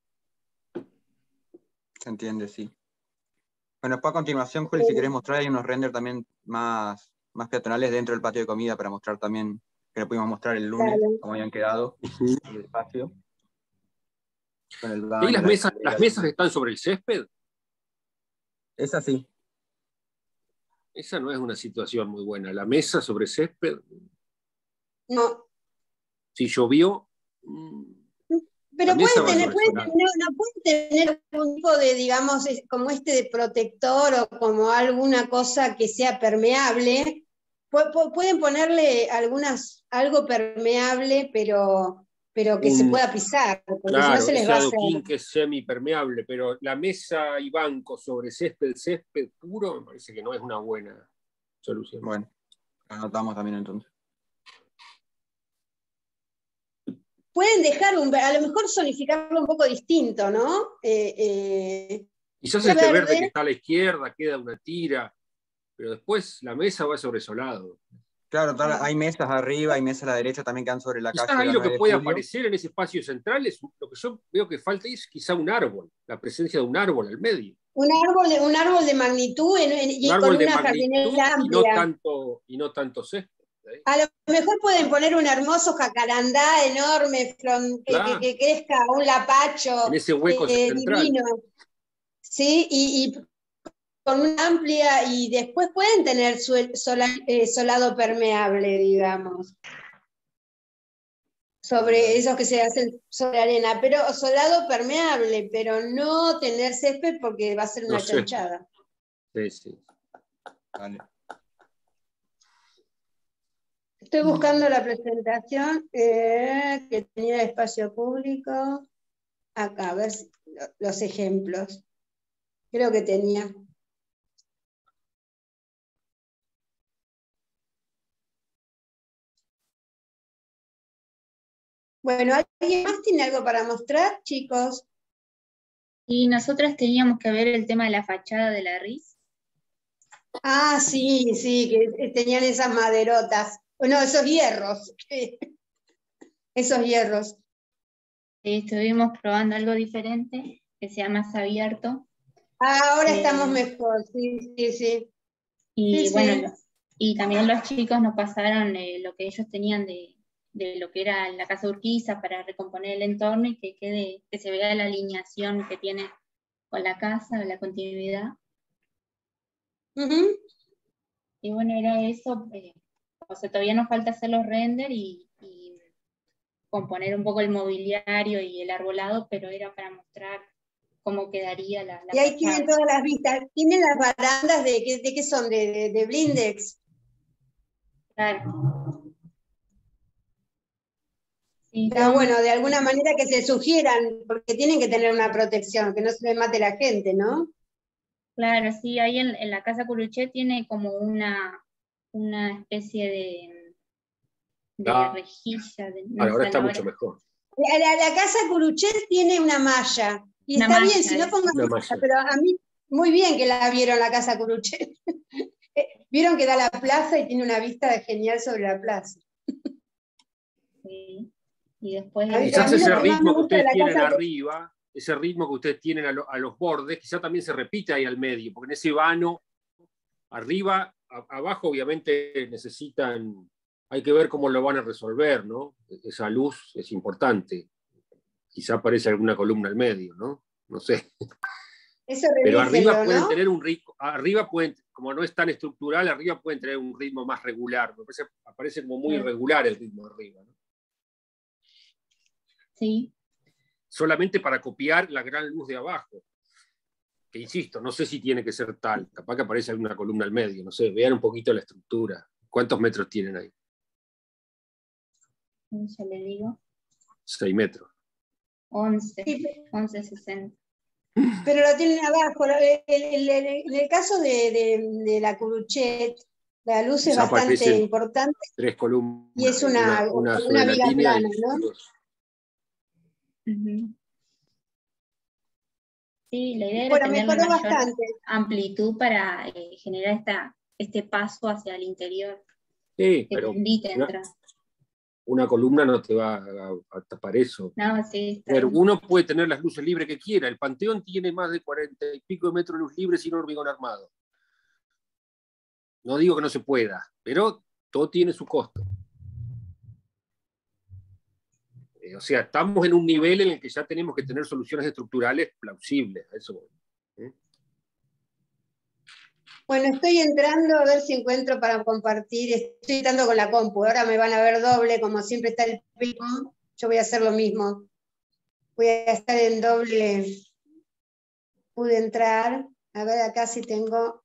Se entiende, sí. Bueno, después a continuación, Juli, si querés mostrar, hay unos renders también más peatonales dentro del patio de comida para mostrar también, que lo pudimos mostrar el lunes, cómo habían quedado el espacio. Con el baño, ¿Y las mesas están sobre el césped? Es así. Esa no es una situación muy buena. La mesa sobre césped. No. Si llovió. Pero pueden tener algún tipo de, digamos, como de protector o como alguna cosa que sea permeable. Pueden ponerle algo permeable, pero que se pueda pisar, porque si no Claro, se les ese va a hacer. adoquín que es semipermeable, pero la mesa y banco sobre césped puro, me parece que no es una buena solución. Bueno, anotamos también entonces. Pueden dejar a lo mejor zonificarlo un poco distinto, ¿no? Quizás este verde que está a la izquierda queda una tira, pero después la mesa va sobre solado. Claro, hay mesas arriba, hay mesas a la derecha también que dan sobre la quizás calle. ahí lo que puede aparecer en ese espacio central es lo que yo veo que falta es quizá un árbol, la presencia de un árbol al medio. Un árbol de magnitud y con una jardinera amplia. Y no tanto césped. A lo mejor pueden poner un hermoso jacarandá enorme que crezca, un lapacho en ese hueco central. Divino. Sí, y con una amplia, y después pueden tener solado permeable, digamos, sobre esos que se hacen sobre arena, pero solado permeable, pero no tener césped porque va a ser una chanchada. Sí. Vale. Estoy buscando la presentación que tenía de espacio público. Acá, a ver los ejemplos. Creo que tenía. Bueno, ¿alguien más tiene algo para mostrar, chicos? Y nosotras teníamos que ver el tema de la fachada de la RIS. Ah, sí, que tenían esas maderotas. Bueno, esos hierros. Esos hierros. Estuvimos probando algo diferente, que sea más abierto. Ahora estamos mejor, sí. Y sí, bueno, y también los chicos nos pasaron lo que ellos tenían de lo que era la casa Urquiza para recomponer el entorno y que se vea la alineación que tiene con la casa, la continuidad. Y bueno, era eso, o sea, todavía nos falta hacer los renders y componer un poco el mobiliario y el arbolado, pero era para mostrar cómo quedaría la y ahí tienen todas las vistas. ¿Tienen las barandas de qué son? ¿De blindex? Claro. Sí, pero bueno, de alguna manera que se sugieran, porque tienen que tener una protección, que no se les mate la gente, ¿no? Claro, sí, ahí en la casa Curuchet tiene como una especie de rejilla. Ahora está mucho mejor. La casa Curuchet tiene una malla. Y Una está malla, bien, si no pongan Una malla, malla. pero a mí, muy bien que la vieron la casa Curuchet. Vieron que da la plaza y tiene una vista genial sobre la plaza. Sí. Y después Quizás mí ese lo que más me ritmo que gusta de ustedes la tienen casa- arriba, ese ritmo que ustedes tienen a los bordes, quizás también se repite ahí al medio, porque en ese vano, arriba, abajo obviamente necesitan, hay que ver cómo lo van a resolver, ¿no? Esa luz es importante. Quizá aparece alguna columna al medio, ¿no? No sé. Eso Pero arriba revísenlo, pueden ¿no? tener un ritmo, arriba pueden, como no es tan estructural, arriba pueden tener un ritmo más regular. Me parece, aparece como muy irregular el ritmo de arriba, ¿no? Sí. Solamente para copiar la gran luz de abajo. Que insisto, no sé si tiene que ser tal. Capaz que aparece alguna columna al medio, no sé, vean un poquito la estructura. ¿Cuántos metros tienen ahí? Ya le digo. 6 metros. 11, 11.60. Pero lo tienen abajo. En el caso de la Curuchet, la luz es Quizá bastante aparecen importante 3 columnas. y es una sobre la viga línea plana, y ¿no? 2. Ujú. Sí, la idea era Bueno, tener mejoró una mayor bastante. amplitud para generar este paso hacia el interior Sí, que te pero invite a entrar. una columna no te va a tapar eso. No, sí, está Pero bien. uno puede tener las luces libres que quiera. El Panteón tiene más de 40 y pico de metros de luz libre sin hormigón armado. No digo que no se pueda, pero todo tiene su costo. O sea, estamos en un nivel en el que ya tenemos que tener soluciones estructurales plausibles. A eso voy. Bueno, estoy entrando a ver si encuentro para compartir. Estoy entrando con la compu. Ahora me van a ver doble, como siempre está el pico. Yo voy a hacer lo mismo. Voy a estar en doble. Pude entrar. A ver acá si tengo.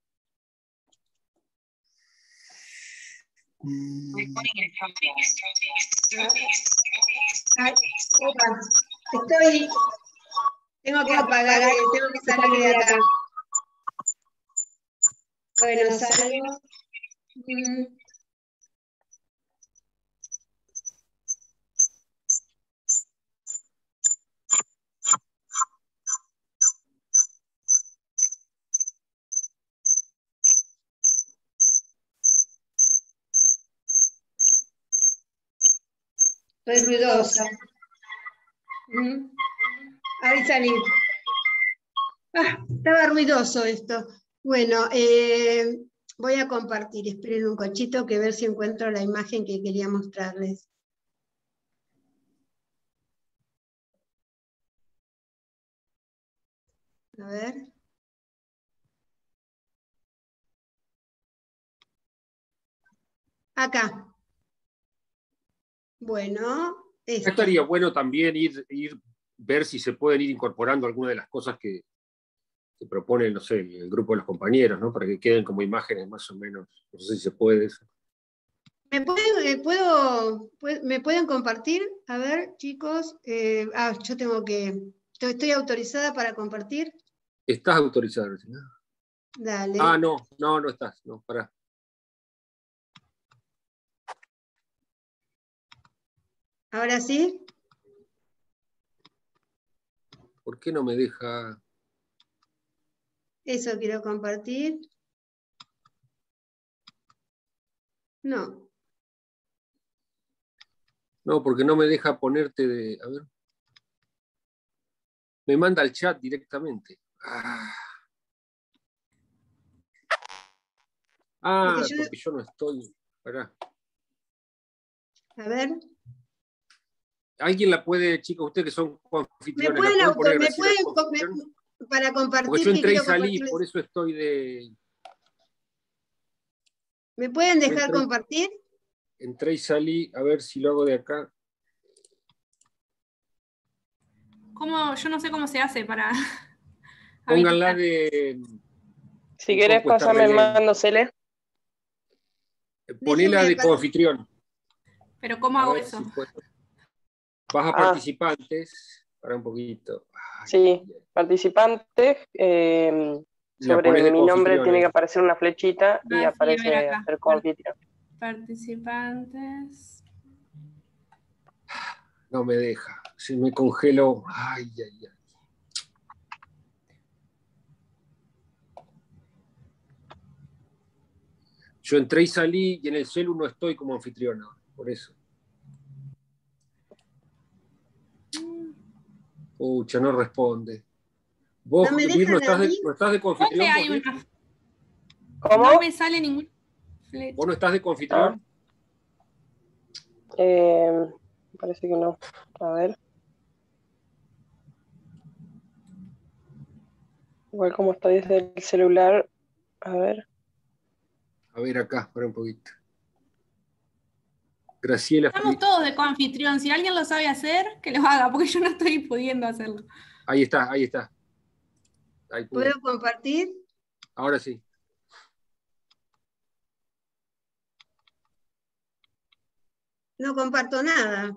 Tengo que apagar, tengo que salir de acá. Bueno, salgo. Estoy ruidosa. Ahí salí. Estaba ruidoso esto. Bueno, voy a compartir. Esperen un cochito que ver si encuentro la imagen que quería mostrarles. A ver. Acá. Bueno, esta. Estaría bueno también ver si se pueden ir incorporando algunas de las cosas que propone, no sé, el grupo de los compañeros, ¿no? Para que queden como imágenes más o menos. No sé si se puede eso. ¿Me pueden compartir? A ver, chicos. Yo tengo que... ¿Estoy autorizada para compartir? ¿Estás autorizado, ¿no? Dale. Ah, no estás. No, pará. ¿Ahora sí? ¿Por qué no me deja? Eso quiero compartir. No. No, porque no me deja ponerte de... A ver. Me manda al chat directamente. Porque yo no estoy... Pará. A ver. ¿Alguien la puede, chicos, ustedes que son anfitriones, para compartir? Porque yo entré y salí, por eso estoy de... ¿Me pueden dejar compartir? Entré y salí, a ver si lo hago de acá. ¿Cómo? Yo no sé cómo se hace para... Pónganla de... Si querés pasarme el mando, Cele. Ponela de coanfitrión. ¿Pero cómo hago eso? Vas a participantes, para un poquito. Sí, participantes. Sobre mi nombre tiene que aparecer una flechita y aparece el coanfitrión. Participantes. No me deja. Se me congeló. Ay, ay, ay. Yo entré y salí y en el celu no estoy como anfitriona, por eso. Pucha, no responde. ¿Vos, ¿No me Vir, no dejan a mí? estás de confitrión? Hay ¿Vos, una... ¿Cómo? No me sale ningún flecha. ¿Vos no estás de confitrión? Parece que no. A ver. Igual como estoy desde el celular. A ver. A ver acá, espera un poquito. Graciela. Estamos todos de coanfitrión. Si alguien lo sabe hacer, que lo haga, porque yo no estoy pudiendo hacerlo. Ahí está, ahí está. Ahí pude. ¿Puedo compartir? Ahora sí. No comparto nada.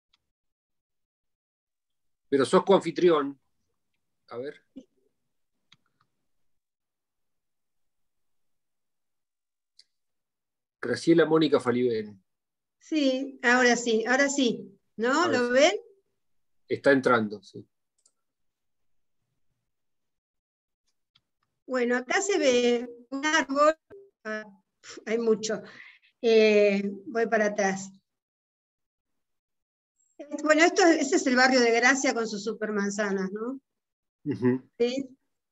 Pero sos coanfitrión. A ver. Graciela Mónica Falibene. Sí, ahora sí. ¿No? Ahora ¿Lo sí. ven? Está entrando, sí. Bueno, acá se ve un árbol. Hay mucho. Voy para atrás. Bueno, ese es el barrio de Gracia con sus supermanzanas, ¿no? ¿Sí?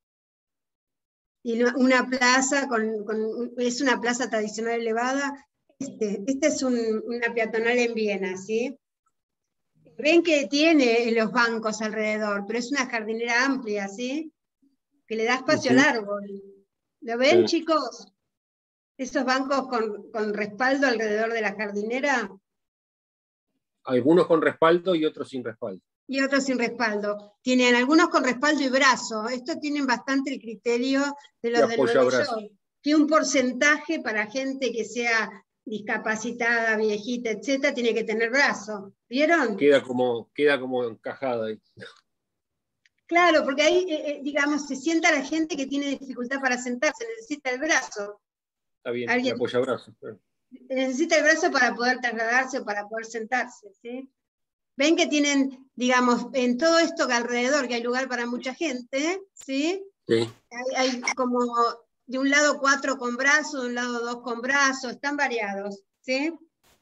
Y una plaza, es una plaza tradicional elevada. Este es una peatonal en Viena, ¿sí? Ven que tiene los bancos alrededor, pero es una jardinera amplia, ¿sí? Que le da espacio al árbol. ¿Lo ven, chicos? Esos bancos con respaldo alrededor de la jardinera. Algunos con respaldo y otros sin respaldo. Y otros sin respaldo. Tienen algunos con respaldo y brazo. Esto tienen bastante el criterio de los del Bellón, que un porcentaje para gente que sea discapacitada, viejita, etcétera, tiene que tener brazo. ¿Vieron? Queda como encajada ahí. Claro, porque ahí, digamos, se sienta la gente que tiene dificultad para sentarse, necesita el brazo. Está bien, el apoyabrazo. Claro. Necesita el brazo para poder trasladarse o para poder sentarse, ¿sí? Ven que tienen, digamos, en todo esto que alrededor, que hay lugar para mucha gente, ¿sí? Sí. Hay como de un lado 4 con brazo, de un lado 2 con brazo, están variados, ¿sí?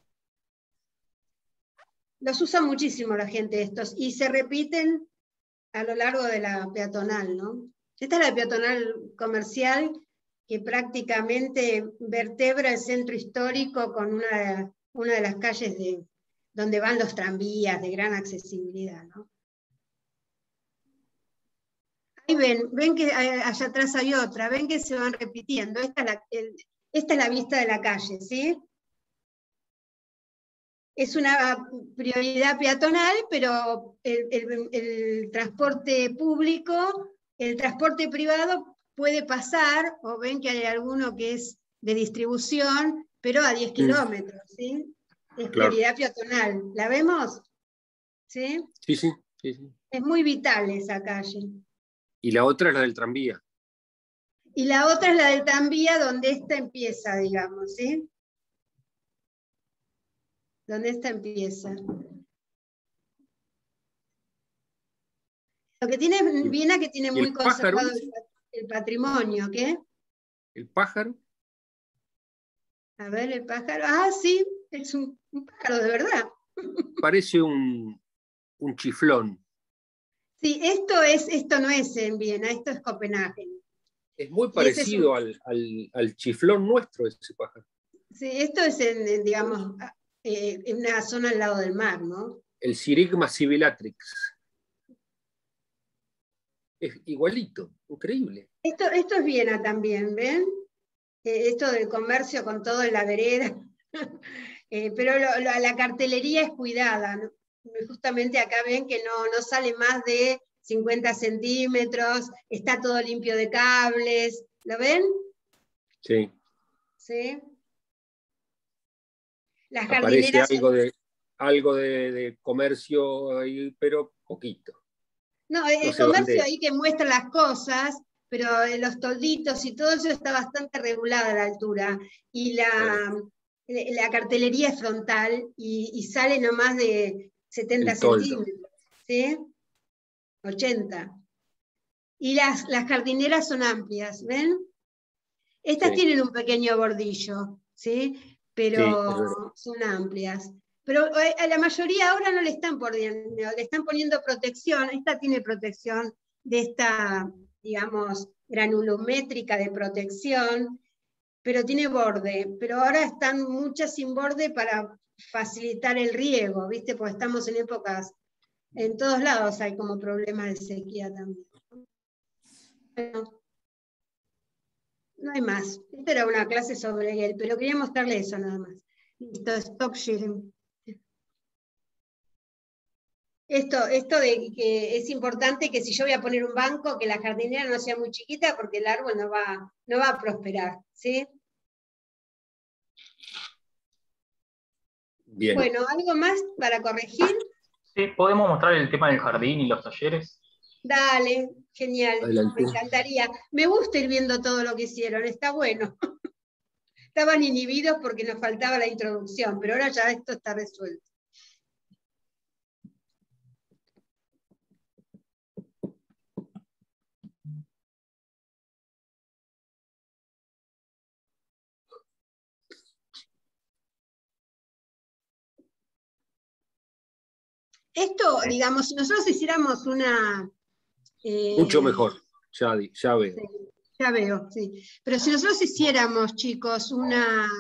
Los usa muchísimo la gente estos, y se repiten a lo largo de la peatonal, ¿no? Esta es la peatonal comercial, que prácticamente vertebra el centro histórico con una de las calles donde van los tranvías de gran accesibilidad, ¿no? Ahí ven que allá atrás hay otra, ven que se van repitiendo. Esta es la vista de la calle, ¿sí? Es una prioridad peatonal, pero el transporte público, el transporte privado puede pasar, o ven que hay alguno que es de distribución, pero a 10 kilómetros, ¿sí? Es prioridad peatonal. ¿La vemos? ¿Sí? Sí. Es muy vital esa calle. Y la otra es la del tranvía. Y la otra es la del tranvía, donde esta empieza, digamos, ¿sí? Donde esta empieza. Lo que tiene Viena, que tiene muy conservado el patrimonio, ¿qué? ¿El pájaro? A ver, el pájaro. Ah, sí, es un pájaro de verdad. Parece un chiflón. Sí, esto no es en Viena, esto es Copenhague. Es muy parecido al chiflón nuestro, ese pájaro. Sí, esto es digamos, en una zona al lado del mar, ¿no? El Sirigma sibilatrix. Es igualito, increíble. Esto es Viena también, ¿ven? Esto del comercio con todo en la vereda. Pero la cartelería es cuidada, ¿no? Justamente acá ven que no sale más de 50 centímetros, está todo limpio de cables. ¿Lo ven? Sí. ¿Sí? Las Aparece jardineras algo de comercio ahí, pero poquito. No, el comercio ahí que muestra las cosas, pero los tolditos y todo eso está bastante regulada a la altura. Y la cartelería es frontal y sale nomás de 70 El toldo. centímetros, ¿sí? 80. Y las jardineras son amplias, ¿ven? Estas Sí. tienen un pequeño bordillo, ¿sí? Sí, es Pero verdad. son amplias. Pero a la mayoría ahora no le están poniendo protección. Esta tiene protección de esta, digamos, granulométrica de protección, pero tiene borde. Pero ahora están muchas sin borde para facilitar el riego, ¿viste? Porque estamos en épocas, en todos lados hay como problemas de sequía también. Bueno, no hay más. Esta era una clase sobre él, pero quería mostrarle eso nada más. Listo, stop sharing. Esto de que es importante que si yo voy a poner un banco, que la jardinera no sea muy chiquita, porque el árbol no va a prosperar, ¿sí? Bien. Bueno, ¿algo más para corregir? Sí, ¿podemos mostrar el tema del jardín y los talleres? Dale, genial, Adelante. me encantaría. Me gusta ir viendo todo lo que hicieron, está bueno. Estaban inhibidos porque nos faltaba la introducción, pero ahora ya esto está resuelto. Esto, digamos, si nosotros hiciéramos una... Mucho mejor, ya veo. Sí, ya veo, sí. Pero si nosotros hiciéramos, chicos, un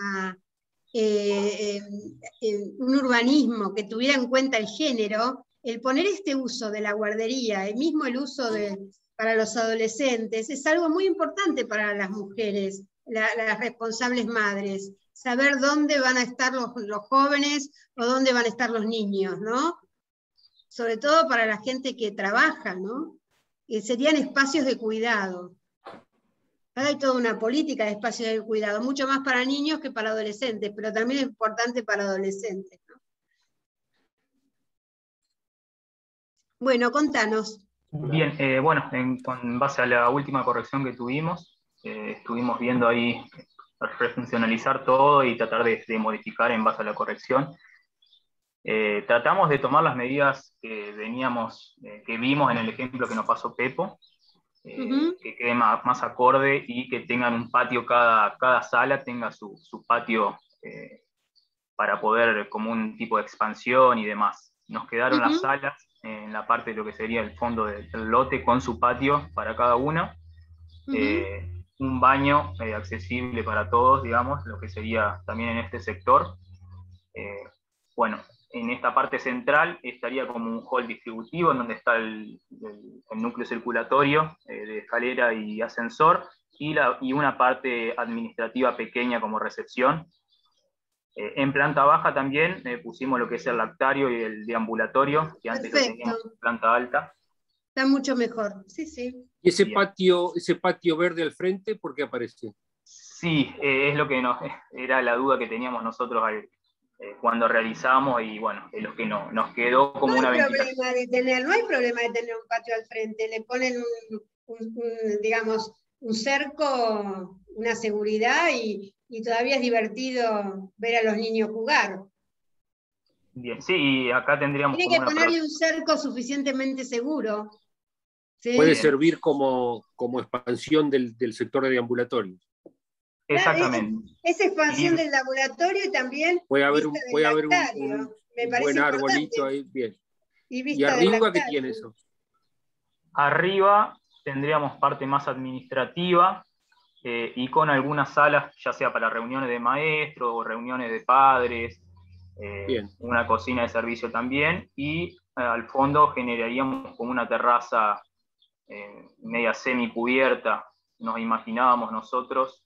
urbanismo que tuviera en cuenta el género, el poner este uso de la guardería, el mismo el uso para los adolescentes, es algo muy importante para las mujeres, las responsables madres, saber dónde van a estar los jóvenes o dónde van a estar los niños, ¿no? Sobre todo para la gente que trabaja, ¿no? Serían espacios de cuidado. Ahora hay toda una política de espacios de cuidado, mucho más para niños que para adolescentes, pero también es importante para adolescentes, ¿no? Bueno, contanos. Bien, bueno, con base a la última corrección que tuvimos, estuvimos viendo ahí refuncionalizar todo y tratar de modificar en base a la corrección. Tratamos de tomar las medidas que que vimos en el ejemplo que nos pasó Pepo, que quede más acorde y que tengan un patio, cada sala tenga su patio para poder, como un tipo de expansión y demás. Nos quedaron las salas en la parte de lo que sería el fondo del lote con su patio para cada una, un baño accesible para todos, digamos, lo que sería también en este sector. Bueno, en esta parte central estaría como un hall distributivo en donde está el núcleo circulatorio de escalera y ascensor, y una parte administrativa pequeña como recepción. En planta baja también pusimos lo que es el lactario y el deambulatorio, que antes lo teníamos en planta alta. Está mucho mejor, sí, sí. ¿Y ese patio verde al frente, por qué aparece? Sí, es lo que era la duda que teníamos nosotros cuando realizamos, y bueno, es lo que nos quedó como una ventilación. No hay problema de tener un patio al frente, le ponen digamos, un cerco, una seguridad, y todavía es divertido ver a los niños jugar. Bien, sí, y acá tendríamos Tiene que ponerle un cerco suficientemente seguro. ¿Sí? Puede servir como expansión del sector de deambulatorio. Exactamente. Es expansión del laboratorio y también puede haber un buen importante. arbolito ahí, bien. ¿Y arriba qué tiene eso? Arriba tendríamos parte más administrativa y con algunas salas, ya sea para reuniones de maestros o reuniones de padres, una cocina de servicio también, y al fondo generaríamos como una terraza media semicubierta, nos imaginábamos nosotros.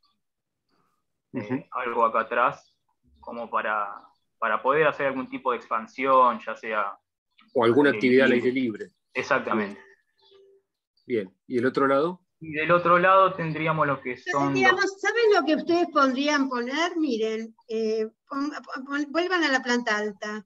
Algo acá atrás, como para poder hacer algún tipo de expansión, ya sea... O alguna actividad al aire libre. Exactamente. Bien, ¿y el otro lado? Y del otro lado tendríamos lo que son... ¿Saben lo que ustedes podrían poner? Miren, vuelvan a la planta alta.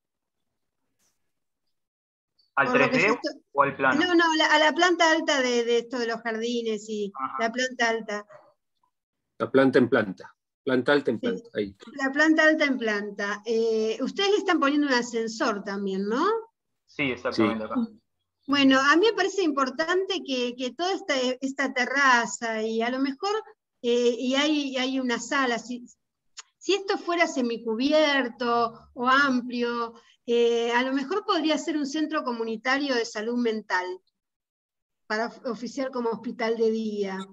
¿Al 3D o al plano? No, a la planta alta de esto de los jardines, y la planta alta. La planta en planta. Planta alta en planta, ahí. La planta alta en planta. Ustedes le están poniendo un ascensor también, ¿no? Sí, exactamente acá. Bueno, a mí me parece importante que toda esta terraza y a lo mejor y hay una sala, si esto fuera semicubierto o amplio, a lo mejor podría ser un centro comunitario de salud mental para oficiar como hospital de día.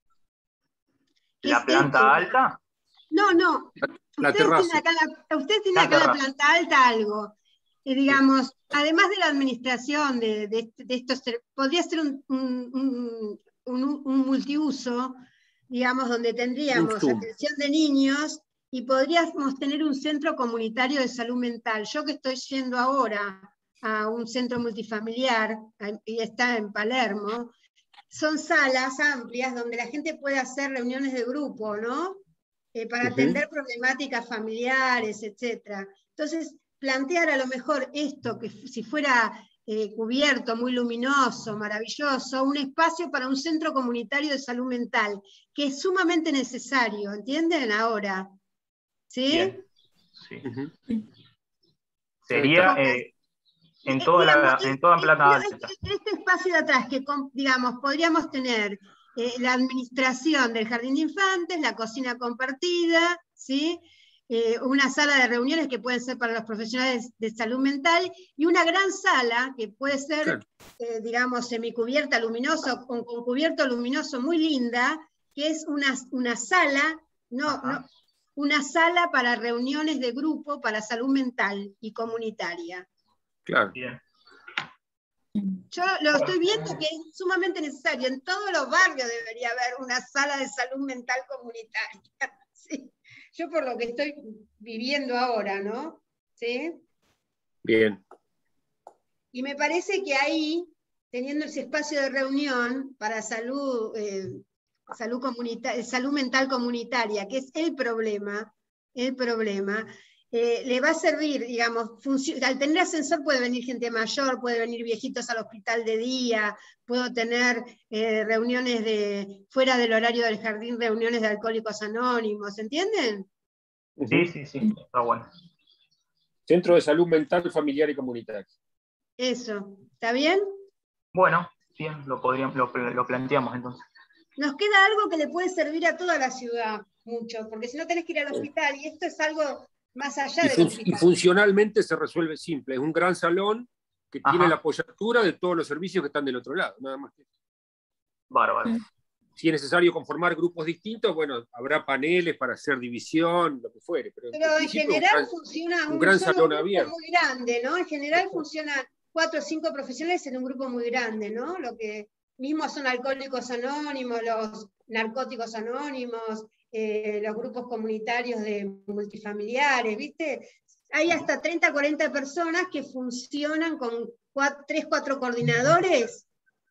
¿La planta alta? No. La terraza. Ustedes tienen acá la planta alta algo. Digamos, además de la administración de estos, podría ser un multiuso, digamos, donde tendríamos atención de niños y podríamos tener un centro comunitario de salud mental. Yo que estoy yendo ahora a un centro multifamiliar, y está en Palermo, son salas amplias donde la gente puede hacer reuniones de grupo, ¿no? Para atender problemáticas familiares, etc. Entonces, plantear a lo mejor esto, que si fuera cubierto, muy luminoso, maravilloso, un espacio para un centro comunitario de salud mental, que es sumamente necesario, ¿entienden? Ahora. ¿Sí? Bien. Sí. Sería en toda planta alta. Este espacio de atrás, que digamos, podríamos tener la administración del jardín de infantes, la cocina compartida, ¿sí? Una sala de reuniones que pueden ser para los profesionales de salud mental, y una gran sala que puede ser, digamos, semicubierta, luminoso, con cubierto luminoso muy linda, que es una sala, una sala para reuniones de grupo para salud mental y comunitaria. Claro. Bien. Yo lo estoy viendo que es sumamente necesario. En todos los barrios debería haber una sala de salud mental comunitaria. ¿Sí? Yo por lo que estoy viviendo ahora, ¿no? ¿Sí? Bien. Y me parece que ahí, teniendo ese espacio de reunión para salud mental comunitaria, que es el problema, le va a servir, digamos, al tener ascensor puede venir gente mayor, puede venir viejitos al hospital de día, puedo tener reuniones fuera del horario del jardín, reuniones de alcohólicos anónimos, ¿entienden? Sí, está bueno. Centro de salud mental, familiar y comunitaria. Eso, ¿está bien? Bueno, bien, lo planteamos entonces. Nos queda algo que le puede servir a toda la ciudad, mucho, porque si no tenés que ir al hospital, y esto es algo más allá del hospital. Y funcionalmente se resuelve simple, es un gran salón que tiene la apoyatura de todos los servicios que están del otro lado, nada más que eso. Bárbaro. Si es necesario conformar grupos distintos, bueno, habrá paneles para hacer división, lo que fuere. Pero en general funciona un gran salón grupo abierto. Muy grande, ¿no? En general funcionan 4 o 5 profesionales en un grupo muy grande, ¿no? Lo que mismo son alcohólicos anónimos, los narcóticos anónimos, los grupos comunitarios de multifamiliares, ¿viste? Hay hasta 30, 40 personas que funcionan con 3, 4 coordinadores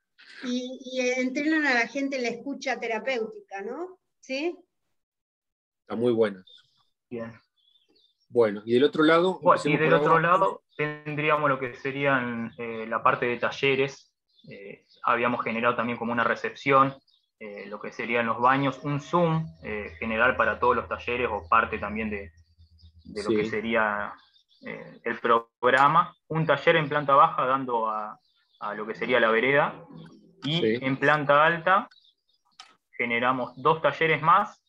y entrenan a la gente en la escucha terapéutica, ¿no? ¿Sí? Está muy bueno. Bien. Bueno, y del otro lado... Bueno, y del otro lado tendríamos lo que serían la parte de talleres. Habíamos generado también como una recepción, lo que serían los baños, un Zoom general para todos los talleres o parte también de lo que sería el programa. Un taller en planta baja dando a lo que sería la vereda, y en planta alta generamos 2 talleres más,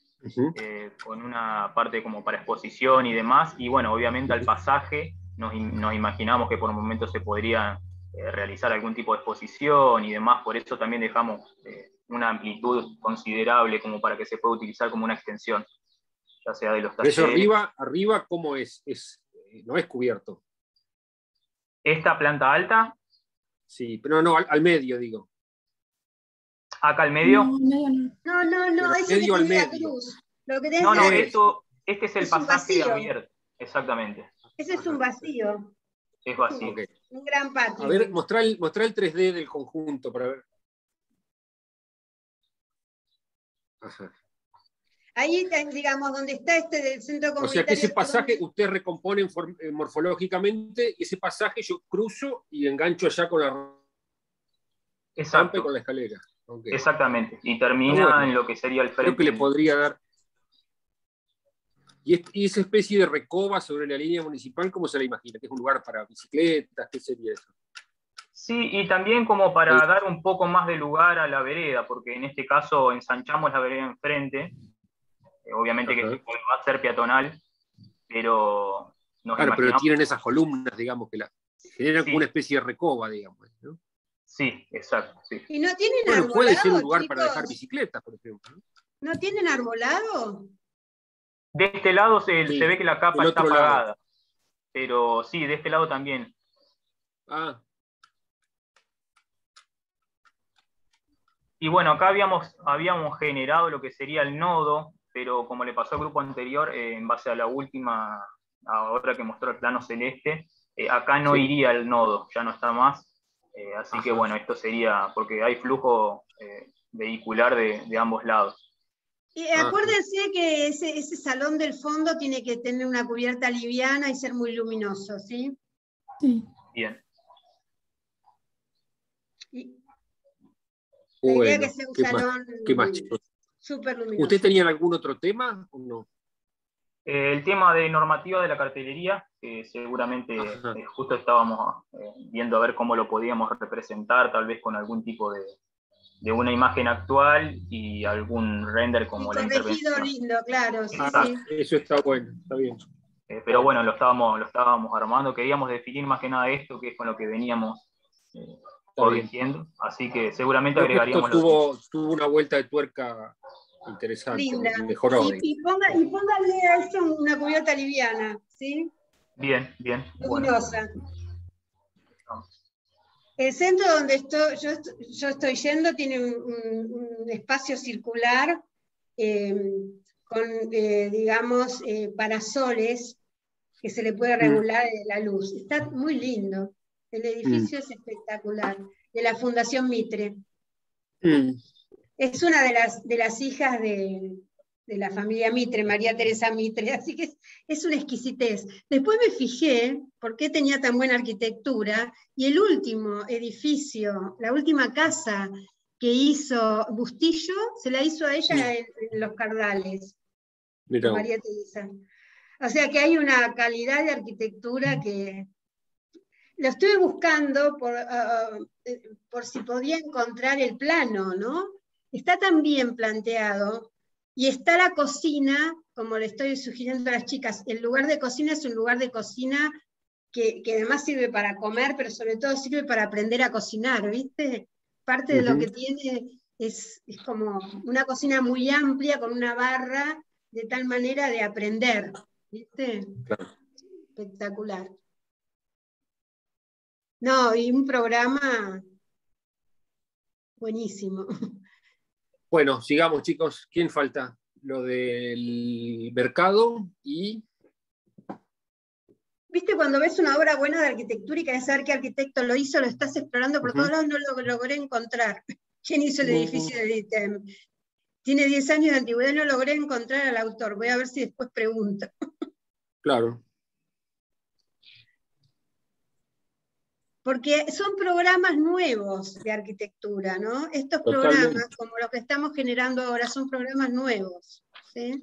con una parte como para exposición y demás, y bueno, obviamente al pasaje nos imaginamos que por un momento se podría realizar algún tipo de exposición y demás, por eso también dejamos una amplitud considerable como para que se pueda utilizar como una extensión, ya sea de los talleres. Eso arriba ¿cómo es? No es cubierto. ¿Esta planta alta? Sí, pero no, al medio, digo. ¿Acá al medio? No, eso medio al que tiene la medio. cruz. Lo que este es el pasaje abierto, exactamente. Ese es un vacío. Es vacío. Okay. Un gran patio. A ver, mostrá el 3D del conjunto para ver. Ajá. Ahí, digamos, donde está del centro comunitario. O sea que ese pasaje ustedes recomponen morfológicamente, y ese pasaje yo cruzo y engancho allá con la rampa y con la escalera. Okay. Exactamente. Y termina en lo que sería el frente. Creo que le podría dar. ¿Y esa especie de recoba sobre la línea municipal, cómo se la imagina? ¿Que es un lugar para bicicletas? ¿Qué sería eso? Sí, y también como para dar un poco más de lugar a la vereda, porque en este caso ensanchamos la vereda enfrente, obviamente que va a ser peatonal, pero nos claro, pero imaginamos... tienen esas columnas, digamos, que generan como una especie de recoba, digamos, ¿no? Sí, exacto, sí. ¿Y no tienen bueno, arbolado, puede ser un lugar chicos? para dejar bicicletas, por ejemplo, ¿no? ¿No tienen arbolado? De este lado se ve que la capa del está otro lado. apagada, pero sí, de este lado también. Ah. Y bueno, acá habíamos generado lo que sería el nodo, pero como le pasó al grupo anterior, en base a la última, ahora que mostró el plano celeste, acá no iría el nodo, ya no está más. Así que bueno, esto sería, porque hay flujo vehicular de ambos lados. Y acuérdense que ese salón del fondo tiene que tener una cubierta liviana y ser muy luminoso, ¿sí? Sí. Bien. La idea Bueno, que sea un salón ¿qué más, chicos? súper luminoso. ¿Ustedes tenían algún otro tema o no? El tema de normativa de la cartelería, que seguramente justo estábamos viendo a ver cómo lo podíamos representar, tal vez con algún tipo de una imagen actual y algún render como la corregido intervención. lindo, claro, sí, sí. Eso está bueno, está bien. Pero bueno, lo estábamos armando, queríamos definir más que nada esto, que es con lo que veníamos corrigiendo, así que seguramente agregaríamos... Esto tuvo una vuelta de tuerca interesante, linda. mejoró. Y póngale a esto una cubierta liviana, ¿sí? Bien, bien. Luminosa. Bueno. El centro donde yo estoy yendo tiene un espacio circular con, digamos, parasoles que se le puede regular la luz. Está muy lindo. El edificio es espectacular. De la Fundación Mitre. Es una de las hijas de la familia Mitre, María Teresa Mitre, así que es una exquisitez. Después me fijé por qué tenía tan buena arquitectura, y el último edificio, la última casa que hizo Bustillo, se la hizo a ella en Los Cardales, a María Teresa. O sea que hay una calidad de arquitectura que... Lo estuve buscando por si podía encontrar el plano, ¿no? Está tan bien planteado, y está la cocina, como le estoy sugiriendo a las chicas, el lugar de cocina es un lugar de cocina que además sirve para comer, pero sobre todo sirve para aprender a cocinar, ¿viste? Parte de lo que tiene es como una cocina muy amplia, con una barra, de tal manera de aprender, ¿viste? Claro. Espectacular. No, y un programa buenísimo. Bueno, sigamos, chicos. ¿Quién falta? Lo del mercado y... ¿Viste cuando ves una obra buena de arquitectura y querés saber qué arquitecto lo hizo, lo estás explorando por todos lados, no lo logré encontrar? ¿Quién hizo el edificio del ITEM? Tiene 10 años de antigüedad, no logré encontrar al autor. Voy a ver si después pregunto. Claro. Porque son programas nuevos de arquitectura, ¿no? Estos programas, como los que estamos generando ahora, son programas nuevos, ¿sí?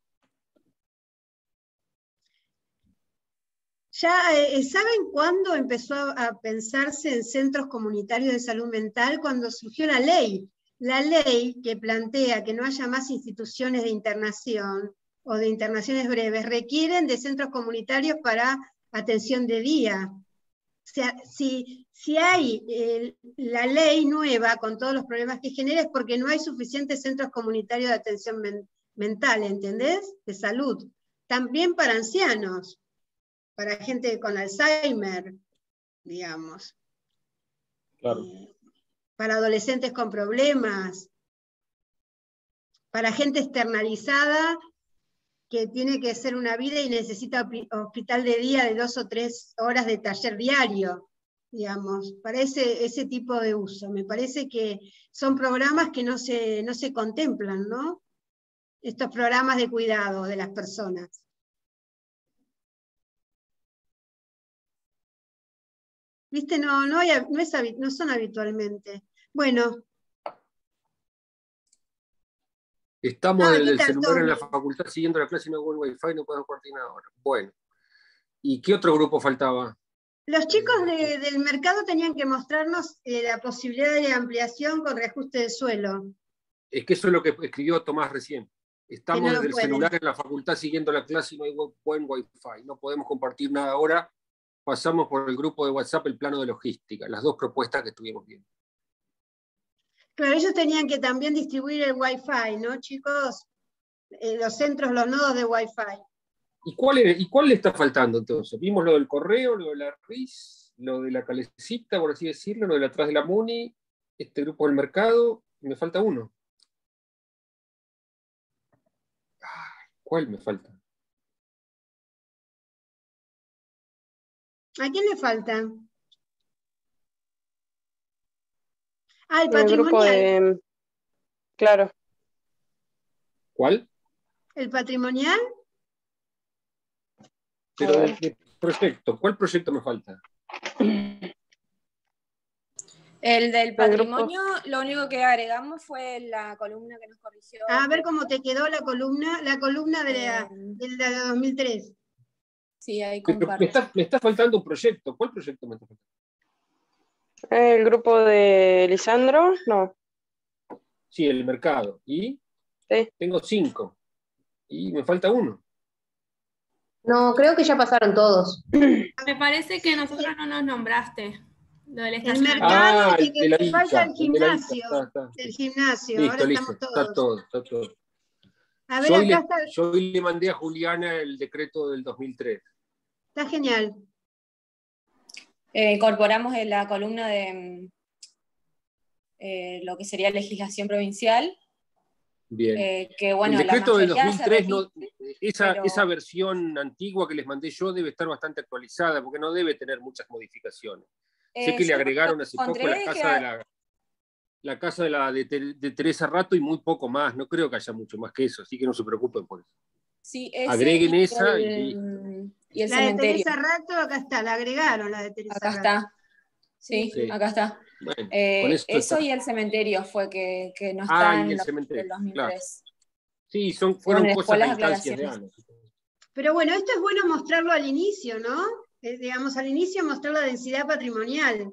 Ya, ¿saben cuándo empezó a pensarse en centros comunitarios de salud mental? Cuando surgió la ley. La ley que plantea que no haya más instituciones de internación o de internaciones breves requieren de centros comunitarios para atención de día. O sea, si hay la ley nueva con todos los problemas que genera es porque no hay suficientes centros comunitarios de atención mental, ¿entendés? De salud. También para ancianos, para gente con Alzheimer, digamos. Claro. Para adolescentes con problemas, para gente externalizada que tiene que hacer una vida y necesita hospital de día de 2 o 3 horas de taller diario, digamos, para ese tipo de uso. Me parece que son programas que no se contemplan, ¿no? Estos programas de cuidado de las personas. ¿Viste? No son habitualmente. Bueno. Estamos ¿qué desde el tal, celular en la Tommy? facultad siguiendo la clase y no con Wi-Fi, no podemos coordinar ahora. Bueno. ¿Y qué otro grupo faltaba? Los chicos del mercado tenían que mostrarnos la posibilidad de ampliación con reajuste de suelo. Es que eso es lo que escribió Tomás recién. Estamos Que no lo desde el pueden. celular en la facultad siguiendo la clase y no hay buen Wi-Fi. No podemos compartir nada ahora. Pasamos por el grupo de WhatsApp el plano de logística, las dos propuestas que estuvimos viendo. Claro, ellos tenían que también distribuir el Wi-Fi, ¿no, chicos? Los centros, los nodos de Wi-Fi. ¿Y cuál le está faltando entonces? Vimos lo del correo, lo de la RIS, lo de la calecita, por así decirlo, lo de atrás de la MUNI, este grupo del mercado, y me falta uno. ¿Cuál me falta? ¿A quién le falta? Ah, el El grupo patrimonial. de... Claro. ¿Cuál? ¿El patrimonial? Pero de proyecto, ¿cuál proyecto me falta? El del patrimonio, lo único que agregamos fue la columna que nos corrigió. A ver cómo te quedó la columna de la 2003. Sí, ahí Pero comparto. me está faltando un proyecto. ¿Cuál proyecto me está faltando? El grupo de Lisandro, no. Sí, el mercado. ¿Y? Sí. Tengo 5. Y me falta uno. No, creo que ya pasaron todos. Me parece que nosotros no nos nombraste. Lo del El estacionamiento. mercado y el que de la le falta el ICA, el de la ICA, gimnasio. está. El gimnasio, Listo, ahora listo, estamos todos. está todo. A ver, acá está. Yo hoy le mandé a Juliana el decreto del 2003. Está genial. Incorporamos en la columna de lo que sería legislación provincial. Bien. Que, bueno, el decreto del la mayoría 2003, se repite, pero... esa versión antigua que les mandé yo debe estar bastante actualizada, porque no debe tener muchas modificaciones. Sé que sí, le agregaron hace poco encontré la casa de Teresa Rato y muy poco más. No creo que haya mucho más que eso, así que no se preocupen por eso. Sí, ese agreguen esa y el la cementerio. de Teresa Rato, acá está, la agregaron la de Teresa Acá Rato. está. Sí, acá está. Bueno, eso está. y el cementerio fue que no está y en el los cementerio, del 2003. claro. Sí, fueron cosas de instancias de años. Pero bueno, esto es bueno mostrarlo al inicio, ¿no? Digamos, al inicio mostrar la densidad patrimonial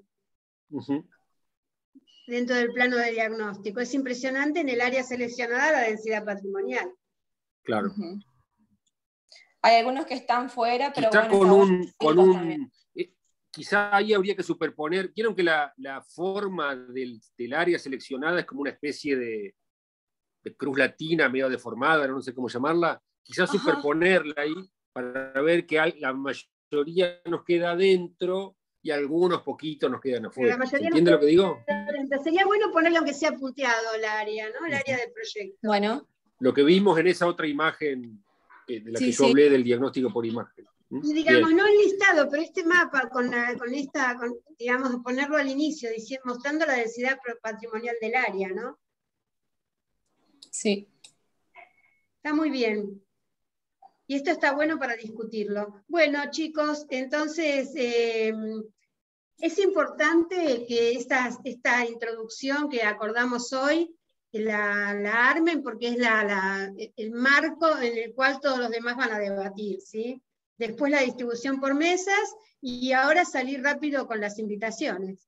dentro del plano de diagnóstico. Es impresionante en el área seleccionada la densidad patrimonial. Claro. Hay algunos que están fuera, pero quizá bueno, quizá ahí habría que superponer. Vieron que la forma del área seleccionada es como una especie de cruz latina medio deformada, no sé cómo llamarla. Quizás superponerla ahí para ver que la mayoría nos queda adentro y algunos poquitos nos quedan afuera. ¿Se entiende lo que digo? Sería bueno ponerle aunque sea punteado el área, ¿no? El área del proyecto. Bueno. Lo que vimos en esa otra imagen de la que yo hablé del diagnóstico por imagen. Y digamos, no el listado, pero este mapa digamos, ponerlo al inicio, mostrando la densidad patrimonial del área, ¿no? Sí. Está muy bien. Y esto está bueno para discutirlo. Bueno, chicos, entonces es importante que esta introducción que acordamos hoy la armen porque es el marco en el cual todos los demás van a debatir, ¿sí? Después la distribución por mesas y ahora salir rápido con las invitaciones.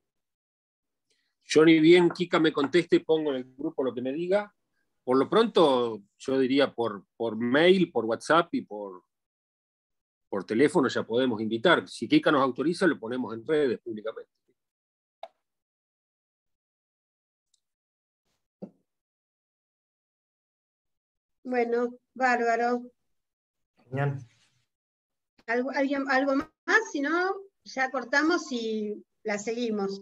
Yo ni bien Kika me conteste, pongo en el grupo lo que me diga. Por lo pronto, yo diría por mail, por WhatsApp y por teléfono ya podemos invitar. Si Kika nos autoriza, lo ponemos en redes públicamente. Bueno, bárbaro. Genial. ¿Algo más? Si no, ya cortamos y la seguimos.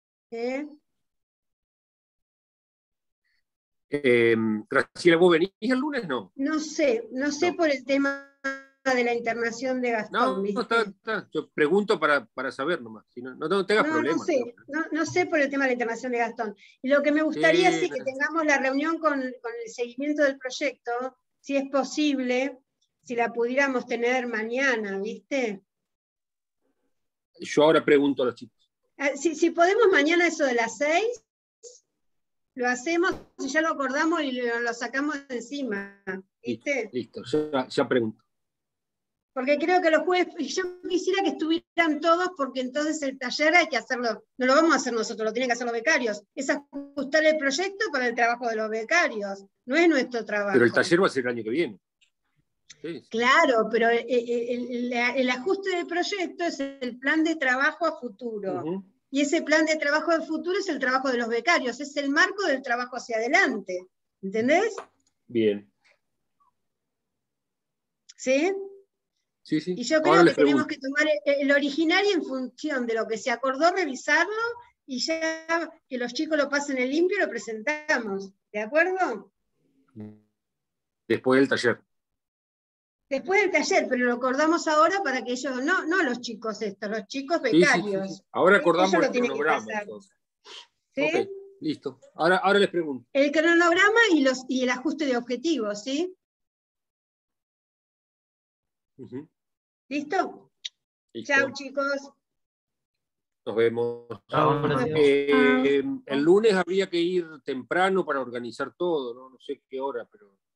Graciela, ¿vos venís el lunes? No. No sé por el tema de la internación de Gastón. No, está. Yo pregunto para saber nomás. Si no tengas problemas. No sé por el tema de la internación de Gastón. Y lo que me gustaría es que tengamos la reunión con el seguimiento del proyecto, si es posible, si la pudiéramos tener mañana, ¿viste? Yo ahora pregunto a los chicos. Si podemos mañana eso de las 6, lo hacemos y ya lo acordamos y lo sacamos de encima. ¿Viste? Listo, ya pregunto. Porque creo que los jueves, yo quisiera que estuvieran todos, porque entonces el taller hay que hacerlo, no lo vamos a hacer nosotros, lo tienen que hacer los becarios. Es ajustar el proyecto para el trabajo de los becarios, no es nuestro trabajo. Pero el taller va a ser el año que viene. Sí. Claro, pero el ajuste del proyecto es el plan de trabajo a futuro. Y ese plan de trabajo a futuro es el trabajo de los becarios, es el marco del trabajo hacia adelante. ¿Entendés? Bien. ¿Sí? Sí, sí. Y yo creo que tenemos que tomar el original y en función de lo que se acordó, revisarlo, y ya que los chicos lo pasen en limpio y lo presentamos. ¿De acuerdo? Después del taller. Después del taller, pero lo acordamos ahora para que ellos, no los chicos los chicos becarios. Sí. Ahora acordamos el tienen cronograma. ¿Sí? Ok, listo. Ahora les pregunto. El cronograma y el ajuste de objetivos, ¿sí? ¿Listo? Chao, chicos. Nos vemos. Chao, el lunes habría que ir temprano para organizar todo, ¿no? No sé qué hora, pero